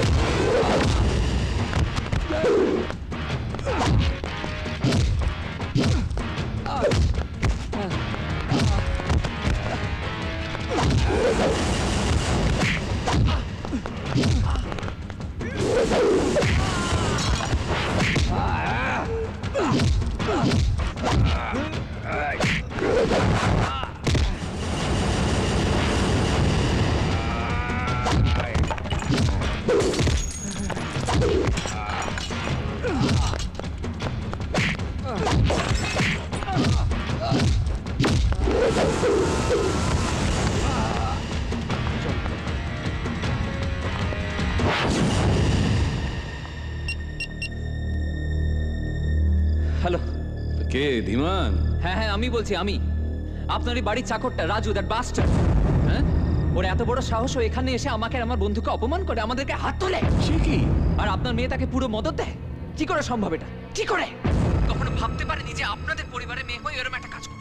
হ্যালো, কে ধীমান? হ্যাঁ হ্যাঁ আমি বলছি, আমি আপনারই বাড়ির চাকরটা রাজু, দ্যাট বাস্টার্ড। হ্যাঁ, ওর এত বড় সাহস, ও এখানে এসে আমাকে আর আমার বন্ধুকে অপমান করে, আমাদেরকে হাত তোলে। সে কি? আর আপনার মেয়ে তাকে পুরো মদত দেয়? কি করে সম্ভব এটা? কি করে? কখনো ভাবতে পারেনি যে আপনাদের পরিবারের মেয়ে হয়ে এরকম একটা কাজ করবে?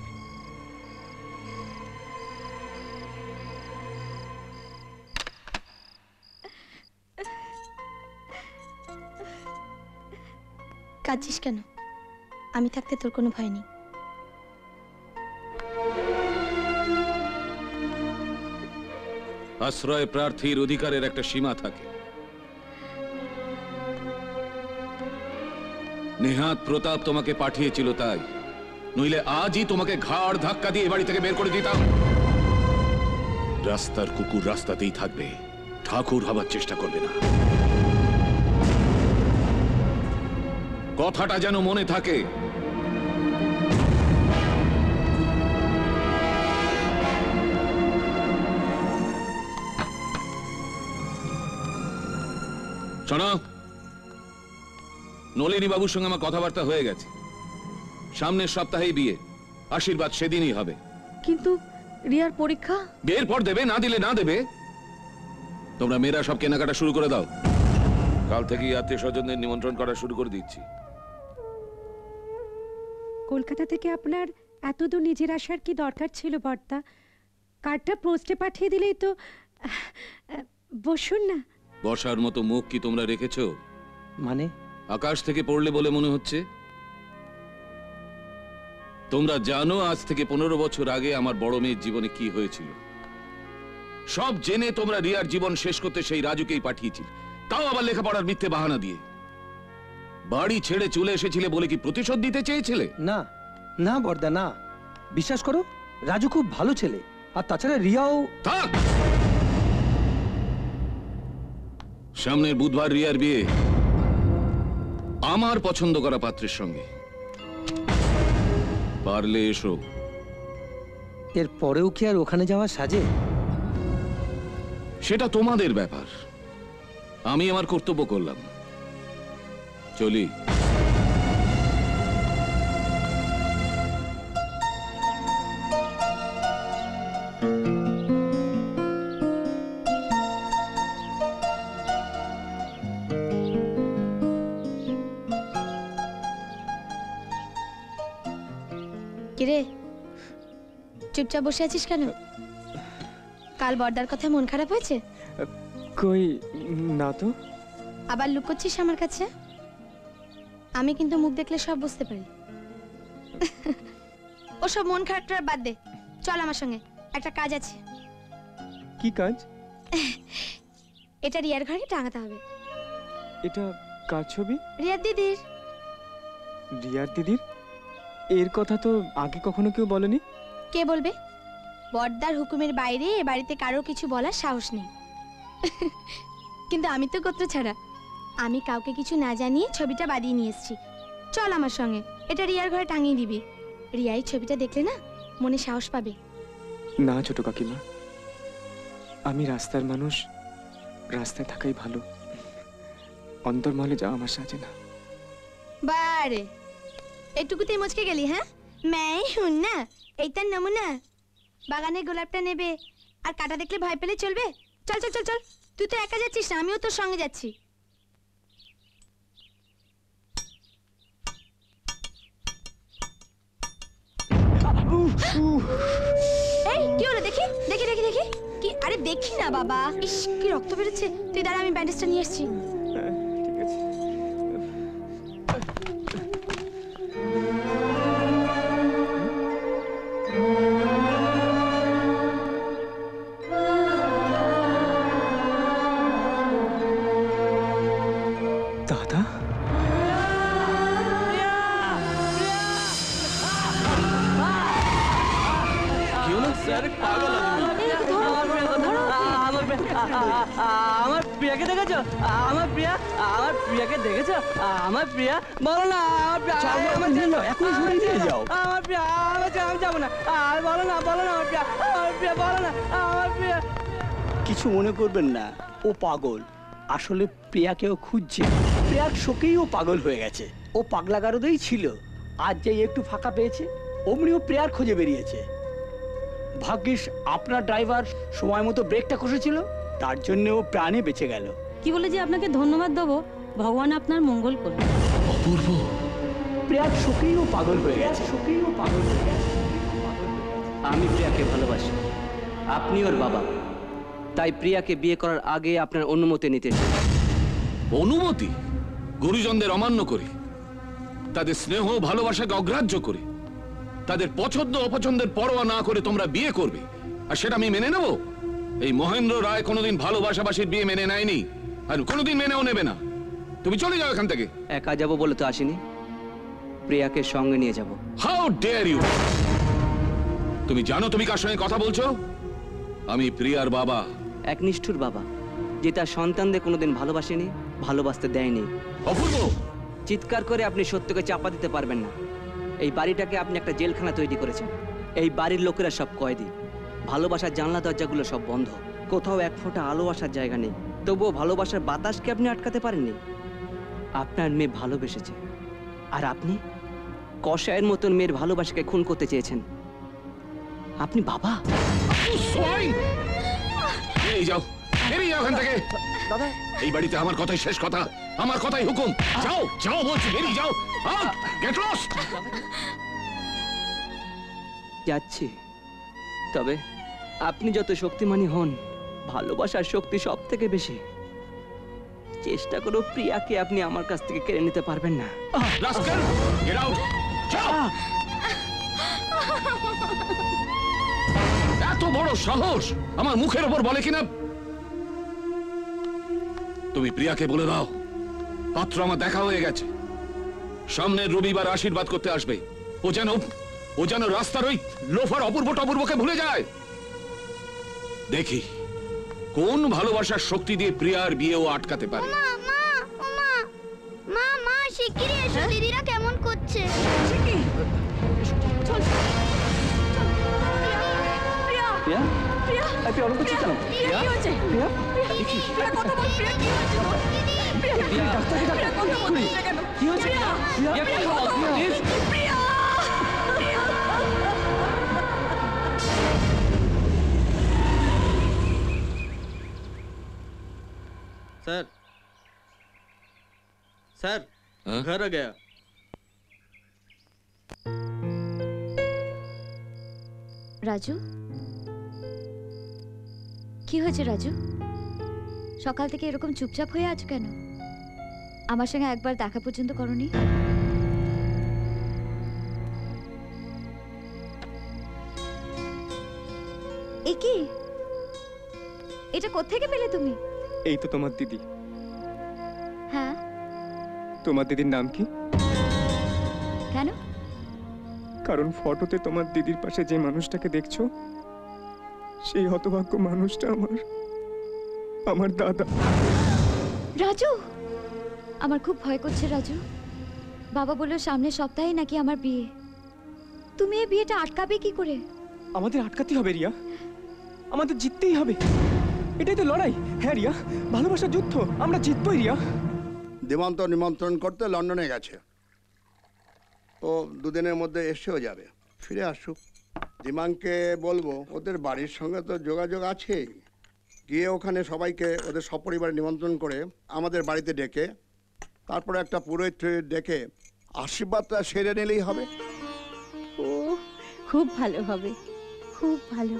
কাঁদছিস কেন? আমি থাকতে তোর কোনো ভয় নেই। আশ্রয় প্রার্থীর অধিকারের একটা সীমা থাকে। নেহাত প্রতাপ তোমাকে পাঠিয়েছিল তাই, নইলে আজই তোমাকে ঘাড় ধাক্কা দিয়ে বাড়ি থেকে বের করে দিতাম। রাস্তার কুকুর রাস্তাতেই থাকবে, ঠাকুর হবার চেষ্টা করবে না। কথাটা যেন মনে থাকে। শোনো, নলিনী বাবুর সঙ্গে আমার কথাবার্তা হয়ে গেছে। সামনের সপ্তাহেই বিয়ে, আশীর্বাদ সেদিনই হবে। কিন্তু রিয়ার পরীক্ষা? বিয়ের পর দেবে, না দিলে না দেবে। তোমরা মেয়েরা সব কেনাকাটা শুরু করে দাও, কাল থেকেই আত্মীয় স্বজনদের নিমন্ত্রণ করা শুরু করে দিচ্ছি। কলকাতা থেকে আপনার এত দূর নিজের আসার কি দরকার ছিল বর্দা? কার্ডটা পোস্টে পাঠিয়ে দিলেই তো। বসুন না। বর্ষার মতো মুখ কি তোমরা রেখেছো? মানে আকাশ থেকে পড়লে বলে মনে হচ্ছে? তোমরা জানো আজ থেকে পনেরো বছর আগে আমার বড় মেয়ের জীবনে কি হয়েছিল? সব জেনে তোমরা রিয়ার জীবন শেষ করতে সেই রাজুকেই পাঠিয়েছিল, তাও আবার লেখাপড়ার মিথ্যে বাহানা দিয়ে। বাড়ি ছেড়ে চলে এসেছিলে বলে কি প্রতিশোধ দিতে চেয়েছিলে? না না বর্দা, না, বিশ্বাস করো রাজু খুব ভালো ছেলে। আর তাছাড়া রিয়াও। থাক, সামনের বুধবার রিয়ার বিয়ে আমার পছন্দ করা পাত্রের সঙ্গে। পারলে এসো। এর পরেও কি আর ওখানে যাওয়া সাজে? সেটা তোমাদের ব্যাপার, আমি আমার কর্তব্য করলাম। চলি। কিরে চুপচাপ বসে আছিস কেন? কাল বর্দার কথা মন খারাপ হয়েছে? কই না তো। আবার লুকোচ্ছিস আমার কাছে? আমি কিন্তু মুখ দেখলে সব বুঝতে পারি। ওসব মন খারাপটা বাদ দে, চল আমার সঙ্গে, একটা কাজ আছে। কি কাজ? এটা রিয়ার ঘরে টাঙাতে হবে। এটা কার ছবি? রিয়ার দিদির। রিয়ার দিদির? এর কথা তো আগে কখনো কেউ বলেনি। কে বলবে? বর্দার হুকুমের বাইরে এ বাড়িতে কারো কিছু বলার সাহস নেই। কিন্তু আমি তো গোত্র ছাড়া, আমি কাউকে কিছু না জানিয়ে ছবিটা বাদিয়ে নিয়ে এসেছি। চল আমার সঙ্গে, এটা রিয়ার ঘরে টাঙিয়ে দিবি। রিয়া এই ছবিটা দেখলে না মনে সাহস পাবে। না ছোট কাকিমা, আমি রাস্তার মানুষ, রাস্তায় থাকাই ভালো। অন্তর্মহলে যাওয়া আমার সাজে না। বারে এটুকুতেই মুচকে গেলি? হ্যাঁ, मैं हूं না, এইটার নমুনা। বাগানে গোলাপটা নেবে আর কাটা দেখলে ভয় পেলে চলবে? চল চল চল চল, তুই তো একা যাচ্ছিস না, আমিও তোর সঙ্গে যাচ্ছি। এই কি হলো? দেখি দেখি দেখি দেখি কি? আরে দেখি না বাবা। ইস কি রক্ত বেরোচ্ছে। তুই দাঁড়া, আমি ব্যান্ডেজটা নিয়ে আসছি। ঠিক আছে। দাদা আমার প্রিয়াকে দেখেছো? আমার প্রিয়া, আমার প্রিয়াকে দেখেছো? আমার প্রিয়া, বলো না আমার প্রিয়া, আমার প্রিয়া, আমার প্রিয়া, আমি যাবো না। আর বলো না, বলো না আমার প্রিয়া, আমার প্রিয়া, বলো না আমার প্রিয়া। কিছু মনে করবেন না, ও পাগল। আসলে প্রিয়াকেও খুঁজছে। প্রিয়ার শোকেই ও পাগল হয়ে গেছে। ও পাগলা গারদেই ছিল, আজ যেই একটু ফাঁকা পেয়েছে অমনি ও প্রিয়ার খোঁজে বেরিয়েছে। ভাগ্যিস আপনার ড্রাইভার সময় মতো ব্রেকটা কষেছিল, তার জন্য ও প্রাণে বেঁচে গেল। কি বলে যে আপনাকে ধন্যবাদ দেবো, ভগবান আপনার মঙ্গল করুন। অপূর্ব, প্রিয়ার শোকেই ও পাগল হয়ে গেছে, শোকেই ও পাগল হয়ে গেছে। আমি প্রিয়াকে ভালোবাসি, আপনি ওর বাবা, তাই প্রিয়াকে বিয়ে করার আগে আপনার অনুমতি নিতে চাই। অনুমতি? গুরুজনদের অমান্য করে, তাদের স্নেহ ভালোবাসাকে অগ্রাহ্য করে, তাদের পছন্দ অপছন্দের পরোয়া না করে তোমরা বিয়ে করবে, আর সেটা আমি মেনে নেব? এই মহেন্দ্র রায় কোনোদিন ভালোবাসাবাসীর বিয়ে মেনে নেয়নি, আর কোনোদিন মেনেও নেবে না। তুমি চলে যাও এখান থেকে। একা যাব বলে তো আসিনি, প্রিয়াকে সঙ্গে নিয়ে যাব। How dare you! তুমি জানো তুমি কার সঙ্গে কথা বলছো? আমি প্রিয়ার বাবা। এক নিষ্ঠুর বাবা, যে তার সন্তানদের কোনোদিন ভালোবাসেনি, ভালোবাসতে দেয়নি। অপূর্ব! চিৎকার করে আপনি সত্যকে চাপা দিতে পারবেন না। এই বাড়িটাকে আপনি একটা জেলখানা তৈরি করেছেন। এই বাড়ির লোকেরা সব কয়েদি, ভালোবাসার জানলা দরজাগুলো সব বন্ধ, কোথাও এক ফোঁটা আলো আসার জায়গা নেই। তবুও ভালোবাসার বাতাসকে আপনি আটকাতে পারেননি। আপনার মেয়ে ভালোবেসেছে, আর আপনি কষায়ের মতন মেয়ের ভালোবাসাকে খুন করতে চেয়েছেন। আপনি বাবা। এই যাও, বেরিয়ে যাও এখান থেকে। দাদা, এই বাড়িতে আমার কথাই শেষ কথা, আমার কথাই হুকুম। যাও যাও বলছি, বেরিয়ে যাও। Get lost. যাচ্ছি, তবে আপনি যত শক্তিমানী হন, ভালোবাসার শক্তি সব থেকে বেশি। চেষ্টা করো প্রিয়াকে আপনি আমার কাছ থেকে কেড়ে নিতে পারবেন না। Rascal, get out. যাও। এত বড় সাহস আমার মুখের ওপর বলে কিনা? তুমি প্রিয়াকে বলে দাও পাত্র আমার দেখা হয়ে গেছে, সামনের রবিবার আশীর্বাদ করতে আসবে। ও যেন ও যেন রাস্তার ওই লোফার অপূর্ব টপূর্বকে ভুলে যায়। দেখি কোন ভালোবাসার শক্তি দিয়ে প্রিয়ার বিয়ে ও আটকাতে পারে। মা মা ও মা মা মা শিগগিরই এসো, দিদিরা কেমন করছে। চল প্রিয়া প্রিয়া, প্রিয়া এই প্রিয়া অনেক কিছু কেন? প্রিয়া কি হচ্ছে? প্রিয়া, প্রিয়া কথা বল, প্রিয়া কি হচ্ছে? প্রিয়া প্রিয়া, ডাক্তারকে ডাকো। কথা বলছিস না কেন? কি হচ্ছে Priya! Priya, Priya! Please. Priya! Sir sir घर आ गया রাজু কি হয়েছে রাজু সকাল থেকে এরকম চুপচাপ হয়ে আছো কেন আমার সঙ্গে একবার দেখা পর্যন্ত করনি এ কি এটা কোত্থেকে পেলে তুমি এই তো তোমার দিদি। হ্যাঁ তোমার দিদির নাম কি? কেন কারণ ফটোতে তোমার দিদির পাশে যে মানুষটাকে দেখছো সেই হতভাগ্য মানুষটা আমার আমার দাদা। রাজু আমার খুব ভয় করছে রাজু বাবা বললো সামনের সপ্তাহে নাকি আমার বিয়ে তুমি এই বিয়েটা আটকাবে কি করে আমাদের আটকাতেই হবে রিয়া, আমাদের জিততেই হবে, এটাই তো লড়াই। হ্যাঁ রিয়া, ভালোবাসার যুদ্ধ, আমরা জিতবই রিয়া। দেবান্ত নিমন্ত্রণ করতে লন্ডনে গেছে, ও দুদিনের মধ্যে এসেও যাবে, ফিরে আসুক। দিমাংকে বলবো ওদের বাড়ির সঙ্গে তো যোগাযোগ আছেই, গিয়ে ওখানে সবাইকে ওদের সপরিবারে নিমন্ত্রণ করে আমাদের বাড়িতে ডেকে তারপরে একটা পুরোহিত ডেকে আশীর্বাদটা সেরে নিলেই হবে। ও খুব ভালো হবে, খুব ভালো।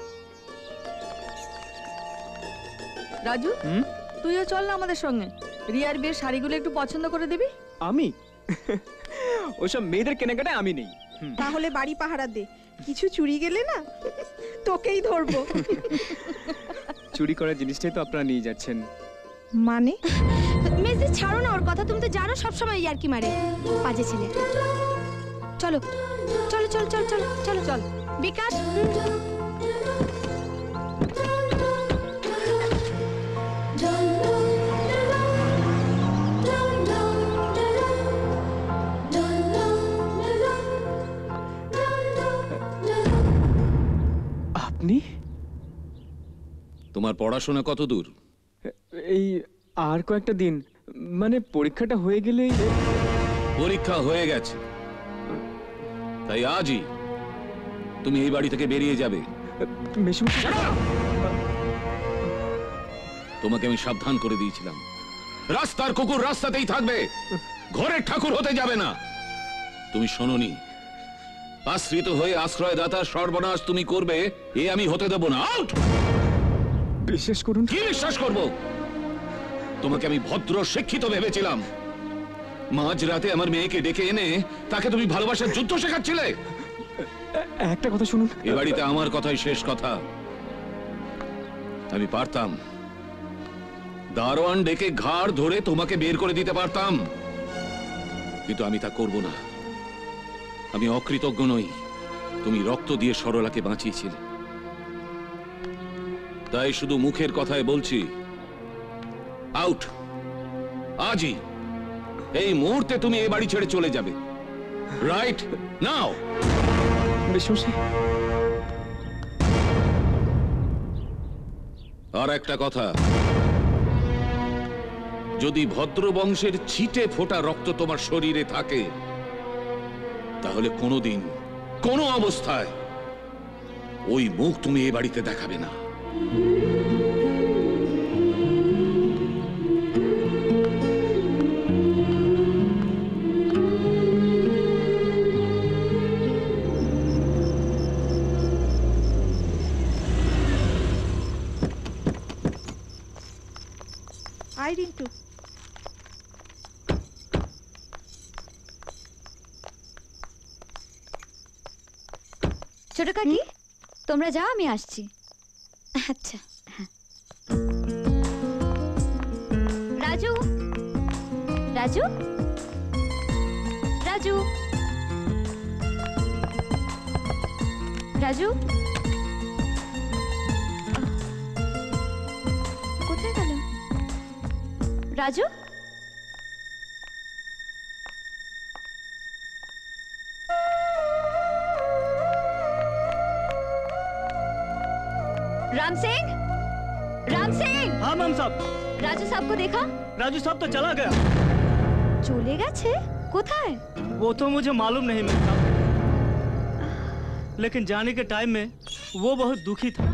রাজু তুইও চল না আমাদের সঙ্গে, রিয়ার বিয়ের শাড়িগুলো একটু পছন্দ করে দিবি। আমি ওসব মেয়েদের কেনাকাটায় আমি নেই। তাহলে বাড়ি পাহারা দে, কিছু চুরি গেলে না তোকেই ধরবো। চুরি করার জিনিসটাই তো আপনারা নিয়ে যাচ্ছেন। মানে মেজদি ছাড়ো না ওর কথা, তুমি তো জানো সব সময় ইয়ার্কি মারে, বাজে ছেলে। চলো চলো চলো চলো চলো চলো চল বিকাশ। আপনি? তোমার পড়াশোনা কত দূর? এই আর কয়েকটা দিন, মানে পরীক্ষাটা হয়ে গেলেই। পরীক্ষা হয়ে গেছে, তাই আজই তুমি এই বাড়ি থেকে বেরিয়ে যাবে। তোমাকে আমি সাবধান করে দিয়েছিলাম, রাস্তার কুকুর রাস্তাতেই থাকবে, ঘরের ঠাকুর হতে যাবে না। তুমি শোনোনি, আশ্রিত হয়ে আশ্রয়দাতার সর্বনাশ তুমি করবে, এ আমি হতে দেব না। আউট! বিশ্বাস করুন। কি বিশ্বাস করব? তোমাকে আমি ভদ্র শিক্ষিত ভেবেছিলাম, মাঝরাতে আমার মেয়েকে ডেকে এনে তাকে তুমি ভালোবাসার যুদ্ধ শেখাচ্ছিলে। একটা কথা শুনুন, এ বাড়িতে আমার কথাই শেষ কথা। আমি পারতাম দারোয়ান ডেকে ঘাড় ধরে তোমাকে বের করে দিতে পারতাম, কিন্তু আমি তা করব না। আমি অকৃতজ্ঞ নই, তুমি রক্ত দিয়ে সরলাকে বাঁচিয়েছিলে, তাই শুধু মুখের কথায় বলছি, আউট! আজই এই মুহূর্তে তুমি এই বাড়ি ছেড়ে চলে যাবে, রাইট নাও। আর একটা কথা, যদি ভদ্র বংশের ছিটে ফোটা রক্ত তোমার শরীরে থাকে, তাহলে কোনোদিন কোনো অবস্থায় ওই মুখ তুমি এই বাড়িতে দেখাবে না। আই রিন্টু, ছোট কাকি তোমরা যাও, আমি আসছি। আচ্ছা। রাজু রাজু রাজু রাজু কোথায় গেল রাজু? राम सिंह, राम सिंह। हाँ मैम साहब। राजू साहब को देखा? राजू साहब तो चला गया। চলে গেছে? কোথায়? वो तो मुझे मालूम नहीं मिलता, लेकिन जाने के टाइम में वो बहुत दुखी था।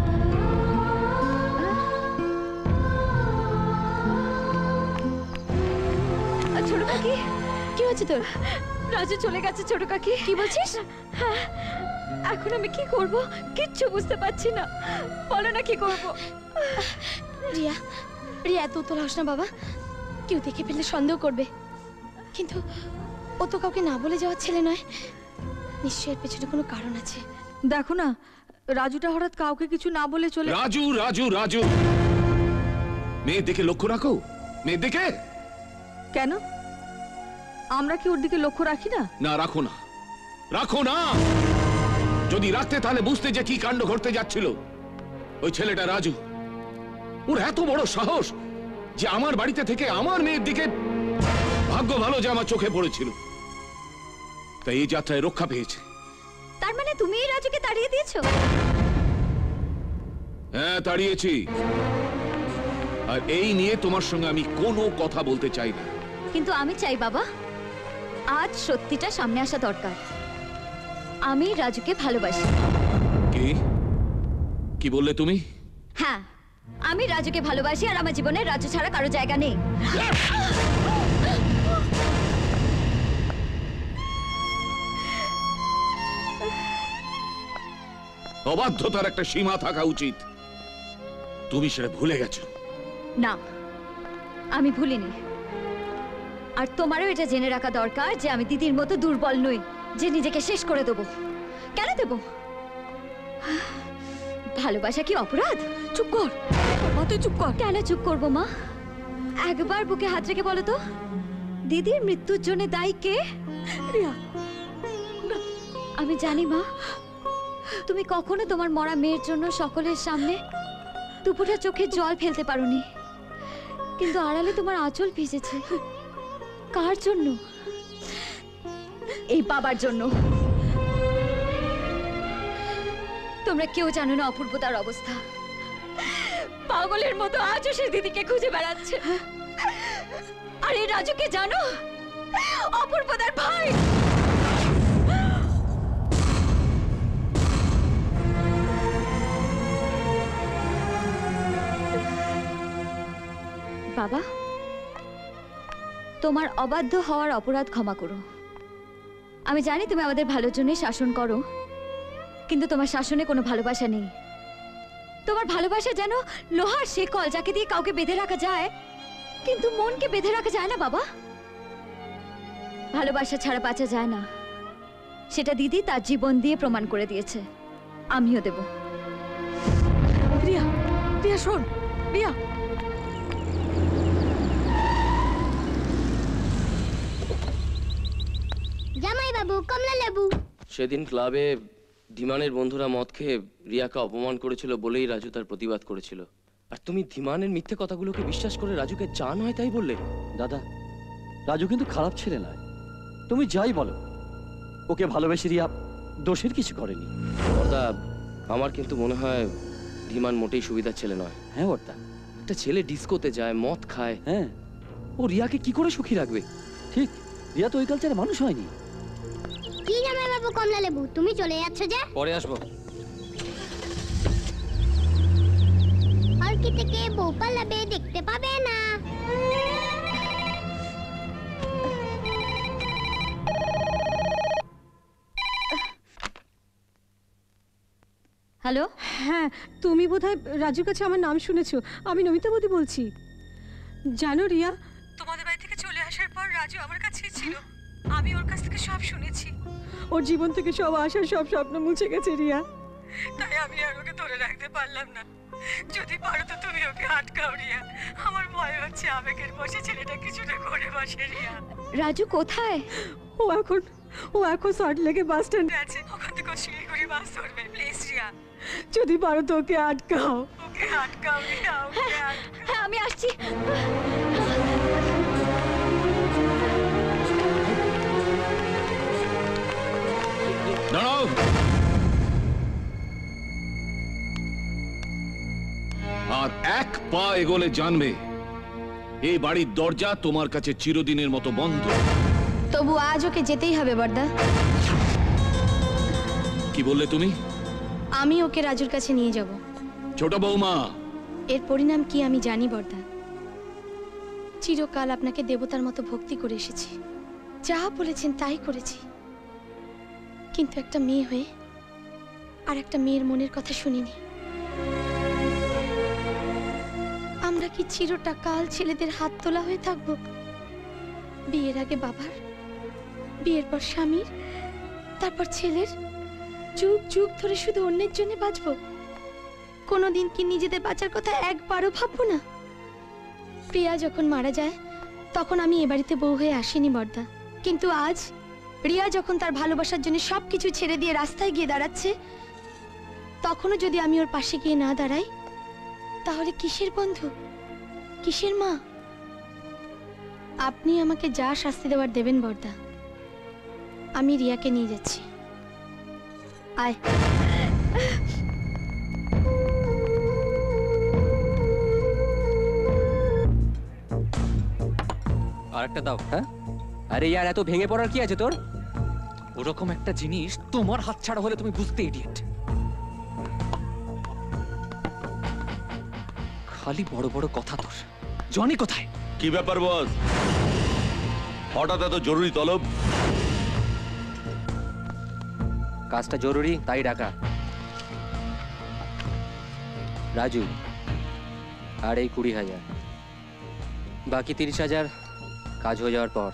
ছোট কাকি, কি হচ্ছে তোর? রাজু চলে গেছে ছোট কাকি। কি বলছিস? হ্যাঁ, এখন আমি কি করব কিচ্ছু বুঝতে পারছি না। বলো না কি করব। রিয়া, রিয়া এত উতলা হোস না বাবা, কেউ দেখে ফেললে সন্দেহ করবে। কিন্তু ও তো কাউকে না বলে যাওয়ার ছেলে নয়, নিশ্চয়ই এর পেছনে কোনো কারণ আছে। দেখো না, রাজুটা হঠাৎ কাউকে কিছু না বলে চলে। রাজু রাজু রাজু মেয়ের দিকে লক্ষ্য রাখো, মেয়ের দিকে। কেন, আমরা কি ওর দিকে লক্ষ্য রাখি না? না, রাখো না, রাখো না। যদি রাখতে তাহলে বুঝতে যে কি কাণ্ড ঘটতে যাচ্ছিল। ওই ছেলেটা রাজু, ওর এত বড় সাহস যে আমার বাড়িতে থেকে আমার মেয়ের দিকে। ভাগ্য ভালো যে আমার চোখে পড়েছিল, তাই এই যাত্রায় রক্ষা পেয়েছে। তার মানে তুমি এই রাজুকে তাড়িয়ে দিয়েছো? হ্যাঁ, তাড়িয়েছি। আর এই নিয়ে তোমার সঙ্গে আমি কোনো কথা বলতে চাই না। কিন্তু আমি চাই বাবা, আজ সত্যিটা সামনে আসা দরকার। আমি রাজুকে ভালোবাসি। কি কি বললে তুমি? হ্যাঁ, আমি রাজুকে ভালোবাসি আর আমার জীবনে রাজু ছাড়া কারো জায়গা নেই। অবাধ্যতার একটা সীমা থাকা উচিত, তুমি সেটা ভুলে গেছো। না, আমি ভুলিনি। আর তোমারও এটা জেনে রাখা দরকার যে আমি দিদির মতো দুর্বল নই যে নিজেকে শেষ করে দেব। কেন দেব? ভালোবাসা কি অপরাধ? চুপ কর মা, তুই চুপ কর। কেন চুপ করবো মা? একবার বুকে হাত রেখে বলো তো, দিদির মৃত্যুর জন্য দায়ী কে? রিয়া। আমি জানি মা, তুমি কখনো তোমার মরা মেয়ের জন্য সকলের সামনে দুপুরটা চোখে জল ফেলতে পারোনি, কিন্তু আড়ালে তোমার আঁচল ভিজেছে। কার জন্য? এই বাবার জন্য। তোমরা কেউ জানো না অপূর্বতার অবস্থা। পাগলের মতো আজও সে দিদিকে খুঁজে বেড়াচ্ছে। আর এই রাজুকে জানো? অপূর্বতার ভাই। বাবা, তোমার অবাধ্য হওয়ার অপরাধ ক্ষমা করো। আমি জানি তুমি আমাদের ভালোর জন্যই শাসন করো, কিন্তু তোমার শাসনে কোনো ভালোবাসা নেই। তোমার ভালোবাসা যেন লোহার শেকল, যাকে দিয়ে কাউকে বেঁধে রাখা যায়, কিন্তু মনকে বেঁধে রাখা যায় না বাবা। ভালোবাসা ছাড়া বাঁচা যায় না, সেটা দিদি তার জীবন দিয়ে প্রমাণ করে দিয়েছে। আমিও দেব। রিয়া, রিয়া শোন, রিয়া। জামাই বাবু, কমলা লেবু। সেদিন ক্লাবে ধীমানের বন্ধুরা মদ খেয়ে রিয়াকে অপমান করেছিল বলেই রাজু তার প্রতিবাদ করেছিল। আর তুমি ধীমানের মিথ্যে কথাগুলোকে বিশ্বাস করে রাজুকে যা নয় তাই বললে। দাদা, রাজু কিন্তু খারাপ ছেলে নয়, তুমি যাই বলো, ওকে ভালোবেসে রিয়া দোষের কিছু করেনি। বর্দা, আমার কিন্তু মনে হয় ধীমান মোটেই সুবিধার ছেলে নয়। হ্যাঁ বর্দা, একটা ছেলে ডিস্কোতে যায়, মদ খায়, হ্যাঁ, ও রিয়াকে কি করে সুখী রাখবে? ঠিক, রিয়া তো ওই কালচারে মানুষ হয়নি। কি জামাই বাবু, কমলা লেবু, তুমি চলে যাচ্ছ যে? পরে আসবো। পালকি থেকে বউ পালাবে, দেখতে পাবে না। হ্যালো। হ্যাঁ, তুমি বোধহয় রাজুর কাছে আমার নাম শুনেছো। আমি নমিতা বৌদি বলছি। জানো রিয়া, তোমাদের বাড়ি থেকে চলে আসার পর রাজু আমার কাছেই ছিল। আমি ওর কাছ থেকে সব শুনেছি। ওর জীবন থেকে সব আশা, সব স্বপ্ন মুছে গেছে রিয়া। তাই আমি আর ওকে ধরে রাখতে পারলাম না। যদি পারো তো তুমি ওকে আটকাও রিয়া। আমার ভয় হচ্ছে আবেগের বসে ছেলেটা কিছুটা করে বসে। রিয়া, রাজু কোথায়? ও এখন ও এখন সল্ট লেকে বাস স্ট্যান্ডে আছে। ওখান থেকে শিলিগুড়ি বাস ধরবে। প্লিজ রিয়া, যদি পারো তো ওকে আটকাও। ওকে আটকাও রিয়া, ওকে আটকাও। হ্যাঁ, আমি আসছি। দাঁড়াও। আর এক পা এগোলে জানবে এই বাড়ির দরজা তোমার কাছে চিরদিনের মতো বন্ধ। তবু আজ ওকে যেতেই হবে বর্দা। কি বললে তুমি? আমি ওকে রাজুর কাছে নিয়ে যাব। ছোট বৌমা, এর পরিণাম কি আমি জানি বর্দা। চিরকাল আপনাকে দেবতার মতো ভক্তি করে এসেছি, যা বলেছেন তাই করেছি, কিন্তু একটা মেয়ে হয়ে আর একটা মেয়ের মনের কথা শুনিনি। আমরা কি চিরটা কাল ছেলেদের হাত তোলা হয়ে থাকব? বিয়ের আগে বাবার, বিয়ের পর স্বামীর, তারপর ছেলের, যুগ যুগ ধরে শুধু অন্যের জন্য বাঁচব? কোনোদিন কি নিজেদের বাঁচার কথা একবারও ভাববো না? প্রিয়া যখন মারা যায় তখন আমি এ বাড়িতে বউ হয়ে আসিনি বর্দা, কিন্তু আজ রিয়া যখন তার ভালোবাসার জন্য সবকিছু ছেড়ে দিয়ে রাস্তায় গিয়ে দাঁড়াচ্ছে, তখনও যদি আমি ওর পাশে গিয়ে না দাঁড়াই, তাহলে কিসের বন্ধু, কিসের মা? আপনি আমাকে যা শাস্তি দেওয়ার দেবেন বর্দা, আমি রিয়াকে নিয়ে যাচ্ছি। আয়। আর একটা দাও। হ্যাঁ? আরে ইয়ার এত ভেঙে পড়ার কি আছে তোর? ওরকম একটা জিনিস তোমার হাত ছাড়া হলে তুমি বুঝতে ইডিয়েট। খালি বড় বড় কথা তোর। জনি কোথায়? কি ব্যাপার বস, হঠাৎ এত জরুরি তলব? কাজটা জরুরি তাই ডাকা। রাজু, আর এই কুড়ি হাজার, বাকি তিরিশ হাজার কাজ হয়ে যাওয়ার পর।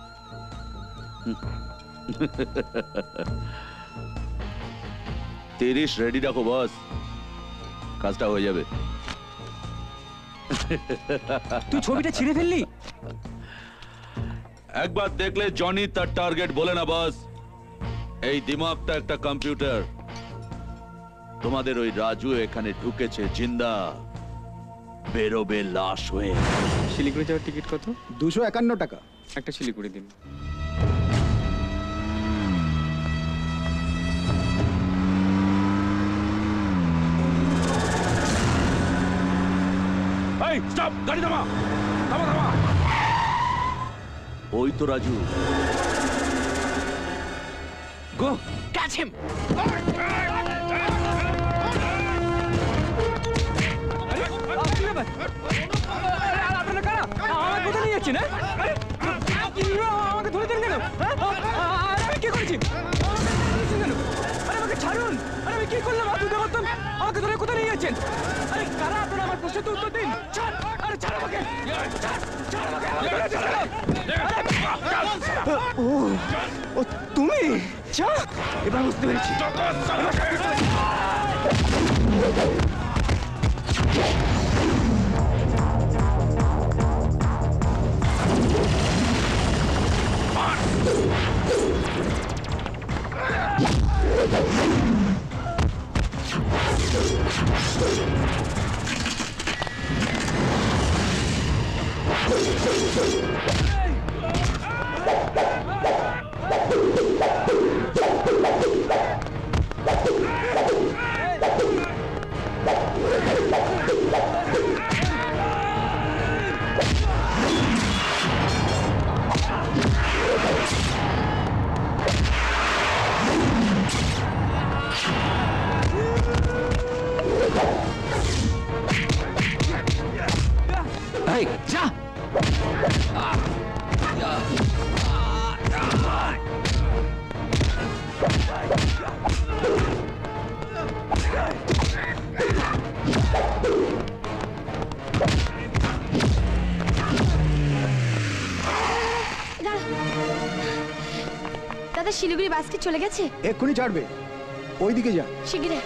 তিরিশ রেডি রাখো বস, কাজটা হয়ে যাবে। তুই ছবিটা ছিঁড়ে ফেললি? একবার দেখলে জনি তার টার্গেট বলে না বস। এই দিমাগটা একটা কম্পিউটার। তোমাদের ওই রাজু এখানে ঢুকেছে জিন্দা, বেরোবে লাশ হয়ে। শিলিগুড়ি যাওয়ার টিকিট কত? দুশো একান্ন টাকা। একটা শিলিগুড়ি দিন। এই স্টপ, গাড়ি থামা, থামা থামা। ওই তো রাজু। গো ক্যাচ হিম। আপনারা কারা? আমার কোথায় নিয়ে যাচ্ছেন? আমাকে ধরে দেন কেন? আমি কি করেছি? আরে আমাকে ছাড়ুন। আরে আমি কি করলাম? আপনি করতাম আমাকে ধরে কোথায় নিয়ে যাচ্ছেন? আরে কারা আপনারা? আমার প্রশ্নের তো উত্তর দিন। আরে ছাড় আমাকে। ও ও তুমি? চা, এবার বুঝতে পেরেছি। এই যা। দাদা, শিলিগুড়ি বাস কি চলে গেছে? এক্ষুনি ছাড়বে, ওইদিকে যা। শিগগিরই।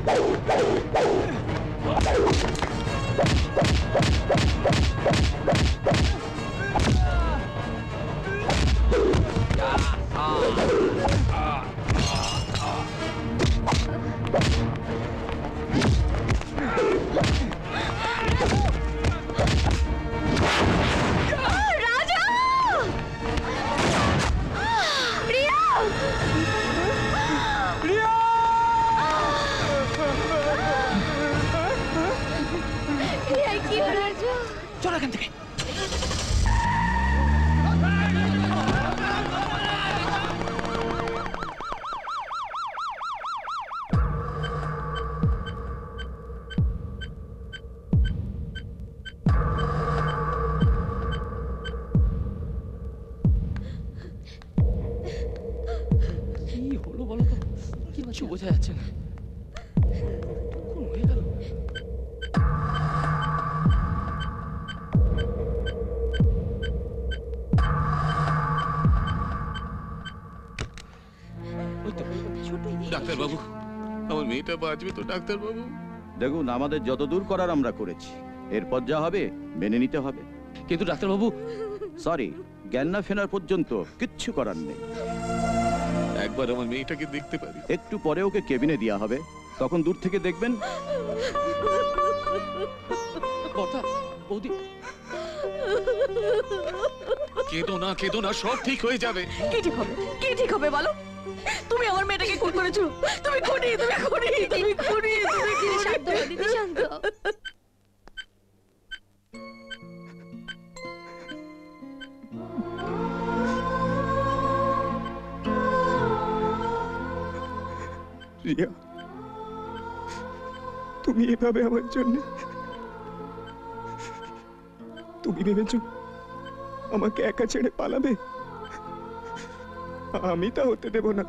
চলো এখান থেকে। কি হলো বলো তো? কিচ্ছু বোঝা যাচ্ছে না। কোন হয়ে গেল? ডাক্তার বাবু, আমার মেয়েটা বাঁচবে তো ডাক্তার বাবু? দেখুন, আমাদের যত দূর করার আমরা করেছি, এরপর যা হবে মেনে নিতে হবে। কিন্তু ডাক্তার বাবু, সরি, জ্ঞান না ফেরার পর্যন্ত কিচ্ছু করার নেই। একবার আমার মেয়েটাকে দেখতে পারি? একটু পরে ওকে কেবিনে দেওয়া হবে, তখন দূর থেকে দেখবেন। বর্দা, বৌদি, কেঁদো না, কেঁদো না, সব ঠিক হয়ে যাবে। কি ঠিক হবে? কি ঠিক হবে বলো? তুমি আমার মেয়েটাকে খুন করেছো। তুমি খুনি, তুমি খুনি, তুমি খুনি, তুমি খুনি। শান্ত হও দিদি, শান্ত হও। রিয়া, তুমি এভাবে আমার জন্য, তুমি ভেবেছো আমাকে একা ছেড়ে পালাবে? আমি তা হতে দেব না।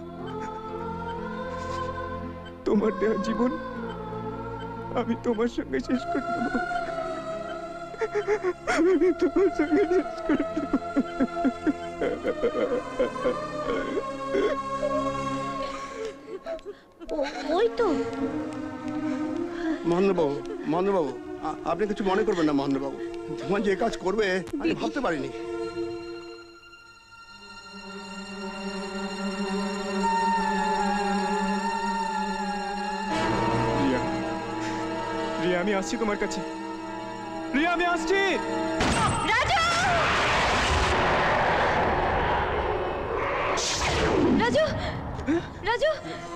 তোমার দেওয়া জীবন আমি তোমার সঙ্গে শেষ করে দেব। আমি তোমার সঙ্গে শেষ করে দেব। ওই তো মহেন্দ্রবাবু, মহেন্দ্রবাবু, আ- আপনি কিছু মনে করবেন না মহেন্দ্রবাবু। ধীমান যে কাজ করবে আমি ভাবতে পারিনি। রিয়া, রিয়া, আমি আসছি তোমার কাছে। রিয়া, আমি আসছি। রাজু, রাজু,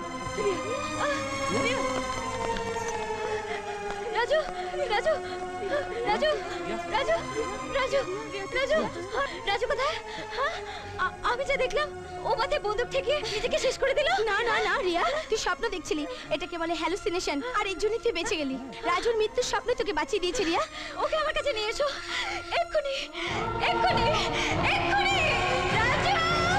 রাজু, রাজু, রাজু, রাজু, রাজু, রাজু, রাজু কোথায়? হ্যাঁ? আ- আমি যা দেখলাম ও মাথায় বন্দুক ঠেকিয়ে নিজেকে শেষ করে দিল। না না না রিয়া, তুই স্বপ্ন দেখছিলি। এটাকে বলে হ্যালুসিনেশন, আর এর জন্যই তুই বেঁচে গেলি। রাজুর মৃত্যুর স্বপ্ন তোকে বাঁচিয়ে দিয়েছে রিয়া। ওকে আমার কাছে নিয়ে এসো এক্ষুনি, এক্ষুনি, এক্ষুনি। রাজু!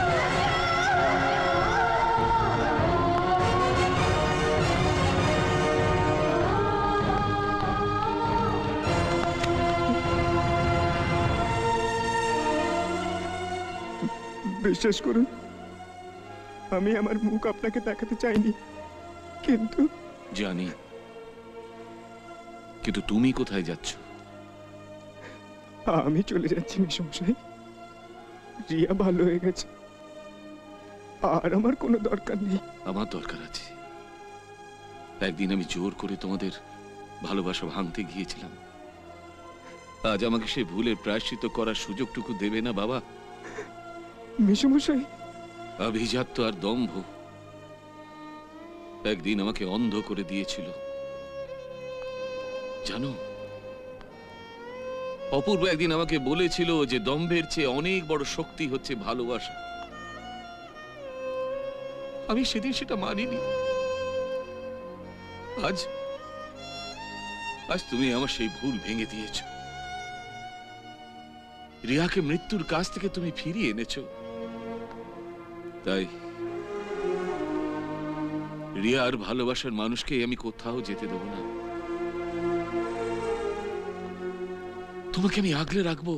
বিশ্বাস করুন, আমি আমার মুখ আপনাকে দেখাতে চাইনি, কিন্তু জানি, কিন্তু তুমি কোথায় যাচ্ছ? আমি চলে যাচ্ছি মেসমশাই। রিয়া ভালো হয়ে গেছে, আর আমার কোনো দরকার নেই। আমার দরকার আছে। একদিন আমি জোর করে তোমাদের ভালোবাসা ভাঙতে গিয়েছিলাম। আজ আমাকে সে ভুলের প্রায়শ্চিত্ত করার সুযোগটুকু দেবে না বাবা? মেসমশাই, আভিজাত্য আর দম্ভ একদিন আমাকে অন্ধ করে দিয়েছিল। জানো, অপূর্ব একদিন আমাকে বলেছিল যে দম্ভের চেয়ে অনেক বড় শক্তি হচ্ছে ভালোবাসা। আমি সেদিন সেটা মানিনি। আজ আজ তুমি আমার সেই ভুল ভেঙে দিয়েছ। রিয়াকে মৃত্যুর কাছ থেকে তুমি ফিরিয়ে এনেছো। তাই রিয়ার ভালোবাসার মানুষকে আমি কোথাও যেতে দেব না। তোমাকে আমি আগলে রাখবো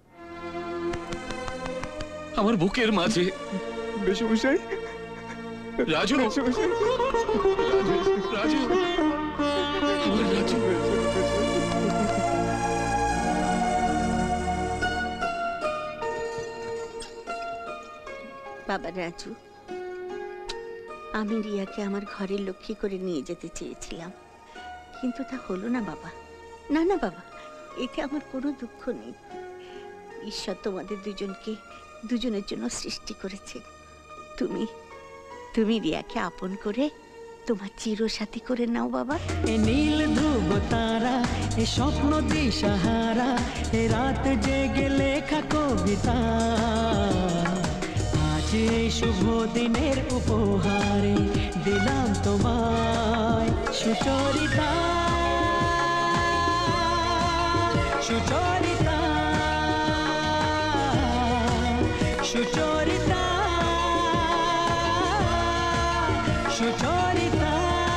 আমার বুকের মাঝে। মেসমশাই, রাজু, মেসমশাই, রাজু, বাবা রাজু, আমি রিয়াকে আমার ঘরের লক্ষ্মী করে নিয়ে যেতে চেয়েছিলাম, কিন্তু তা হলো না বাবা। না না বাবা, এতে আমার কোনো দুঃখ নেই। ঈশ্বর তোমাদের দুজনকে দুজনের জন্য সৃষ্টি করেছে। তুমি তুমি রিয়াকে আপন করে তোমার চিরসাথী করে নাও বাবা। এ নীল ধ্রুব তারা, এ স্বপ্ন দিশাহারা, এ রাত জেগে লেখা কবিতা, আজ এই শুভ দিনের উপহারে দিলাম তোমায় সুচরিতা, সুচরিতা, সুচরিতা, সুচরিতা।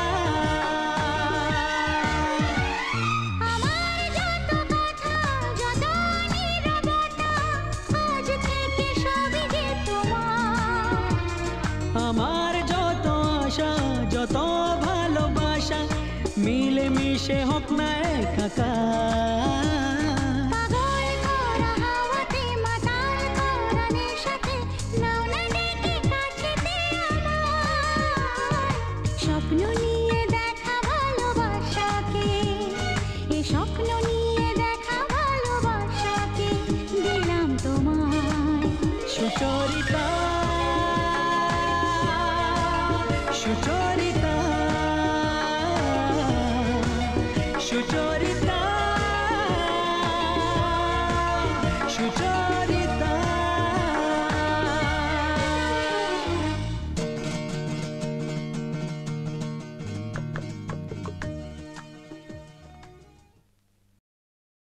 আমার যত আশা যত ভালোবাসা মিলে মিশে হোক না একাকার। স্বপ্ন নিয়ে দেখা ভালোবাসাকে, এই স্বপ্ন নিয়ে দেখা ভালোবাসাকে দিলাম তোমায় সুচরিতা, সুচরিতা, সুচরিতা।